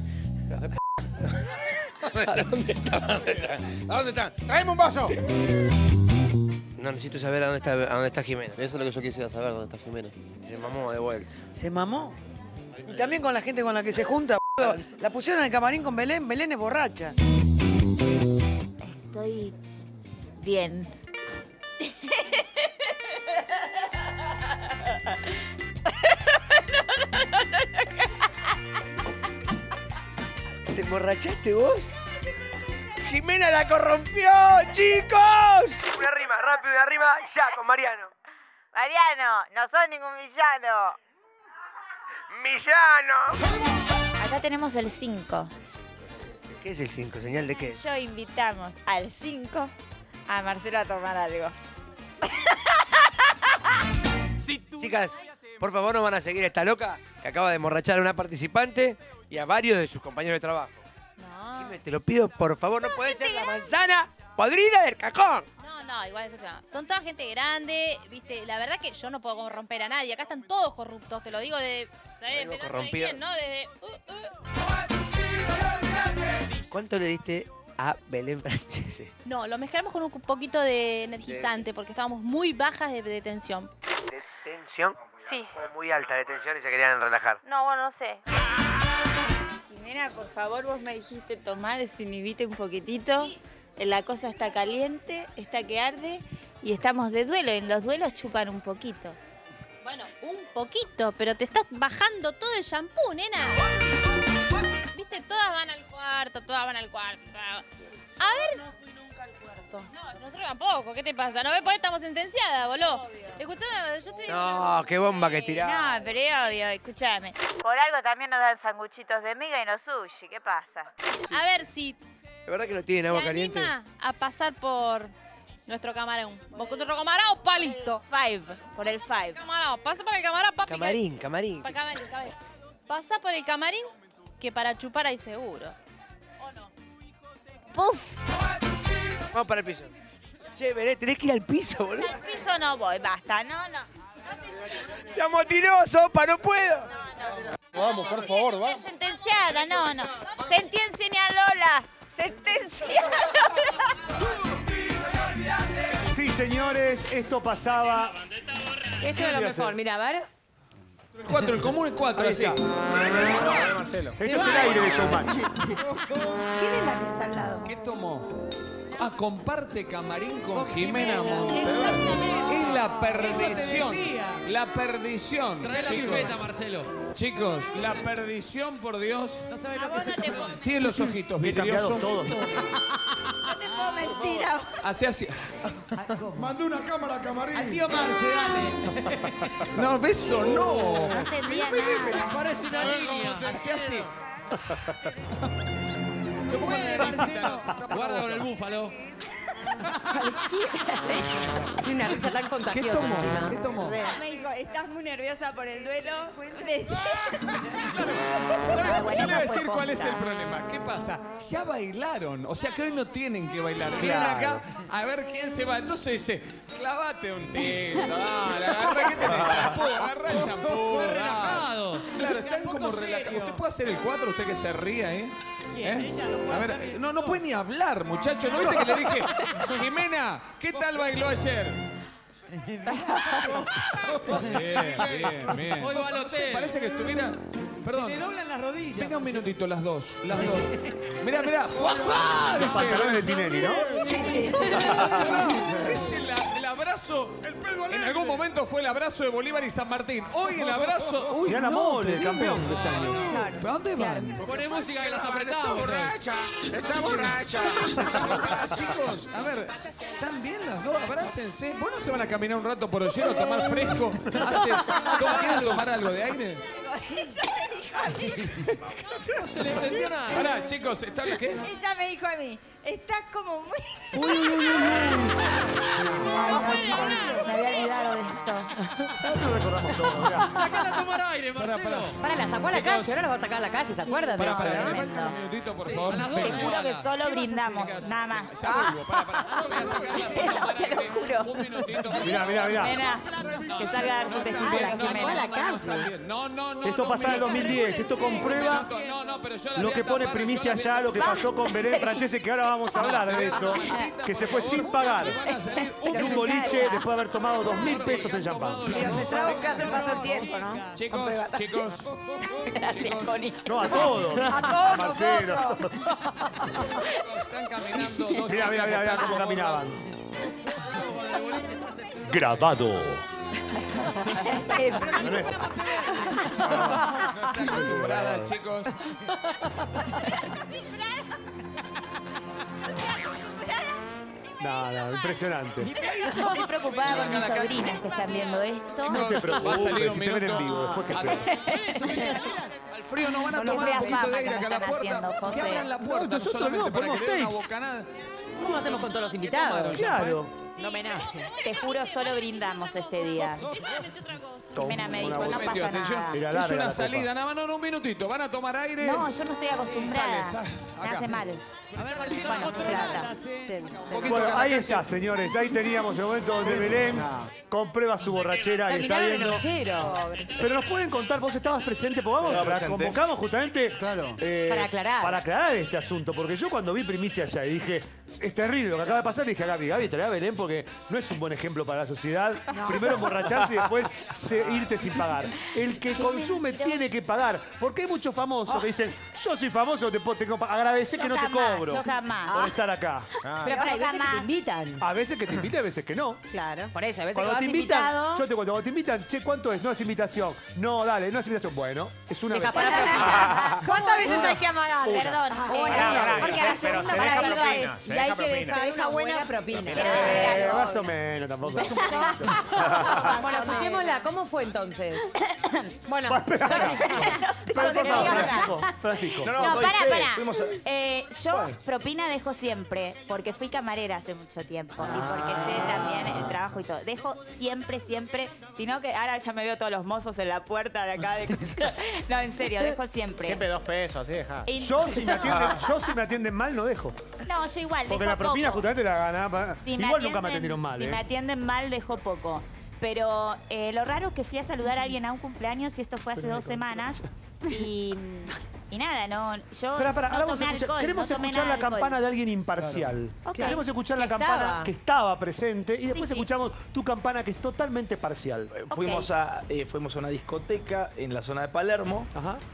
¿A dónde está? ¿A dónde está? ¿A dónde está? ¡Traeme un vaso! No, necesito saber a dónde está, a dónde está Jimena. Eso es lo que yo quisiera saber, dónde está Jimena. Se mamó de vuelta. ¿Se mamó? Y también con la gente con la que se junta, boludo. La pusieron en el camarín con Belén. Belén es borracha. Estoy bien. ¿Te emborrachaste vos? ¡Jimena la corrompió, chicos! Una rima, rápido de arriba, ya, con Mariano. Mariano, no sos ningún villano. ¡Villano! Acá tenemos el cinco. ¿Qué es el cinco? ¿Señal de qué? Yo invitamos al cinco a Marcelo a tomar algo. Chicas, por favor, no van a seguir a esta loca que acaba de emborrachar a una participante y a varios de sus compañeros de trabajo. No. Jimé, te lo pido, por favor, no puede ser la manzana podrida del cajón. No, no, igual, escucha. Son toda gente grande, viste. La verdad que yo no puedo corromper a nadie. Acá están todos corruptos, te lo digo de. ¿Sabés? Algo Empezando de corrompido. quién, ¿no? Desde. uh, uh. ¿Cuánto le diste a Belén Francese? No, lo mezclamos con un poquito de energizante porque estábamos muy bajas de, de tensión. ¿De tensión? Sí. O muy alta de tensión y se querían relajar. No, bueno, no sé. Jimena, por favor, vos me dijiste tomar, desinhibite un poquitito. La cosa está caliente, está que arde y estamos de duelo. En los duelos chupan un poquito. Bueno, un poquito, pero te estás bajando todo el shampoo, nena. Viste, todas van al cuarto, todas van al cuarto. A ver. No fui nunca al cuarto. No, nosotros tampoco. ¿Qué te pasa? ¿No ves? Por ahí estamos sentenciadas, boludo. Escuchame, yo te digo. No, qué bomba que tirás. No, pero es obvio, escúchame. Por algo también nos dan sanguchitos de miga y no sushi. ¿Qué pasa? A ver si ¿De verdad que no tienen te agua caliente? anima a pasar por Nuestro camarón. ¿Vos con nuestro camarón o palito? Five, por el five. Camarón, pasa por el camarón, papi. que- Camarín, camarín. Pa- camarín, camarín. Pasa por el camarín que para chupar hay seguro. ¡Puf! Vamos para el piso. Che, Belén, tenés que ir al piso, boludo. Al piso no voy, basta, no, no. Se amotinó, sopa, no puedo. Vamos, por favor, va. Sentenciada, no, no. Sentencia a Lola. Sentencia a Lola. Sí, señores, esto pasaba. Esto es lo mejor, mira, a ver. El cuatro, el común es cuatro, así. Esto es el aire de Showmatch. ¿Quién es la que está al lado? ¿Qué tomó? Ah, comparte camarín con Jimena Monteverde. Es la perdición. La perdición. Trae la chicos. pipeta, Marcelo. Chicos, la perdición, por Dios. No sabes lo que se come. Tiene los ojitos Bien cambiados vidriosos. todos. No te puedo mentir ahora. Así, así. Mandó una cámara a camarín. Al tío Marce, dale. No, beso no. No entendía nada. Parece una niña. Así, así. Yo pongo la de Marcelo. Guarda con el búfalo. Tiene una risa tan ¿Qué contagiosa tomó? encima. ¿Qué tomó? Me dijo, ¿estás muy nerviosa por el duelo? ¿Sabe? Yo le voy a decir cuál es el problema. ¿Qué pasa? Ya bailaron. O sea que hoy no tienen que bailar. Vienen acá a ver quién se va. Entonces dice, clavate un tito. Dale, agarra. ¿Qué tenés? Shampoo. Agarra el shampoo. Relajado. Claro, están como relajados. ¿Usted puede hacer el cuatro? ¿Usted que se ría ahí? ¿Eh? A ver, no, no puede ni hablar, muchacho. ¿No viste que le dije, Jimena, ¿qué tal bailó ayer? Bien, bien, bien. Hoy va al hotel. Parece que estuviera... Perdón. Le doblan las rodillas. Venga un minutito, las dos. Las dos. Mirá, mirá. ¡Juá, juá! Los pantalones de Tinelli, ¿no? No, es el, el abrazo. En algún momento fue el abrazo de Bolívar y San Martín. Hoy el abrazo. Uy, Gana no, Mole, te el digo. campeón de ese año. ¿Pero a dónde van? Pone música que las apretamos. Está borracha. Está borracha. Chicos, a ver, ¿están bien las dos? Abrácense. ¿Vos no se van a caminar un rato por Ollero a tomar fresco? Hace, ¿Cómo quieren tomar algo de aire? No se le entendió nada. Pará, chicos, ¿está bien qué? Ella me dijo a mí, estás como muy... Uy, uy, uy, uy. Me había olvidado de esto. Nosotros recordamos todo, mirá. Sacala a tomar aire, Pará, Marcelo. pará. Para, la sacó a la Chicos. calle, ahora la va a sacar a la calle, ¿se acuerdan? Pará, de pará, eso? me faltan un minutito, por favor. A las dos Venga. Juro que igualas. solo brindamos, chicas? nada más. Ya vuelvo, pará, pará. Voy a sacarla a tomar Te lo aire. juro. Un minutito. Mirá, mirá, mirá. Nena, que salga a dar su testimonio, la sacó a Jimena. la calle. No, no, no. Esto no, pasaba en el mira. dos mil diez. Esto comprueba No, no, pero yo la lo voy a que pone tapar, primicia yo la voy a allá, lo que pasó con Belén Francese, que ahora vamos a hablar de eso. Que se fue sin pagar de un boliche después de haber tomado dos mil pesos en champán. Y los estragos que hacen paso el tiempo, ¿no? Chicos, chicos. Gracias, Connie. No, a todos. A todos Marcelo. Están caminando dos Mirá, mirá, mirá, mirá chicas cómo que caminaban. Grabado. No es- No están acostumbradas, chicos. No, no, impresionante. Estoy preocupada con mis sobrinas que están viendo esto. No te Va a salir preocupes, un si te ven en minuto. vivo, después que esperes. Al frío no van a Con la tomar un fea poquito de fama aire que acá a me la están puerta. haciendo, Que José. abran la No, puerta, no nosotros solamente no, para que ponemos le den una tapes. bocanada. ¿Cómo hacemos con todos los tomaron invitados? ya? Claro. Un homenaje. Te juro, solo brindamos este día. Ella metió otra cosa. Jimena me dijo, Una no Metió, pasa atención. nada. Era Es larga la una copa. salida, nada más, no, no, un minutito. Van a tomar aire. No, yo no estoy acostumbrada. Sale, sale, Me acá. hace mal. A ver, Marcelo, Bueno, otro plata. alas, eh. Un poquito Bueno, acá en la ahí calle. está, señores. Ahí teníamos el momento donde Belén comprueba su borrachera y está Terminaron viendo. grosero. Pero nos pueden contar, vos estabas presente, porque vamos, Estaba la presente. convocamos justamente Claro. eh, Para aclarar. para aclarar este asunto, porque yo cuando vi primicia allá y dije, es terrible lo que acaba de pasar, le dije a Gaby, Gaby, trae a Belén porque no es un buen ejemplo para la sociedad. Primero emborracharse y después se- irte sin pagar. El que consume tiene que pagar, porque hay muchos famosos que dicen, yo soy famoso, te puedo- tengo que agradecer que Yo no te jamás, cobro yo jamás. por estar acá. Pero para, hay veces que te invitan. A veces que te invitan, a veces que no. Claro. Por eso, a veces Cuando que vas te invitan, invitado. yo te cuento, cuando te invitan, che, ¿cuánto es? No es invitación. No, dale, no es invitación. Bueno, es una Deja vez. para ¿Cuántas veces hay que amar a alguien? Perdón. Ah, eh, bueno, pará, porque a la segunda para para verdad verdad es. es. Y hay deja que propina. dejar una buena propina. Eh, más o menos, tampoco. Bueno, escuchémosla. ¿Cómo fue entonces? Bueno, Va, espera, espera. Pero, por favor, Francisco, Francisco. No, No, pará, doy fe, pará. fuimos a- Eh, yo ¿Cuál? propina dejo siempre, porque fui camarera hace mucho tiempo y porque sé también el trabajo y todo. Dejo siempre, siempre, sino que ahora ya me veo todos los mozos en la puerta de acá. De... No, en serio, dejo siempre. Siempre dos pesos, así deja. Y- Yo si, me atienden, yo si me atienden mal no dejo. No, yo igual, Porque dejo la propina poco. justamente la gana. Si me Igual nunca me atienden- atendieron mal, Si ¿eh? me atienden mal, dejo poco. Pero eh, lo raro es que fui a saludar a alguien a un cumpleaños y esto fue hace dos semanas. Y, y nada, no, yo Espera, espera, no ahora vamos a tomé escuchar- alcohol, queremos no tomé escuchar nada la de alcohol. campana de alguien imparcial. Ok. Queremos escuchar la Que campana estaba. que estaba presente y después Sí, sí. escuchamos tu campana que es totalmente parcial. Fuimos, a, eh, fuimos a una discoteca en la zona de Palermo.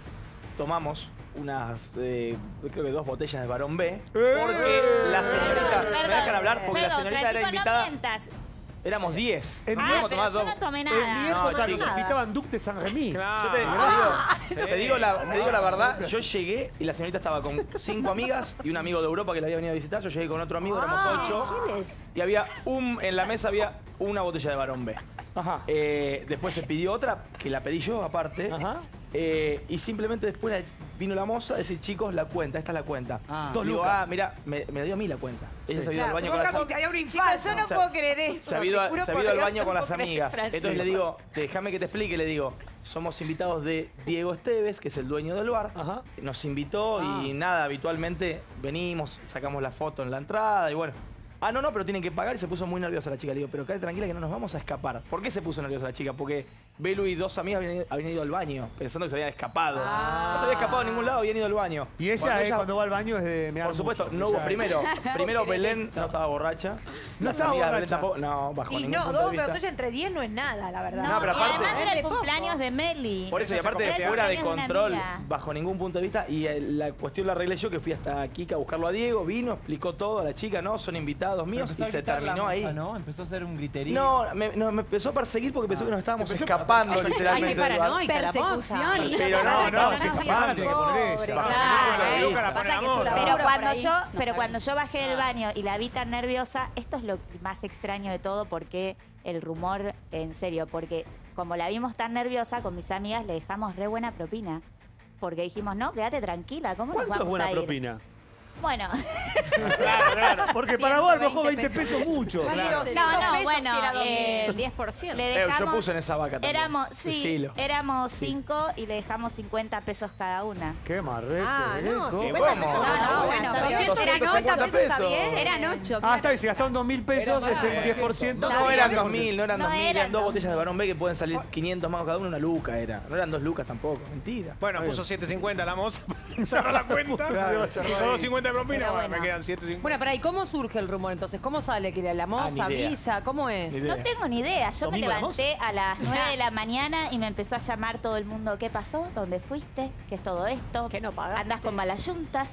Tomamos unas, eh, creo que dos botellas de Barón B. Porque la señorita. ¿Me Perdón, dejan hablar? Porque la perdón, señorita era Francisco, invitada. No mientas. Éramos diez. En Ah, mi pero yo no tomé nada. En mi época No, nos chicos. invitaban Duc de San Remí. Yo te, te digo, te digo la, te digo la verdad, yo llegué y la señorita estaba con cinco amigas y un amigo de Europa que la había venido a visitar. Yo llegué con otro amigo, éramos ocho. ¿Quién es? Y había un, en la mesa había una botella de Barón B. Ajá. Eh, después se pidió otra, que la pedí yo aparte. Ajá. Eh, y simplemente después la- vino la moza a decir, chicos, la cuenta, esta es la cuenta. Ah. Digo, Dos lucas. ah, mira, me, me dio a mí la cuenta. Ella se había ido al baño con las Te dio un Chicos, infarto. yo no Se- puedo creer esto. se había ido, te juro se por había ido al Dios, baño no con las puedo creer, amigas. Francisco. Entonces le digo, déjame que te explique, le digo, somos invitados de Diego Esteves, que es el dueño del bar. Ajá. Nos invitó y nada, habitualmente venimos, sacamos la foto en la entrada y bueno. Ah, no, no, pero tienen que pagar y se puso muy nerviosa la chica. Le digo, pero quédate tranquila que no nos vamos a escapar. ¿Por qué se puso nerviosa la chica? Porque Belu y dos amigas habían ido, habían ido al baño pensando que se habían escapado. No se había escapado a ningún lado, habían ido al baño. Y ella, eh, cuando va al baño es de mear Por supuesto, mucho. no Ella hubo es- primero. Primero Belén no estaba borracha. No Las estaba amigas de Belén borracha. tampoco. No, bajo Y ningún no, punto de dos vista. botellas entre diez no es nada, la verdad. No, pero Y aparte- además era el Re poco. cumpleaños de Meli. Por eso, y aparte, Era el fuera de cumpleaños una control, amiga. bajo ningún punto de vista. Y eh, la cuestión la arreglé yo, que fui hasta Kika a buscarlo a Diego, vino, explicó todo a la chica, no, son invitados míos, y se terminó ahí. ¿no? Empezó a hacer un griterío. No, me, no, me empezó a perseguir porque pensó que nos estábamos escapando Ay, literalmente qué del bar. paranoica la moza. Persecución. Pero no, no, se escaparon. tiene que poner ella. Pobre, Bajo claro. ningún punto de vista. Pasa que es un laburo Pero por cuando ahí. yo, No pero sabe. cuando yo bajé del baño y la vi tan nerviosa, esto es lo más extraño de todo porque el rumor, en serio, porque como la vimos tan nerviosa, con mis amigas le dejamos re buena propina. Porque dijimos, no, quédate tranquila, ¿cómo nos ¿Cuánto vamos es buena a ir? propina? Bueno, Claro, claro. Porque para vos a lo mejor veinte veinte pesos mucho. Vale no, doscientos no, pesos bueno, si era dos mil. eh, diez por ciento. le Eh, dejamos, yo puse en esa vaca también. éramos, sí, Decilo. éramos cinco y le dejamos cincuenta pesos cada una. Qué marrete. Ah, eh, no, ¿cómo? cincuenta ¿Cómo? pesos. No, no, bueno, Pero pero si eran noventa pesos, está bien. eran ocho. Ah, está bien, si gastaron dos mil pesos es el diez por ciento. No, no eran dos mil, no eran No dos mil, eran eran dos dos botellas de Barón B que pueden salir quinientos mangos cada una, una luca era. No eran dos lucas tampoco, mentira. Bueno, puso siete cincuenta la moza, cerró la cuenta. Claro, cerró Puso ahí. dos cincuenta de propina, Pero bueno, bueno. me quedan siete cincuenta. Bueno, pero ¿y cómo surge el rumor entonces? ¿Cómo sale? ¿Que la moza Ah, ni idea. avisa? ¿Cómo es? Ni idea. No tengo ni idea. Yo me ¿Domingo la levanté a las nueve de la mañana y me empezó a llamar todo el mundo. ¿Qué pasó? ¿Dónde fuiste? ¿Qué es todo esto? ¿Qué no pagaste? ¿Andás con malas yuntas?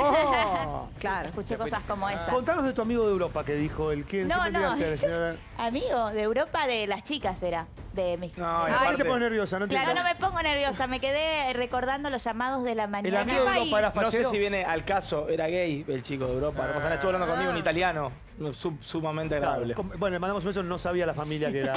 Oh. Claro. Escuché cosas como esas. Contanos de tu amigo de Europa que dijo el que No, ¿qué vendría no. a ser, señora? Amigo, de Europa, de las chicas era. De mis... No, y ¿Por qué aparte- te pones nerviosa? No, te Claro, no me pongo nerviosa. Me quedé recordando los llamados de la El mañana. amigo de Europa era No sé fachero. si viene al caso, era gay el chico de Europa. No pasa nada, estuvo hablando conmigo en italiano, sum- sumamente Claro, agradable. com- bueno, le mandamos un beso, no sabía la familia que era.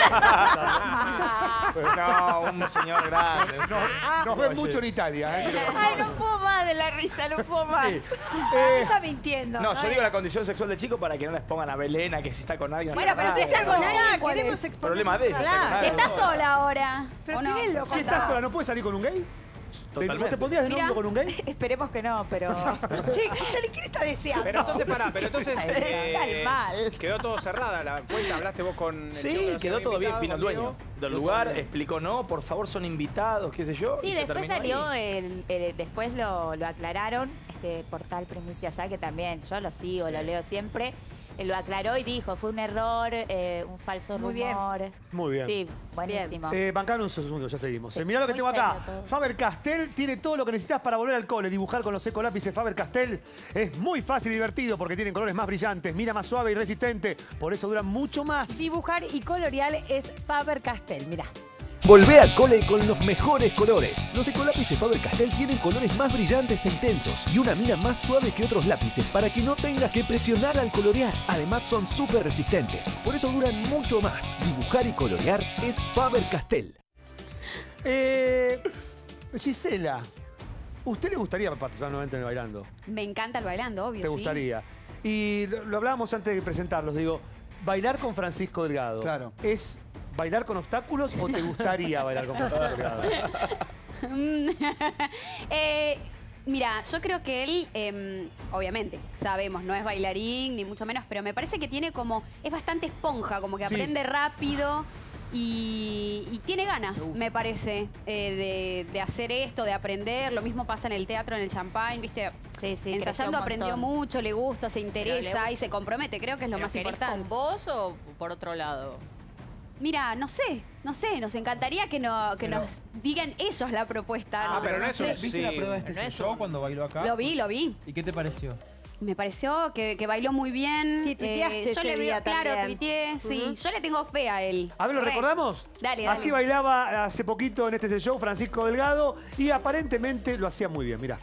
No, un señor grande. Nos ven mucho en Italia. ¿eh? Ay, no puedo más de la risa, no puedo más. Sí. ¿Qué está mintiendo? No, yo digo la condición sexual del chico para que no les pongan a Belén, a que si está con alguien. Bueno, pero si está con alguien, ¿cuál es? Problema de ella. Claro, si está sola ahora. Pero ¿o si no? él lo Si estás sola, ¿no puedes salir con un gay? Totalmente. ¿Vos te pondrías de novio Mira. con un gay? Esperemos que no, pero... Che, ¿qué le está deseando? Pero entonces, pará, pero entonces eh, mal. quedó todo cerrada la cuenta, hablaste vos con el chico que Sí, nos quedó había todo bien. invitado, Vino el dueño conmigo. del Quedó lugar, todo bien. explicó no, por favor, son invitados, qué sé yo. Sí, y se después terminó salió, ahí. el, el- después lo, lo aclararon, este portal Primicia Ya, que también yo lo sigo, lo leo siempre. eh, Lo aclaró y dijo, fue un error, eh, un falso Muy bien. rumor. Muy bien. Sí, buenísimo. Eh, bancanos un segundo, ya seguimos. Sí, Eh, mirá lo que muy tengo acá. serio todo. Faber-Castell tiene todo lo que necesitas para volver al cole. Dibujar con los ecolápices Faber-Castell es muy fácil y divertido porque tienen colores más brillantes, mira más suave y resistente. Por eso duran mucho más. Dibujar y colorear es Faber-Castell, mirá. Volvé al cole con los mejores colores. Los ecolápices Faber-Castell tienen colores más brillantes e intensos y una mina más suave que otros lápices para que no tengas que presionar al colorear. Además son súper resistentes, por eso duran mucho más. Dibujar y colorear es Faber-Castell. Eh, Gisela, ¿usted le gustaría participar nuevamente en el Bailando? Me encanta el bailando, obvio. ¿Te sí. gustaría? Y lo, lo hablábamos antes de presentarlos, digo, bailar con Francisco Delgado. Claro. ¿Es bailar con obstáculos o te gustaría bailar con Francisco Delgado? eh, mira, yo creo que él, eh, obviamente, sabemos, no es bailarín, ni mucho menos, pero me parece que tiene como, es bastante esponja, como que Sí. aprende rápido. Y, y tiene ganas, me parece, eh, de, de hacer esto, de aprender. Lo mismo pasa en el teatro, en el Champagne, ¿viste? Sí, sí, creció Ensayando un aprendió montón. mucho, le gusta, se interesa Pero le- y se compromete. Creo que es lo ¿Pero más querés importante. con vos o por otro lado? Mira, no sé, no sé, nos encantaría que, no, que Pero- nos digan ellos la propuesta. Ah, pero no es un- sé. ¿Viste la prueba de este Pero no es show un- cuando bailó acá? Lo vi, lo vi. ¿Y qué te pareció? Me pareció que, que bailó muy bien. Sí, tuiteaste yo ese le veo, día claro, también. tuiteé, sí. Ujú. Yo le tengo fe a él. A ver, ¿lo Re. recordamos? Dale, dale. Así bailaba hace poquito en este Es el Show Francisco Delgado y aparentemente lo hacía muy bien, mirá.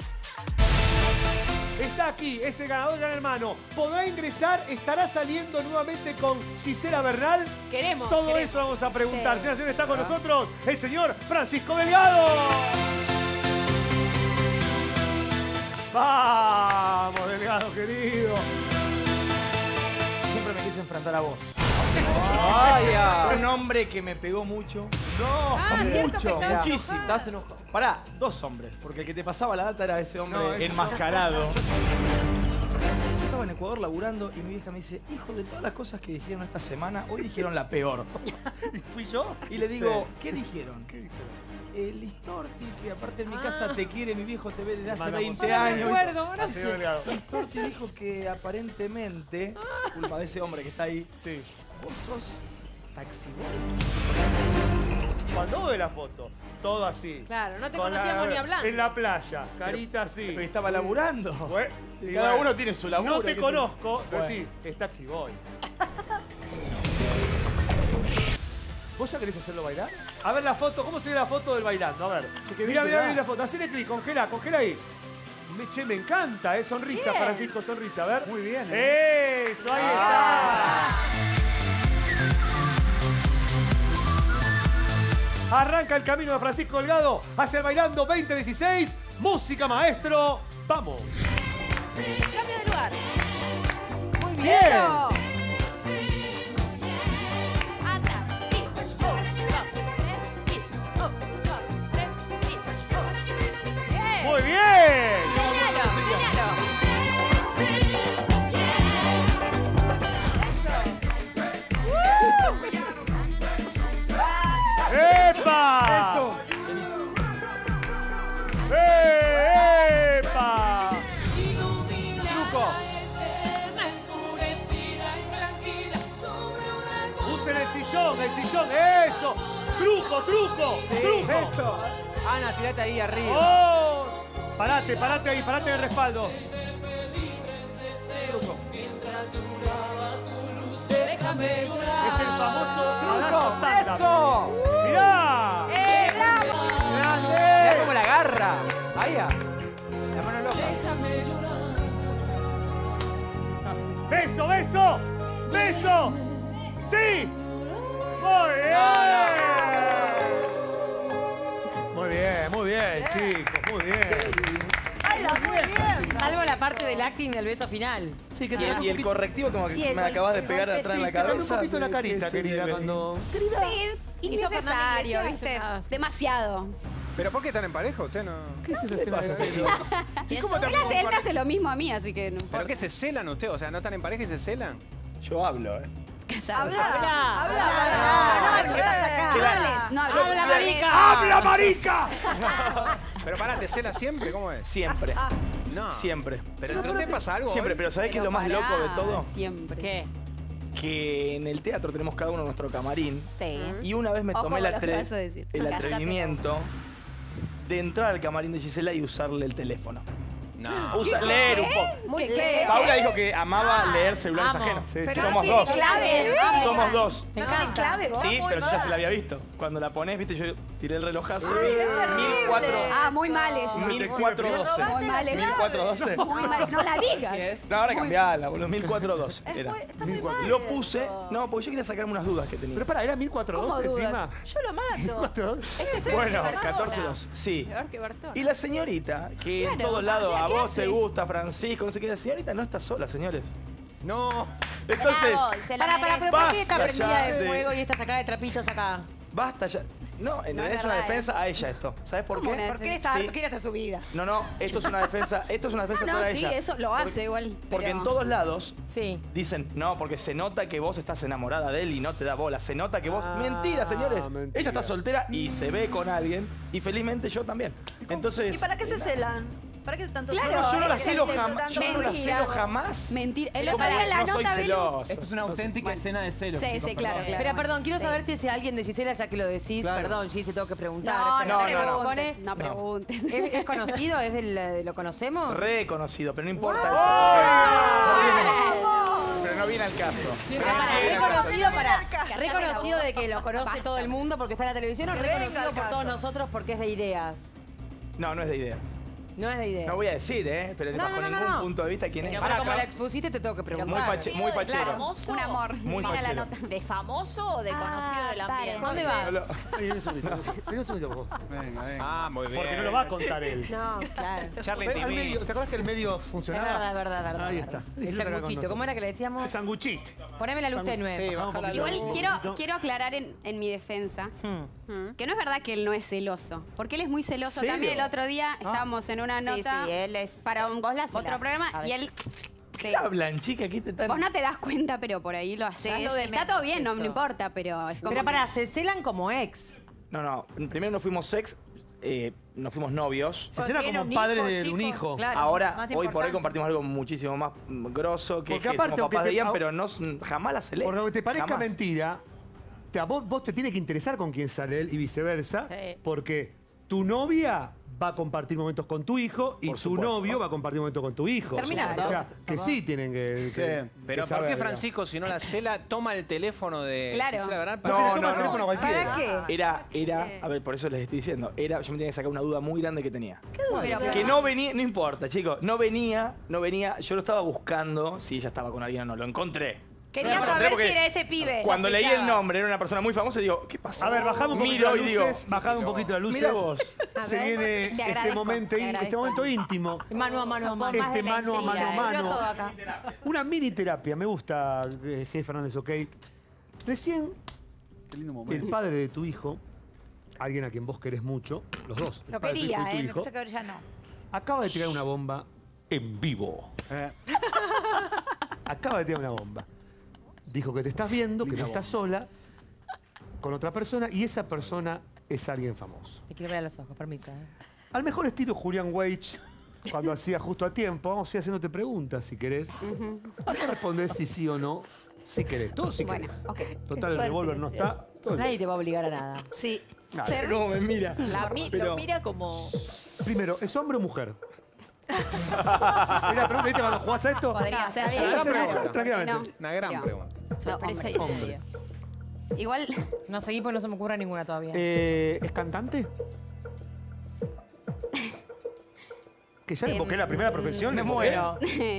Está aquí, es el ganador de Gran Hermano. ¿Podrá ingresar? ¿Estará saliendo nuevamente con Gisela Bernal? Queremos, Todo queremos. eso vamos a preguntar. Sí. Señoras y señores, está con nosotros el señor Francisco Delgado. Vamos, Delgado, querido. Siempre me quise enfrentar a vos. Vaya. Un hombre que me pegó mucho. No, Ah, cierto que mucho, estabas muchísimo. enojado. Estás enojado. Pará, dos hombres, porque el que te pasaba la data era ese hombre No, ese enmascarado. Yo estaba en Ecuador laburando y mi vieja me dice, hijo, de todas las cosas que dijeron esta semana, hoy dijeron la peor. ¿Fui yo? Y le digo, Sí. ¿qué dijeron? ¿Qué dijeron? El Listorti, que aparte en mi Ah. casa te quiere, mi viejo te ve desde hace Mandamos. veinte Ahora me años. acuerdo, ahora Así Dice, Delgado. Listorti dijo que aparentemente, culpa de ese hombre que está ahí, Sí. vos sos taxiboy. Cuando ve la foto, todo así. Claro, no te Con la- conocíamos ni hablando. En la playa, carita así. Pero estaba laburando. Bueno, y Cada bueno, uno tiene su laburo. No te ¿qué conozco, pero Bueno. sí, es taxi boy. ¿Vos ya querés hacerlo bailar? A ver la foto, ¿cómo se ve la foto del bailando? A ver. Mira, mira, mira la foto. Hacele clic, congela, congela ahí. Me, che, me encanta, ¿eh? Sonrisa, Bien. Francisco, sonrisa. A ver. Muy bien, ¿eh? Eso, ahí está. Arranca el camino de Francisco Delgado hacia el Bailando veinte dieciséis. Música, maestro. Vamos. Cambio de lugar. Muy bien. Atrás. Y, dos, tres, y, dos, tres, y, dos. Bien. Muy bien. Señalo, señalo. ¡Epa! Eso. ¡Eh, ¡Epa! Truco. Usen el sillón, el sillón, eso. Truco, truco, truco. Eso. Ana, tirate ahí arriba. ¡Oh! Parate, parate ahí, parate en el respaldo. Es el famoso truco. ¡Eso! ¡Mirá! ¡Eh, bravo! Mirá cómo la agarra. Ahí. ah. La mano loca. ¡Beso, beso! ¡Beso! ¡Sí! ¡Muy bien! Muy bien, muy bien, chicos, muy bien. ¡Baila muy bien! Salvo la parte del acting del beso final. Sí, que Ah. y, y el correctivo como que Sí, el me gol- acabas de el pegar golpe, atrás en Sí, la te mandé cabeza. un poquito la ¿Qué carita, sería? querida, cuando... Sí, innecesario, Fernando ¿viste? Iglesias. Demasiado. ¿Pero por qué están en pareja? ¿Usted no...? ¿Qué es esa escena de pasa? serio? ¿Y cómo te Él hace, él me hace lo mismo a mí, así que no ¿Pero importa. qué se celan ustedes? O sea, ¿no están en pareja y se celan? Yo hablo, ¿eh? Habla, Habla. habla, Ah, habla. no estás acá. No hables, no hables. ¡Habla, marica! ¡Habla, marica! Pero pará, ¿te celas siempre? ¿Cómo es? Siempre. No. Siempre. ¿Pero entre ustedes pasa algo? Siempre, hoy? pero ¿sabés qué es Pero lo más pará, loco de todo? Siempre. ¿Qué? Que en el teatro tenemos cada uno nuestro camarín. Sí. Y una vez me Ojo tomé con la lo que atre- vas a decir. el Cállate, atrevimiento de entrar al camarín de Gisela y usarle el teléfono. No. Usa, ¿Qué? leer un poco. Muy feo. Paula dijo que amaba leer celulares amo. ajenos. Sí, Pero Somos no tiene dos. clave. Somos dos. Me ¿No encanta. tiene clave vos? Sí, pero yo ya se la había visto. Cuando la pones, viste, yo tiré el relojazo y mil cuatro. Ah, muy mal eso. mil cuatrocientos doce. Muy mal eso. mil cuatrocientos doce. Muy mal. No la digas. No, ahora cambiala, boludo. mil cuatrocientos doce. Era. Lo puse. No, porque yo quería sacarme unas dudas que tenía. Pero para, ¿era mil cuatrocientos doce encima? Yo lo mato. Este es el Bueno, Maradona. catorce dos. Sí. Peor que Bartolo. Y la señorita, que en Claro, todos lados a ¿qué vos hace? te gusta, Francisco, no sé qué, la señorita no está sola, señores. No. Entonces, Para, para, pero ¿por qué está basta prendida ya de de- fuego y esta sacada de trapitos acá? basta ya. No, en No realidad es es una verdad, defensa a ella esto. ¿Sabes por qué? ¿Cómo una ¿Por qué defensa? está Sí. harto? Quiere hacer su vida. No, no, esto es una defensa, esto es una defensa Ah, no, para sí, ella. eso lo Porque- hace igual. Porque pero- en todos lados sí. dicen, no, porque se nota que vos estás enamorada de él y no te da bola. Se nota que vos. Ah, mentira, señores. mentira. Ella está soltera y se ve con alguien. Y felizmente yo también. Entonces. ¿Y para qué se celan? ¿Para qué tanto Claro, No, yo no la ese es celo el jamás. Yo no la Mentira. celo jamás. Mentira. El Como otro día la no soy nota Belu- celoso. Esto es una auténtica escena de celos. Sí, chicos, sí, claro, perdón. claro. Pero perdón, quiero Sí. saber si es alguien de Gisela, ya que lo decís. Claro. Perdón, Gis, tengo que preguntar. No, pero no, ¿te no, no. preguntes? No preguntes. ¿Es, es conocido? ¿Es del, ¿Lo conocemos? Reconocido, pero no importa eso. porque- Pero no viene al caso. Pero Ah, no para, viene al caso. reconocido para. Cállate Reconocido la de que lo conoce Basta. todo el mundo porque está en la televisión o Que venga reconocido al por todos caso. nosotros porque es de ideas. No, no es de idea. No es de ideas. No voy a decir, ¿eh? Pero No, bajo no, no, ningún no. punto de vista quién es. Pero como la expusiste te tengo que preguntar. Muy fache- muy ¿De fachero. famoso? Un amor. Muy Mira la fachero. nota. ¿De famoso o de conocido del ambiente? ¿Dónde vas? No lo- Vení un segundito, vení un segundito, por favor. Venga, venga. Ah, muy bien. Porque no lo va a contar él. No, claro. Charla Al intimista. medio- ¿Te acuerdas que el medio Es funcionaba? verdad, es verdad, es verdad. Ahí es está. verdad. Ese El está acá con sanguchito, nosotros. ¿cómo era que le El decíamos? sanguchito. Poneme la luz tenue. Sí, baja la Igual luz. quiero, quiero aclarar en, en mi defensa Hmm. que no es verdad que él no es celoso. Porque él es muy celoso. ¿Serio? También el otro día estábamos en una Sí, nota sí, él es. para un, Vos la otro celás, programa a y él. Sí. ¿Qué hablan, chica? ¿Qué te están...? Vos no te das cuenta, pero por ahí lo haces. Ya lo de Está todo menos bien, no eso. me importa, pero es como. Pero que- para, se celan como ex. No, no. Primero no fuimos sex, eh, no fuimos novios. Se cena Porque era como un padres hijo, de un chico. hijo. Claro, Ahora, más hoy por hoy importante. compartimos algo muchísimo más mm, grosso que, Porque que aparte, somos aunque papás te- de Ian, au- pero no, jamás la celé. Por lo que te parezca Jamás. mentira, te, a vos, vos te tiene que interesar con quién sale él y viceversa, Sí. porque tu novia va a compartir momentos con tu hijo y Por tu supuesto. novio va a compartir momentos con tu hijo. Termina. O sea, que sí tienen que, que- Pero que ¿por saber, qué digamos. Francisco, si no la cela, toma el teléfono de Claro. Gisela Bernal No, para que le toma el teléfono a cualquiera. ¿Para qué? Era, era, a ver, por eso les estoy diciendo, era, yo me tenía que sacar una duda muy grande que tenía. Pero, Que no venía, no importa, chicos, no venía, no venía, yo lo estaba buscando, si ella estaba con alguien o no, lo encontré. Quería Lo encontré saber porque si era ese pibe. Cuando leí el Sospechabas. nombre, era una persona muy famosa, digo, ¿qué pasa? A ver, bajame un poquito Miro las y digo, luces, bajame un poquito las luces. mira vos. Se A ver, viene te este agradezco, momento, te í- este agradezco. momento íntimo. Mano a mano a mano. Este mano a mano a Duró mano. todo acá. Una mini terapia, me gusta, eh, G. Fernández, ok. Recién, Qué lindo momento. el padre de tu hijo, alguien a quien vos querés mucho, los dos, el Lo padre de tu hijo quería, y tu ¿eh? Me hijo, pensé que ahora ya no. acaba de tirar una bomba en vivo. Eh, Acaba de tirar una bomba. Dijo que te estás viendo, que no Linda estás sola, con otra persona, y esa persona es alguien famoso. Te quiero ver a los ojos, permiso. ¿eh? Al mejor estilo Julián Weich, cuando hacía Justo a Tiempo, vamos a ir haciéndote preguntas si querés. Vos respondés si sí o no, si querés. Todo si Bueno, querés. ok. Total, el revólver no está. todo Nadie te va a obligar a nada. Sí. Nada. Ser- ¿Cómo me mira? La mi- Pero- Lo mira como... Primero, ¿es hombre o mujer? Mira, pregunta, ¿viste cuando jugás a esto? Podría ser. Podría Una ser gran mujer, pregunta. tranquilamente. No. Una gran No. pregunta. No, sorpresa y hombre. media. Igual. No seguí porque no se me ocurra ninguna todavía. Eh, ¿Es cantante? Que ya le invoqué la primera profesión. Me ¿no? muero.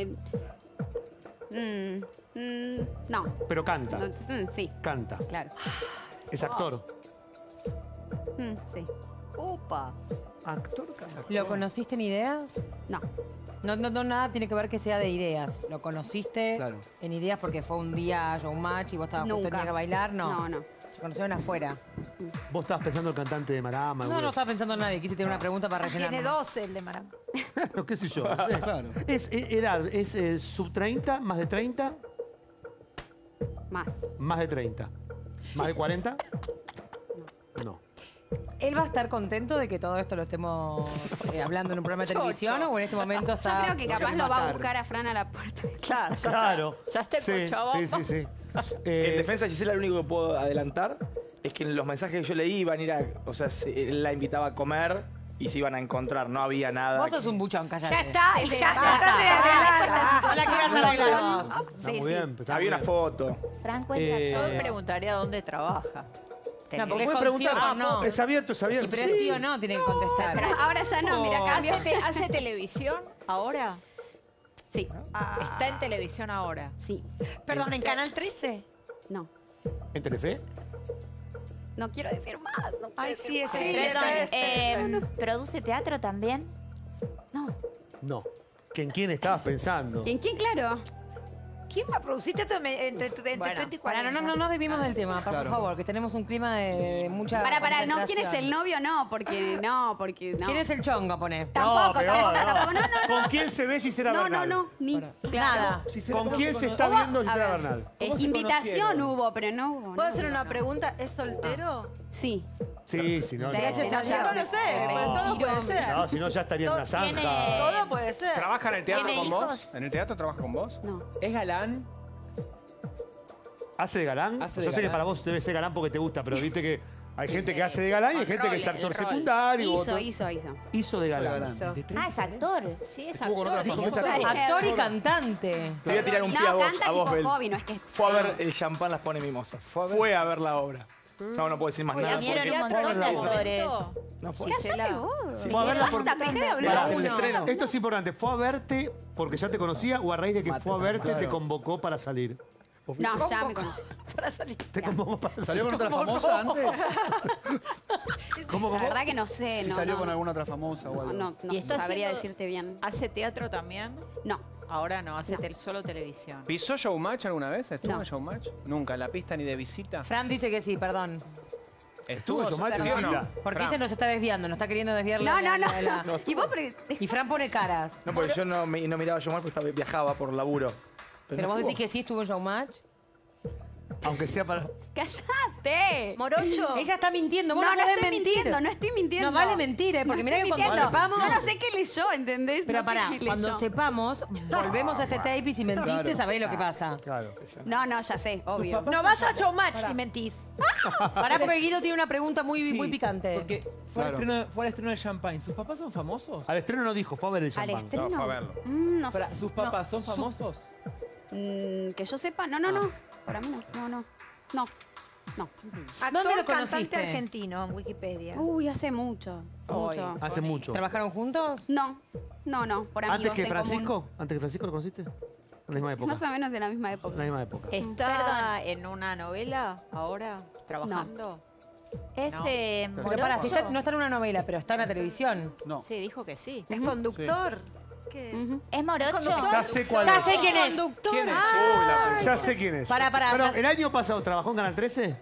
Mm, mm, no. Pero canta. No, mm, sí, Canta. claro. Es actor. Mm, sí. Opa. Actor, canta. ¿Lo conociste en ideas? No. No, no, no, nada tiene que ver que sea de ideas. ¿Lo conociste Claro. en ideas porque fue un día showmatch y vos estabas justo Nunca. en día a bailar? No. No, no. Se conocieron afuera. Vos estabas pensando el cantante de Marama. No, alguno. no estaba pensando en nadie. Quise tener una pregunta para rellenar. Tiene nomás. doce el de Marama. No, qué sé yo. claro. ¿Es eh, edad? ¿Es eh, sub treinta? ¿Más de treinta? Más. Más de treinta. ¿Más de cuarenta? No. ¿Él va a estar contento de que todo esto lo estemos eh, hablando en un programa de televisión o en este momento Yo está...? creo que capaz lo va a buscar a Fran a la puerta. Claro, ya Claro. está. Ya está el Sí, Cochabamba. sí, sí, sí. En Eh, defensa de Gisela, lo único que puedo adelantar es que en los mensajes que yo leí iban a ir a. O sea, se- él la invitaba a comer y se iban a encontrar, no había nada. Vos sos un buchón, callate. Ya está, Sí, ya ya está. está. No la quieras arreglar vos. Está Sí, muy sí. bien. está Había muy una bien. foto. Fran, cuenta Eh, todo. Yo preguntaría dónde trabaja. No, porque es Puedes preguntar. concierto, Ah, no. Es abierto, es abierto. Y pero sí o no tiene que contestar. Pero ahora ya no, mira, cambió. ¿Hace, te- hace televisión ahora? Sí. ¿Está en televisión ahora? Sí. Perdón, ¿en Canal trece? No. ¿En Telefe? No quiero decir más. No quiero Ay, decir sí, más. ese Perdón, trece. eh, ¿produce teatro también? No. No. ¿Que ¿En quién estabas pensando? ¿Y en quién, claro? ¿Quién va a producir teatro entre, entre, entre Bueno, treinta y pará, cuarenta? no, no, no desvimos del tema, por Claro. favor, que tenemos un clima de mucha. Para, para, no, ¿quién es el concentración. novio? No, porque no, porque no. ¿Quién es el chongo, pone? Tampoco, peor, tampoco, no. tampoco. No, no, no. ¿Con quién se ve Gisela No, no, Bernal? no, ni. Nada. Claro. ¿Con quién se está Hubo- viendo a Gisela ver, Bernal? eh, invitación hubo, pero no hubo. ¿Puedo no hacer hubo. una pregunta? ¿Es soltero? Sí. Sí, si no, Sí, no. sí, No, ya. no lo sé, pero todo puede ser. No, si no ya estaría en una Tiene- zanja. Todo puede ser. ¿Trabaja en el teatro ¿Tiene con hijos? vos? ¿En el teatro trabaja con vos? No. ¿Es galán? ¿Hace de galán? Hace de Yo sé que galán. para vos debe ser galán porque te gusta, pero viste que hay gente que hace de galán y hay gente que es rol, actor el rol. secundario. Hizo, otro- hizo, hizo. Hizo de galán. galán. Ah, es actor. Sí, es Estuvo con actor. otra famosa. Sí. Actor y cantante. Te voy a tirar un No, pie a vos, canta a vos, tipo Bel. hobby, no es que. Fue a ver el champán las pone mimosas. Fue a ver la obra. No, no puedo decir más Uy, nada. vinieron porque- un montón de actores. No fue. Cállate vos. Fue a verla por... Basta, dejé de hablar. Pará, el estreno. Esto es importante. ¿Fue a verte porque ya te conocía o a raíz de que fue a verte te Claro. convocó para salir? No, ya me conocí. Para salir. ¿Te convocó para salir? ¿Salió con otra famosa antes? ¿Cómo, La cómo? verdad que no sé. Si no, salió no, con no. alguna otra famosa o algo. No, no ¿Y está sabría haciendo- decirte bien. ¿Hace teatro también? No. Ahora no, hace tel- solo televisión. ¿Pisó Showmatch alguna vez? ¿Estuvo No. en Showmatch? Nunca, la pista ni de visita. Fran dice que sí, perdón. ¿Estuvo en Showmatch, ¿sí o no? visita? Porque Fran. ese nos está desviando, nos está queriendo desviar No, la, no, la- la- no. Y vos, pero- Y Fran pone caras. No, porque yo no, me- no miraba yo mal porque estaba- viajaba por laburo. Pero no vos estuvo. decís que sí estuvo en Showmatch. Aunque sea para... ¡Cállate! Morocho. Ella está mintiendo, vos No, no, no podés estoy mentir. mintiendo, no estoy mintiendo. No vale mentir, ¿eh? Porque No mirá estoy que cuando mintiendo. sepamos... Yo no sé qué leyó, ¿entendés? Pero No sé pará, qué cuando leyó. sepamos, volvemos a este tape y si mentiste, Claro. sabés lo que pasa. Claro. No, no, ya sé, obvio. No vas a showmatch si mentís. Pará, porque Guido tiene una pregunta muy, Sí, muy picante. Porque fue, Claro. al estreno, fue al estreno del champagne. ¿Sus papás son famosos? Al estreno no dijo, fue a ver el Al champán. estreno. No, fue a verlo. Mm, no Pará, sé. ¿sus papás son famosos? Mm, que yo sepa, no, no, no. Para mí no. No, no. No. No. ¿Dónde lo Actor, conociste? cantante argentino en Wikipedia. Uy, hace mucho. Hoy. Mucho. Hace mucho. ¿Trabajaron juntos? No. No, no. Por amigos ¿Antes que en común. Francisco? ¿Antes que Francisco lo conociste? En la misma época. Más o menos de la misma época. En la misma época. ¿Está en una novela ahora? ¿Trabajando? Es No. eh, Pero pará, si morocho. está- no está en una novela, pero está en la televisión. No. Sí, dijo que sí. ¿Es conductor? ¿Qué? Ujú. ¿Es morocho? Ya sé cuál Ya es. sé quién es. Conductor. ¿Quién es? Ah, Ya sé quién es. Pará, pará, Pero ya- el año pasado trabajó en Canal trece.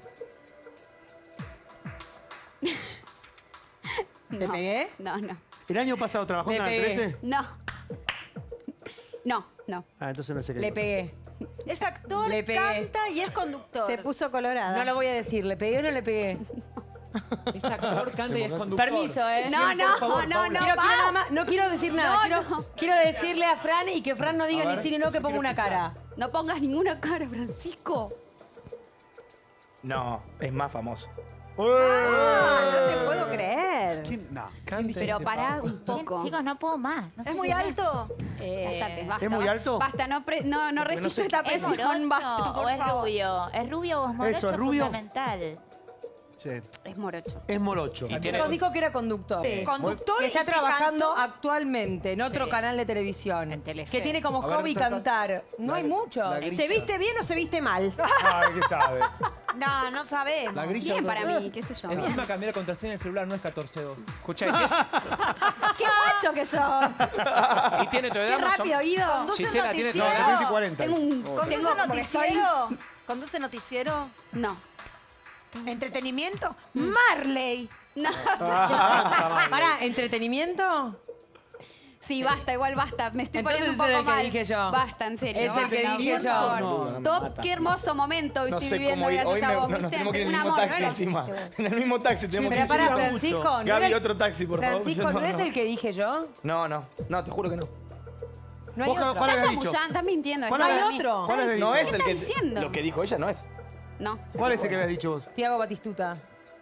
¿Le pegué? No, no. ¿El año pasado trabajó en Le Canal pegué. trece? No. No, no. Ah, entonces no sé qué. Le pegué. Es actor, Le pegué. canta y es conductor. Se puso colorada. No lo voy a decir, ¿le pegué o no le pegué? Es actor, canta y es conductor. Permiso, ¿eh? No, no, no, no, Quiero, quiero pa. nada más- no quiero decir nada. No, quiero, no. quiero decirle a Fran y que Fran no diga A ni ver, sí ni no, que ponga una cara. No pongas ninguna cara, Francisco. No, es más famoso. Ah, no te puedo creer. ¿Quién? No. Pero pará un Bien, poco. chicos, no puedo más. No sé ¿Es muy qué más. alto? Eh, Cállate, basta. ¿Es muy ba- alto? Basta, no, pre- no, no resisto esta ¿Es presión, basta, morocho por o es favor. rubio? ¿Es rubio o es morocho? Eso, ¿es rubio? Fundamental. Sí. Es morocho. Es morocho. Y tiene- Chicos, dijo que era conductor. Sí. Conductor Que está y que trabajando cantó. actualmente en otro Sí. canal de televisión. En Telefe. Que tiene como A ver, hobby trata- cantar. No la- hay mucho. la grilla. ¿Se viste bien o se viste mal? Ay, ¿qué sabe? No, no sabemos. La grilla. Bien para mí, qué sé yo. Encima cambiar la contraseña del celular no es catorce dos. Escucha, ¿y tiene- ¡Qué macho que sos! ¿y tiene tu ¡Qué edad más o rápido, Guido! ¿Conduce Gisela, ¿tiene tu noticiero? edad? veinte y cuarenta. Tengo un... ¿Conduce Tengo como que estoy... noticiero? ¿Conduce noticiero? No. ¿Entretenimiento? Marley. No. Pará, ¿entretenimiento? Sí, basta, igual basta. Me estoy Entonces poniendo un es poco el que mal. dije yo. Basta, en serio. Es el que basta, dije por yo. favor. No, no me Top, mata. qué hermoso momento No estoy sé viviendo cómo ir. gracias Hoy a me- vos, no, nos ¿viste? tenemos que ir en Un el mismo amor, taxi ¿no? encima. Naciste. En el mismo taxi tenemos que Pero ir. para mucho. Francisco, ¿no, Gaby, era- otro taxi, por favor. Francisco, Yo ¿no, no, es no. el que dije yo? No, no, no, te juro que no. No hay ¿Vos, otro. cuál Estás habías dicho? chamullando, estás mintiendo. ¿Cuál es hay para mí. otro? ¿Cuál habías No dicho? es el ¿Qué que. estás diciendo? Lo que dijo ella no es. No. ¿Cuál es el que habías dicho vos? Tiago Batistuta.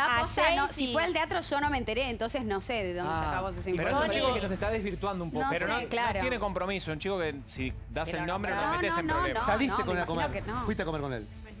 da a cosa, no, Jace si y- fue al teatro yo no me enteré, entonces no sé de dónde Ah. sacamos esa Pero es un información. chico que nos está desvirtuando un poco. No Pero sé, no, claro. no tiene compromiso. Un chico que si das Pero el no, nombre no, lo metes no, en no, problemas. no, ¿Saliste no, con me él a comer? imagino que no. ¿Fuiste a comer con él?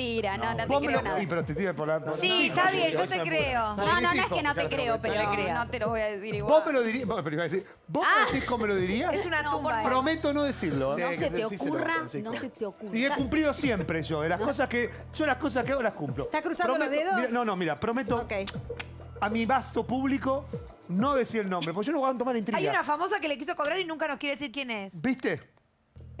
mentira, no, no te Vos me creo lo- nada. Y pero te tira por la... por Sí, la- está bien, yo Esa te es creo. buena. No, no, no es Insisto. que no te creo, pero No le creas. no te lo voy a decir igual. Vos me lo dirías... Pero iba a decir, ¿vos Ah. me decís cómo me lo dirías? Es una tumba. Prometo no decirlo. Sí, No que se sí, te sí se lo- ocurra, sí, no claro. se te ocurra. Y he cumplido siempre yo. Las cosas que, yo las cosas que hago las cumplo. ¿Está cruzando los dedos? Mira, no, no, mira, prometo a mi vasto público no decir el nombre, porque yo no voy a tomar Hay intriga. una famosa que le quiso cobrar y nunca nos quiere decir quién es. ¿Viste?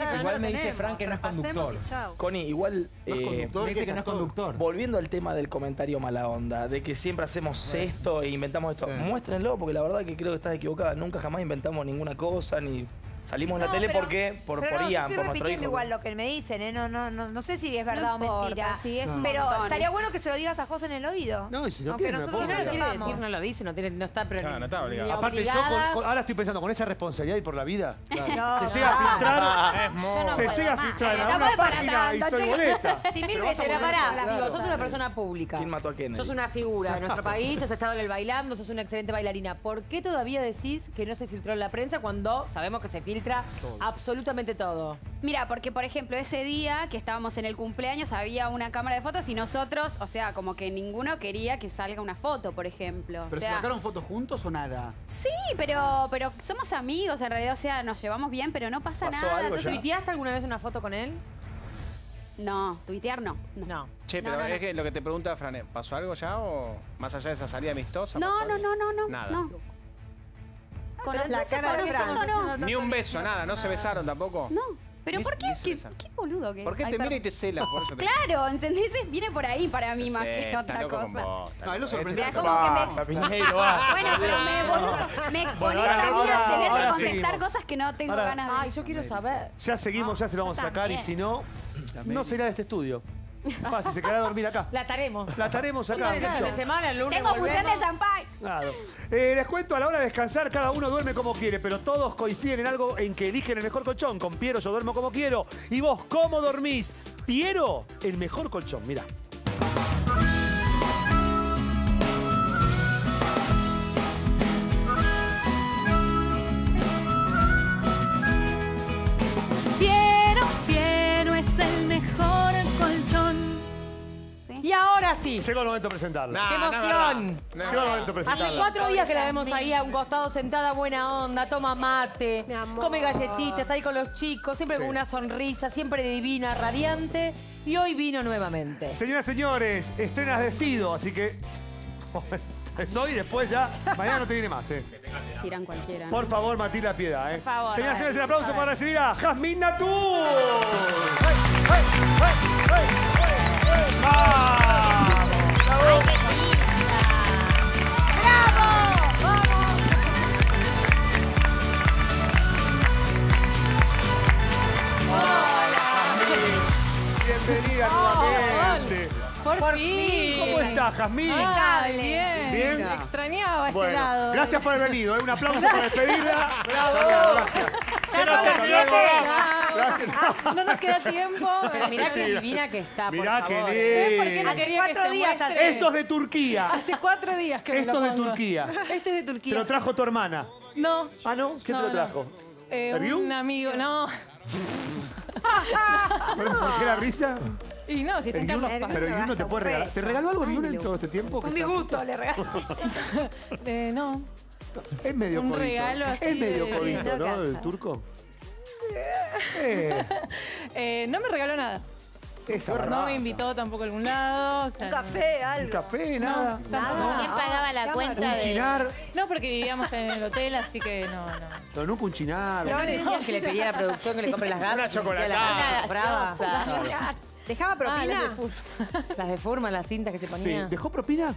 Igual me dice Frank que no es conductor. Connie, igual No es eh, conductor, me dice que que es no es actor. conductor. Volviendo al tema del comentario mala onda, de que siempre hacemos esto e inventamos esto, muéstrenlo porque la verdad que creo que estás equivocada. Nunca jamás inventamos ninguna cosa ni salimos en la No, tele pero- porque por, pero por no, yo Ian, estoy por nuestro repitiendo hijo. igual lo que me dicen, ¿eh? No, no, no, no sé si es verdad No o importa, mentira. sí, es un pero montón. estaría bueno que se lo digas a José en el oído. No, y si no Aunque quiere, no nosotros ponga. no lo quiere sepamos. decir, no lo dice, no, tiene, no está pero Claro, no está ni obligado. Aparte, yo obligada. con- con- ahora estoy pensando con esa responsabilidad y por la vida. No, se llega a filtrar. Es muy- se Yo no llega a puedo filtrar más. en Tampoco una es para página y tanto, soy chico. boleta. Sí, mil Pero vas veces, a pero poner- pará, digo, sos una persona pública. ¿Quién mató a Kennedy? Sos una figura de nuestro país, has estado en el bailando, sos una excelente bailarina. ¿Por qué todavía decís que no se filtró en la prensa cuando sabemos que se filtra? filtra absolutamente todo. Mira, porque por ejemplo ese día que estábamos en el cumpleaños había una cámara de fotos y nosotros, o sea, como que ninguno quería que salga una foto, por ejemplo. ¿Pero o sea, se sacaron fotos juntos o nada? Sí, pero, pero somos amigos en realidad, o sea, nos llevamos bien, pero no pasa nada. Entonces, ¿Tuiteaste alguna vez una foto con él? No, tuitear no. No. Che, No, pero no, no. es que lo que te pregunta Fran, ¿pasó algo ya o más allá de esa salida amistosa? No, pasó no, algo? no, no, no. Nada. no. Con la cara de conociéndonos. Ni un beso, nada, no se besaron tampoco. No. ¿Pero Ni- por qué? ni se ¿Qué, besaron. qué boludo que ¿Por es? qué Ay, te mira perdón. y te cela? Por eso te... Claro, ¿entendés? Viene por ahí para mí más Sí, que está otra loco cosa. con vos, está No, él lo loco. sorprendió. O sea, como que me ex- Basta, Piñeiro, basta. Bueno, pero me, boludo, me exponés Bueno, a ahora- mí a ahora- tener que ahora contestar seguimos. cosas que no tengo Ahora- ganas de. Ay, yo quiero saber. Ya seguimos, ya se lo vamos a sacar y si no, no se irá de este estudio. Fácil, se quedará a dormir acá. La taremos. La estaremos acá. Un fin de semana, el lunes Tengo función volvemos. de champán. Claro. Eh, les cuento, a la hora de descansar, cada uno duerme como quiere, pero todos coinciden en algo en que eligen el mejor colchón. Con Piero yo duermo como quiero. ¿Y vos cómo dormís? Piero, el mejor colchón, mirá. Piero, Piero es el mejor colchón. Y ahora sí. Llegó el momento de presentarla. ¡Qué emoción! Llegó el momento de presentarla. Hace cuatro días que la vemos ahí a un costado sentada, buena onda, toma mate, come galletitas, está ahí con los chicos, siempre Sí. con una sonrisa, siempre divina, radiante. Y hoy vino nuevamente. Señoras y señores, estrenas de vestido, así que es hoy, después ya, mañana no te viene más, ¿eh? Tiran cualquiera. ¿no? Por favor, Matilda Piedad, ¿eh? Por favor, Señoras y señores, el a ver, aplauso a ver. para recibir a Jazmín Natú. Bienvenida nuevamente. Por, fin. ¿Cómo estás, Jazmín? Ah, bien. Bien. Extrañaba este Bueno, lado. gracias por haber venido. ¿eh? Un aplauso para despedirla. ¡Bravo! Gracias. Será hasta luego. Gracias. No nos queda tiempo. Pero mirá qué divina que está, por Mirá qué favor. ¿Ves por qué lindo. no Hace quería cuatro que se días muestre? Esto es de Turquía. Hace cuatro días que me Esto lo es de pongo. Turquía. Este es de Te Turquía. lo trajo tu hermana. No. Ah, ¿no? ¿Quién No, te lo no. trajo? Eh, ¿Review? un amigo, no. ¿Por qué la risa? Y no, si está en El Carlos Yun- Paz. pero el Yun te puede regalar. ¿Te regaló algo el Yun en todo este tiempo? Un disgusto le regaló. eh, no. Es medio Un codito. regalo así Es medio de- codito, de ¿no? casa. El turco. Eh, Eh, no me regaló nada. esa No verdad. me invitó tampoco a algún lado. o sea, Un café, algo. Un café, nada. tampoco. ¿Quién pagaba la cámara. cuenta Un de...? chinar. No, porque vivíamos en el hotel, así que no, no. No, nunca un chinar. ¿No le decían que le pedía a la producción que le compre las gasas? Una y decía chocolatada. las brava? ¿Dejaba Ah, propina? las de Fur. Las de Furman, las cintas que se Sí. ponía. ¿Dejó propina?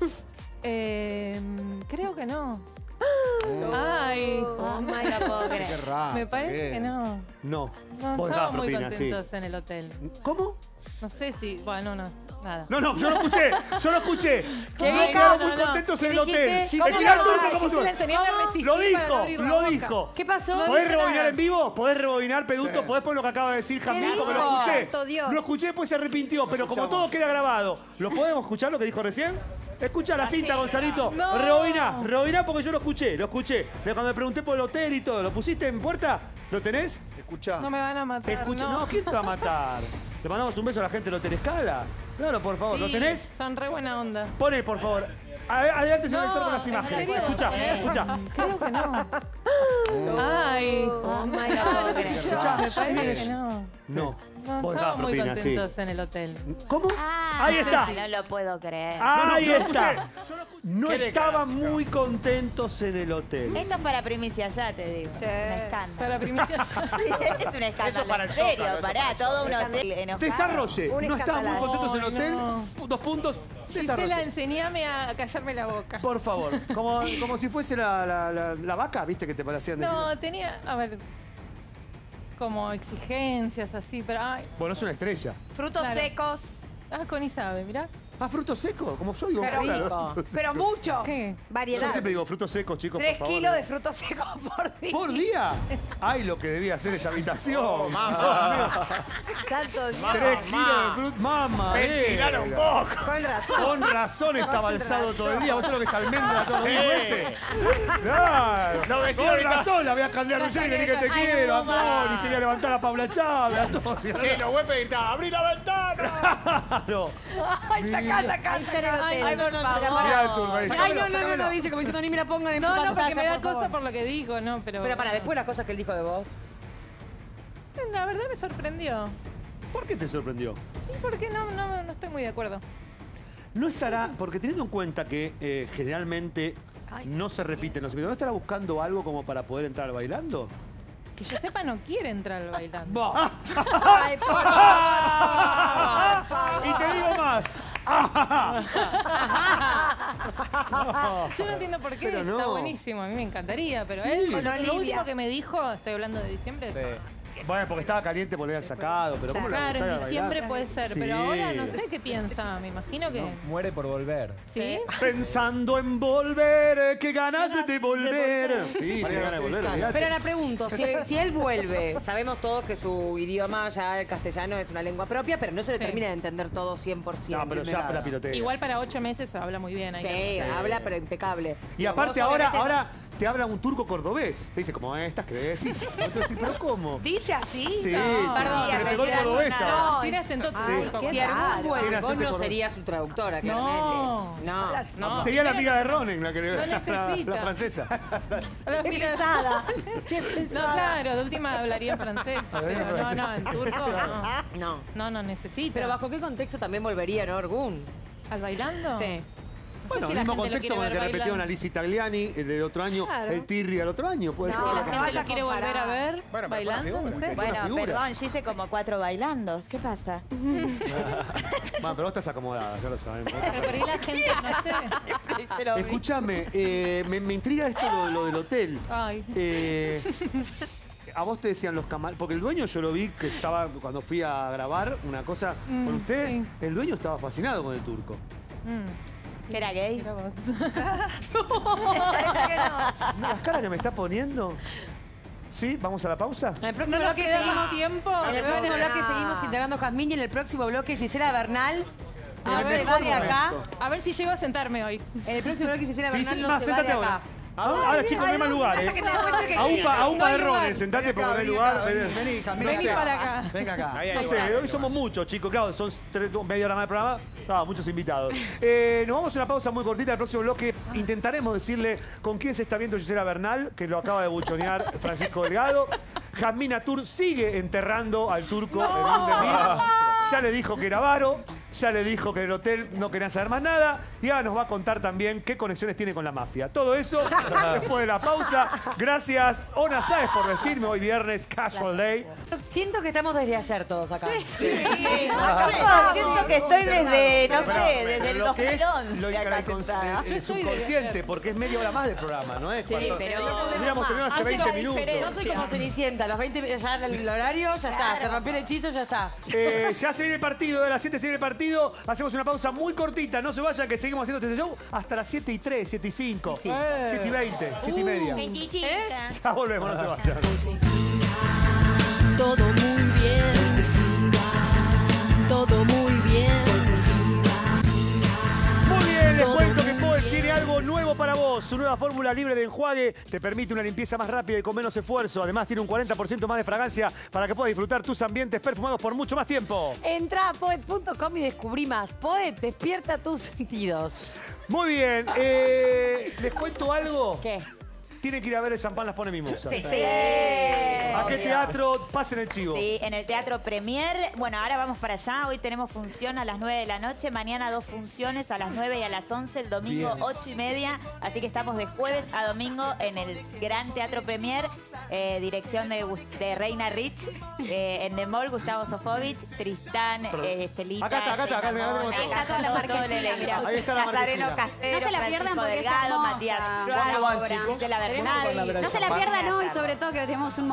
Eh, creo que no. Ay, Oh, no la puedo creer. Qué raro. me parece ¿qué? que no. No. No Vos estábamos dejabas muy propina, sí. contentos en el hotel. ¿Cómo? No sé si, bueno, no, nada. No, no, yo lo escuché. Yo lo escuché. ¿Qué No dijo? estaban No, muy no. contentos en ¿Qué el hotel. dijiste? El ¿Cómo Pilar no? Turco, Ay, ¿cómo Yo suena? le enseñé a resistir Lo para no dijo, abrir la lo boca. dijo. ¿Qué pasó? No ¿Podés dije rebobinar nada. en vivo? ¿Podés rebobinar, Peduto? ¿Podés poner lo que acaba de decir Jamín? Porque lo dijo? escuché. Santo Dios. Lo escuché, después se arrepintió. Pero como todo queda grabado, ¿lo podemos escuchar lo que dijo recién? Escucha la cinta, Gonzalito. No. Rebobiná, rebobiná porque yo lo escuché, lo escuché. De cuando me pregunté por el hotel y todo, ¿lo pusiste en puerta? ¿Lo tenés? Escuchá. No me van a matar. Escucha, no. no, ¿quién te va a matar? Le mandamos un beso a la gente del Hotel Escala. Claro, por favor, ¿lo Sí, tenés? Son re buena onda. Poné, por favor. A- Adelante, señor No, director, con las ¿en imágenes. serio? Escucha, ¿Eh? escucha. Creo que no. Ay. Oh my Ah, God. no sé qué Escuchá, me ¿sí parece es? que no. No. No, Vos dejabas estábamos muy propina, sí. contentos en el hotel. ¿Cómo? Ah, Ahí está. No lo puedo creer. Ahí yo lo está. escuché. No Qué estaban desgracia. muy contentos en el hotel. Esto es para primicia ya, te digo. Un escándalo. Para primicia. Sí, este es un escándalo. Eso para el en serio, Zócalo, eso pará, para el todo un Zócalo. hotel enojado. Desarrolle. Un No estaban muy escandalazo. contentos en el Ay, hotel. no. Dos puntos. Gisela, Desarrolle. enseñame a callarme la boca. Por favor. Como, como si fuese la, la, la, la vaca, ¿viste? Que te parecían decir. No, tenía, a ver, como exigencias así, pero ay, Bueno, es una estrella. Frutos Claro. secos. ah, Connie sabe, mirá. Ah, frutos secos, como yo digo. Pero claro, rico. frutos Pero secos. mucho. ¿Qué? Yo Variedad. siempre digo frutos secos, chicos, Tres por favor. kilos de frutos secos por día. ¿Por día? Ay, lo que debía hacer esa habitación. Oh, mamá. Tanto Tres kilos de fruta. Mamá. Ventilar un poco. Con razón. Con razón está balsado todo el día. ¿Vos sabés lo que es almendra todos los Sí. meses? Claro. No, vecino, Con ahorita- razón la voy a cambiar un y le dije que te Ay, quiero. no, A Tony, y se iba a levantar a Paula Chávez. A todos. Sí, los huéspedes gritaban, ¡abrí la ventana! Claro. Ay, sacá, sacá, Ahí está en el sacá. hotel. Ay, no, no, no. Mirá el turno ahí. Ay, no, no, no, no, dice como diciendo ni me la pongan en No, no, pantalla, porque me da por cosa favor. por lo que dijo, ¿no? Pero, Pero para, después las cosas que él dijo de vos. La verdad me sorprendió. ¿Por qué te sorprendió? ¿Y por qué no, no, no estoy muy de acuerdo? No estará, porque teniendo en cuenta que eh, generalmente no se repiten los invitados, ¿no estará buscando algo como para poder entrar bailando? Que yo sepa, no quiere entrar al bailando. Ay, por Y te digo más. Yo no entiendo por qué, Pero no. está buenísimo, a mí me encantaría, pero Sí. él, Con lo, Olivia. último que me dijo, estoy hablando de diciembre, Bueno, porque estaba caliente porque lo habían sacado, pero ¿cómo le va a claro, gustar ir en a diciembre bailar? puede ser, Sí. pero ahora no sé qué piensa, me imagino que... Muere por volver. ¿Sí? Pensando en volver, eh, qué ganas de volver. Sí, qué ganas de volver, olvidate. Pero la pregunto, si, si él vuelve, sabemos todos que su idioma ya el castellano es una lengua propia, pero no se le Sí. termina de entender todo cien por ciento. No, pero ya la pilotea. Igual para ocho meses habla muy bien. hay Sí, que reconocer. habla pero impecable. Y Digo, aparte vos ahora, obviamente- ahora te habla un turco cordobés. Te dice, como estas que decís. Otro decís, pero ¿cómo? ¿Dice así? Sí, No, perdón, se le pegó el mentira, cordobés no, ahora. No, tiene acento Sí. turco. Si qué algún raro. Tiene vuelve, vos acento no cordobés. serías su traductora, No. claramente. No, No. Sería la amiga de Ronen, la que le No la, la, necesita. la francesa. Los Qué mira- pesada. Qué No, pesada. claro, de última hablaría en francés. Hablaría en Pero no, francés. no, en turco no. no. No, no necesita. Pero ¿bajo qué contexto también volvería Norgun? ¿Al bailando? Sí. No sé Bueno, si el la mismo gente lo contexto quiere con el que ver repitieron a bailando. Lizzie Tagliani el del otro año, Claro. el Tirri del otro año, puede Si ser. la no gente vas lo a quiere comparar. volver a ver Bueno, pero fue una bailando, no figura. sé. Buena Bueno, figura. perdón, yo hice como cuatro bailandos. ¿Qué pasa? Bueno, pero vos estás acomodada, ya lo sabemos. Vos estás Pero por ahí la gente, no sé. Escúchame, eh, me, me intriga esto lo, lo del hotel. Ay. Eh, a vos te decían los camarones, porque el dueño yo lo vi que estaba, cuando fui a grabar una cosa Mm, con ustedes, sí. el dueño estaba fascinado con el turco. Mm, ¿Era gay? mira vos. Las caras que me está poniendo. ¿Sí? ¿Vamos a la pausa? En el próximo No nos bloque queda seguimos más tiempo. En el próximo No. bloque seguimos integrando a Jazmín y en el próximo bloque Gisela Bernal. A No se ver, va de acá. A ver si llego a sentarme hoy. En el próximo bloque Gisela Sí, Bernal sí, no más, se va de sentate acá. ahora. Ahora, ahora, chicos, no hay más lugar, ¿eh? A UPA, a UPA No de hay lugar. Ronen, sentate porque no hay Vení lugar. acá, vení, vení, Jamil. Vení para acá. Venga acá. Ahí hay No lugar. sé, hoy somos muchos, chicos. Claro, son tres, media hora más de programa. No, muchos invitados. Eh, nos vamos a una pausa muy cortita. El próximo bloque intentaremos decirle con quién se está viendo Gisela Bernal, que lo acaba de buchonear Francisco Delgado. Jazmín Atur sigue enterrando al turco en un de mil. Ya le dijo que era avaro, ya le dijo que en el hotel no querían saber más nada. Y ahora nos va a contar también qué conexiones tiene con la mafia. Todo eso después de la pausa. Gracias, Ona Sáez, por vestirme hoy viernes, Casual Day. Siento que estamos desde ayer todos acá. Sí. Siento que estoy desde, no sé, desde el lo que es lo dos mil once acá inconsci- sentada. el, el subconsciente, porque es media hora más de programa, ¿no es? Sí, Cuando- pero- Hubiéramos tenido hace veinte minutos. Yo soy como Cenicienta, a los veinte ya el horario, ya está. Se rompió el hechizo, ya está. Eh, ya se viene el partido, de las siete se viene el partido. Hacemos una pausa muy cortita, no se vayan, que seguimos haciendo este show hasta las siete y tres, siete y cinco, Sí. siete y veinte, siete y media. veinticinco. Ya volvemos, no se vayan. Todo muy bien. Todo muy bien. Muy bien, les cuento que Poet tiene algo nuevo para vos. Su nueva fórmula libre de enjuague te permite una limpieza más rápida y con menos esfuerzo. Además, tiene un cuarenta por ciento más de fragancia para que puedas disfrutar tus ambientes perfumados por mucho más tiempo. Entra a poet punto com y descubrí más. Poet, despierta tus sentidos. Muy bien, eh, ¿les cuento algo? ¿Qué? Tienen que ir a ver el champán Las Pone Mimosa. Sí. ¿A qué Obvio. teatro? Pasen el chivo. Sí, en el Teatro Premier. Bueno, ahora vamos para allá. Hoy tenemos función a las nueve de la noche. Mañana dos funciones a las nueve y a las once. El domingo Bien. ocho y media. Así que estamos de jueves a domingo en el Gran Teatro Premier. Eh, dirección de, Gus- de Reina Rich. Eh, en The Mall, Gustavo Sofovich, Tristán, eh, Estelita. Acá está, acá está, acá Sheila tenemos Mora, todo. Ahí está toda la todo el marquesina, elenco. mirá. Ahí está la Nazareno marquesina. Castero, No se la pierdan Francisco porque es Delgado, hermosa. Matías ¿Cómo Ruano, van, Gisela chicos? Bernal. No se la pierdan hoy, sobre todo que tenemos un momento hermoso.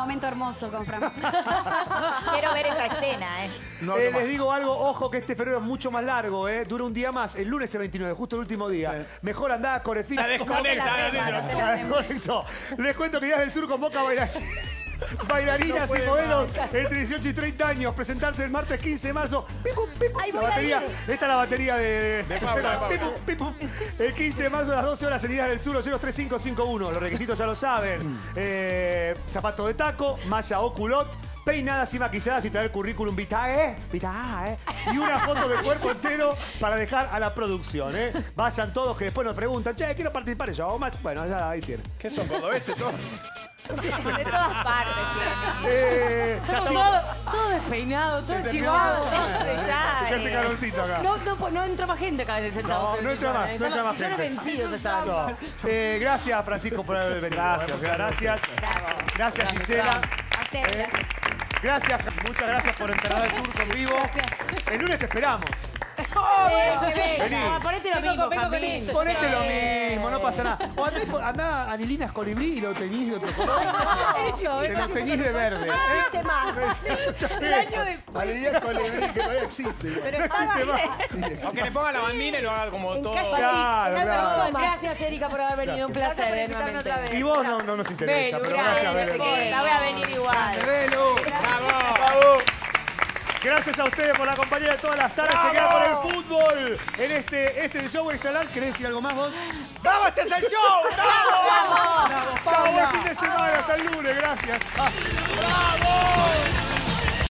hermoso con Fran. Quiero ver esa escena, ¿eh? No Eh, hablo más. les digo algo, ojo que este febrero es mucho más largo, ¿eh? Dura un día más, el lunes el veintinueve, justo el último día. Mejor andá, Corefina. La desconecta, No te la Daniel. rema, no te la desconecto. Les cuento que Días del Sur convoca a bailar. Bailarinas No y puede modelos más. entre dieciocho y treinta años. Presentarse el martes quince de marzo. Pipu, pipu. Ay, La voy a batería, ir. esta es la batería de, De Paula, de Paula. Pipu, pipu. El quince de marzo a las doce horas en Días del Sur, los tres cinco cinco uno. Los requisitos ya lo saben. Eh, zapato de taco, malla o culot, peinadas y maquilladas y traer currículum vitae, vitae, y una foto de cuerpo entero para dejar a la producción, ¿eh? Vayan todos que después nos preguntan, che, quiero participar yo, o más. Bueno, ya ahí tienen. ¿Qué son cordobeses todos? De todas partes tiene. Eh, ya Todo, estamos- todo despeinado, todo Se terminó. chivado. Ya, Ya hace eh. calorcito acá. No, no, no entra más gente cada vez sentado. No, no entra más, no entra más Ya gente. vencidos estaban. No. Eh, gracias, Francisco, por haber venido. Gracias, eh, gracias. Gracias, Gisela. A ustedes, Eh, gracias. Gracias, muchas gracias por entregar el tour con vivo. El lunes te esperamos. Eh, que venga. Vení. Ah, Ponete lo Vengo, mismo, vengo con Jamín. esto. Ponete lo mismo, no pasa nada. O andá, por- andá a Anilinas Colibrí y lo teñís de otro color. Eso, Te lo teñís de verde. Existe más. Ya sé. El año después. Alegría Colibrí, que todavía existe. Pero No existe más. Sí, existe. O que le ponga la bandina y lo haga como todo. Claro, claro. Gracias, Erika, por haber venido. Un Gracias placer, por invitarme nuevamente. otra vez. Y vos no, no nos interesa, Belu, pero gracias, gracias, Belén. te La voy a venir igual. Velo. ¡Bravo! Gracias a ustedes por la compañía de todas las tardes. Se queda con el fútbol en este, este show estelar. ¿Querés decir algo más vos? ¡Vamos, este es el show! ¡Vamos! Chao, buen fin de semana. Hasta el lunes. Gracias. Chao.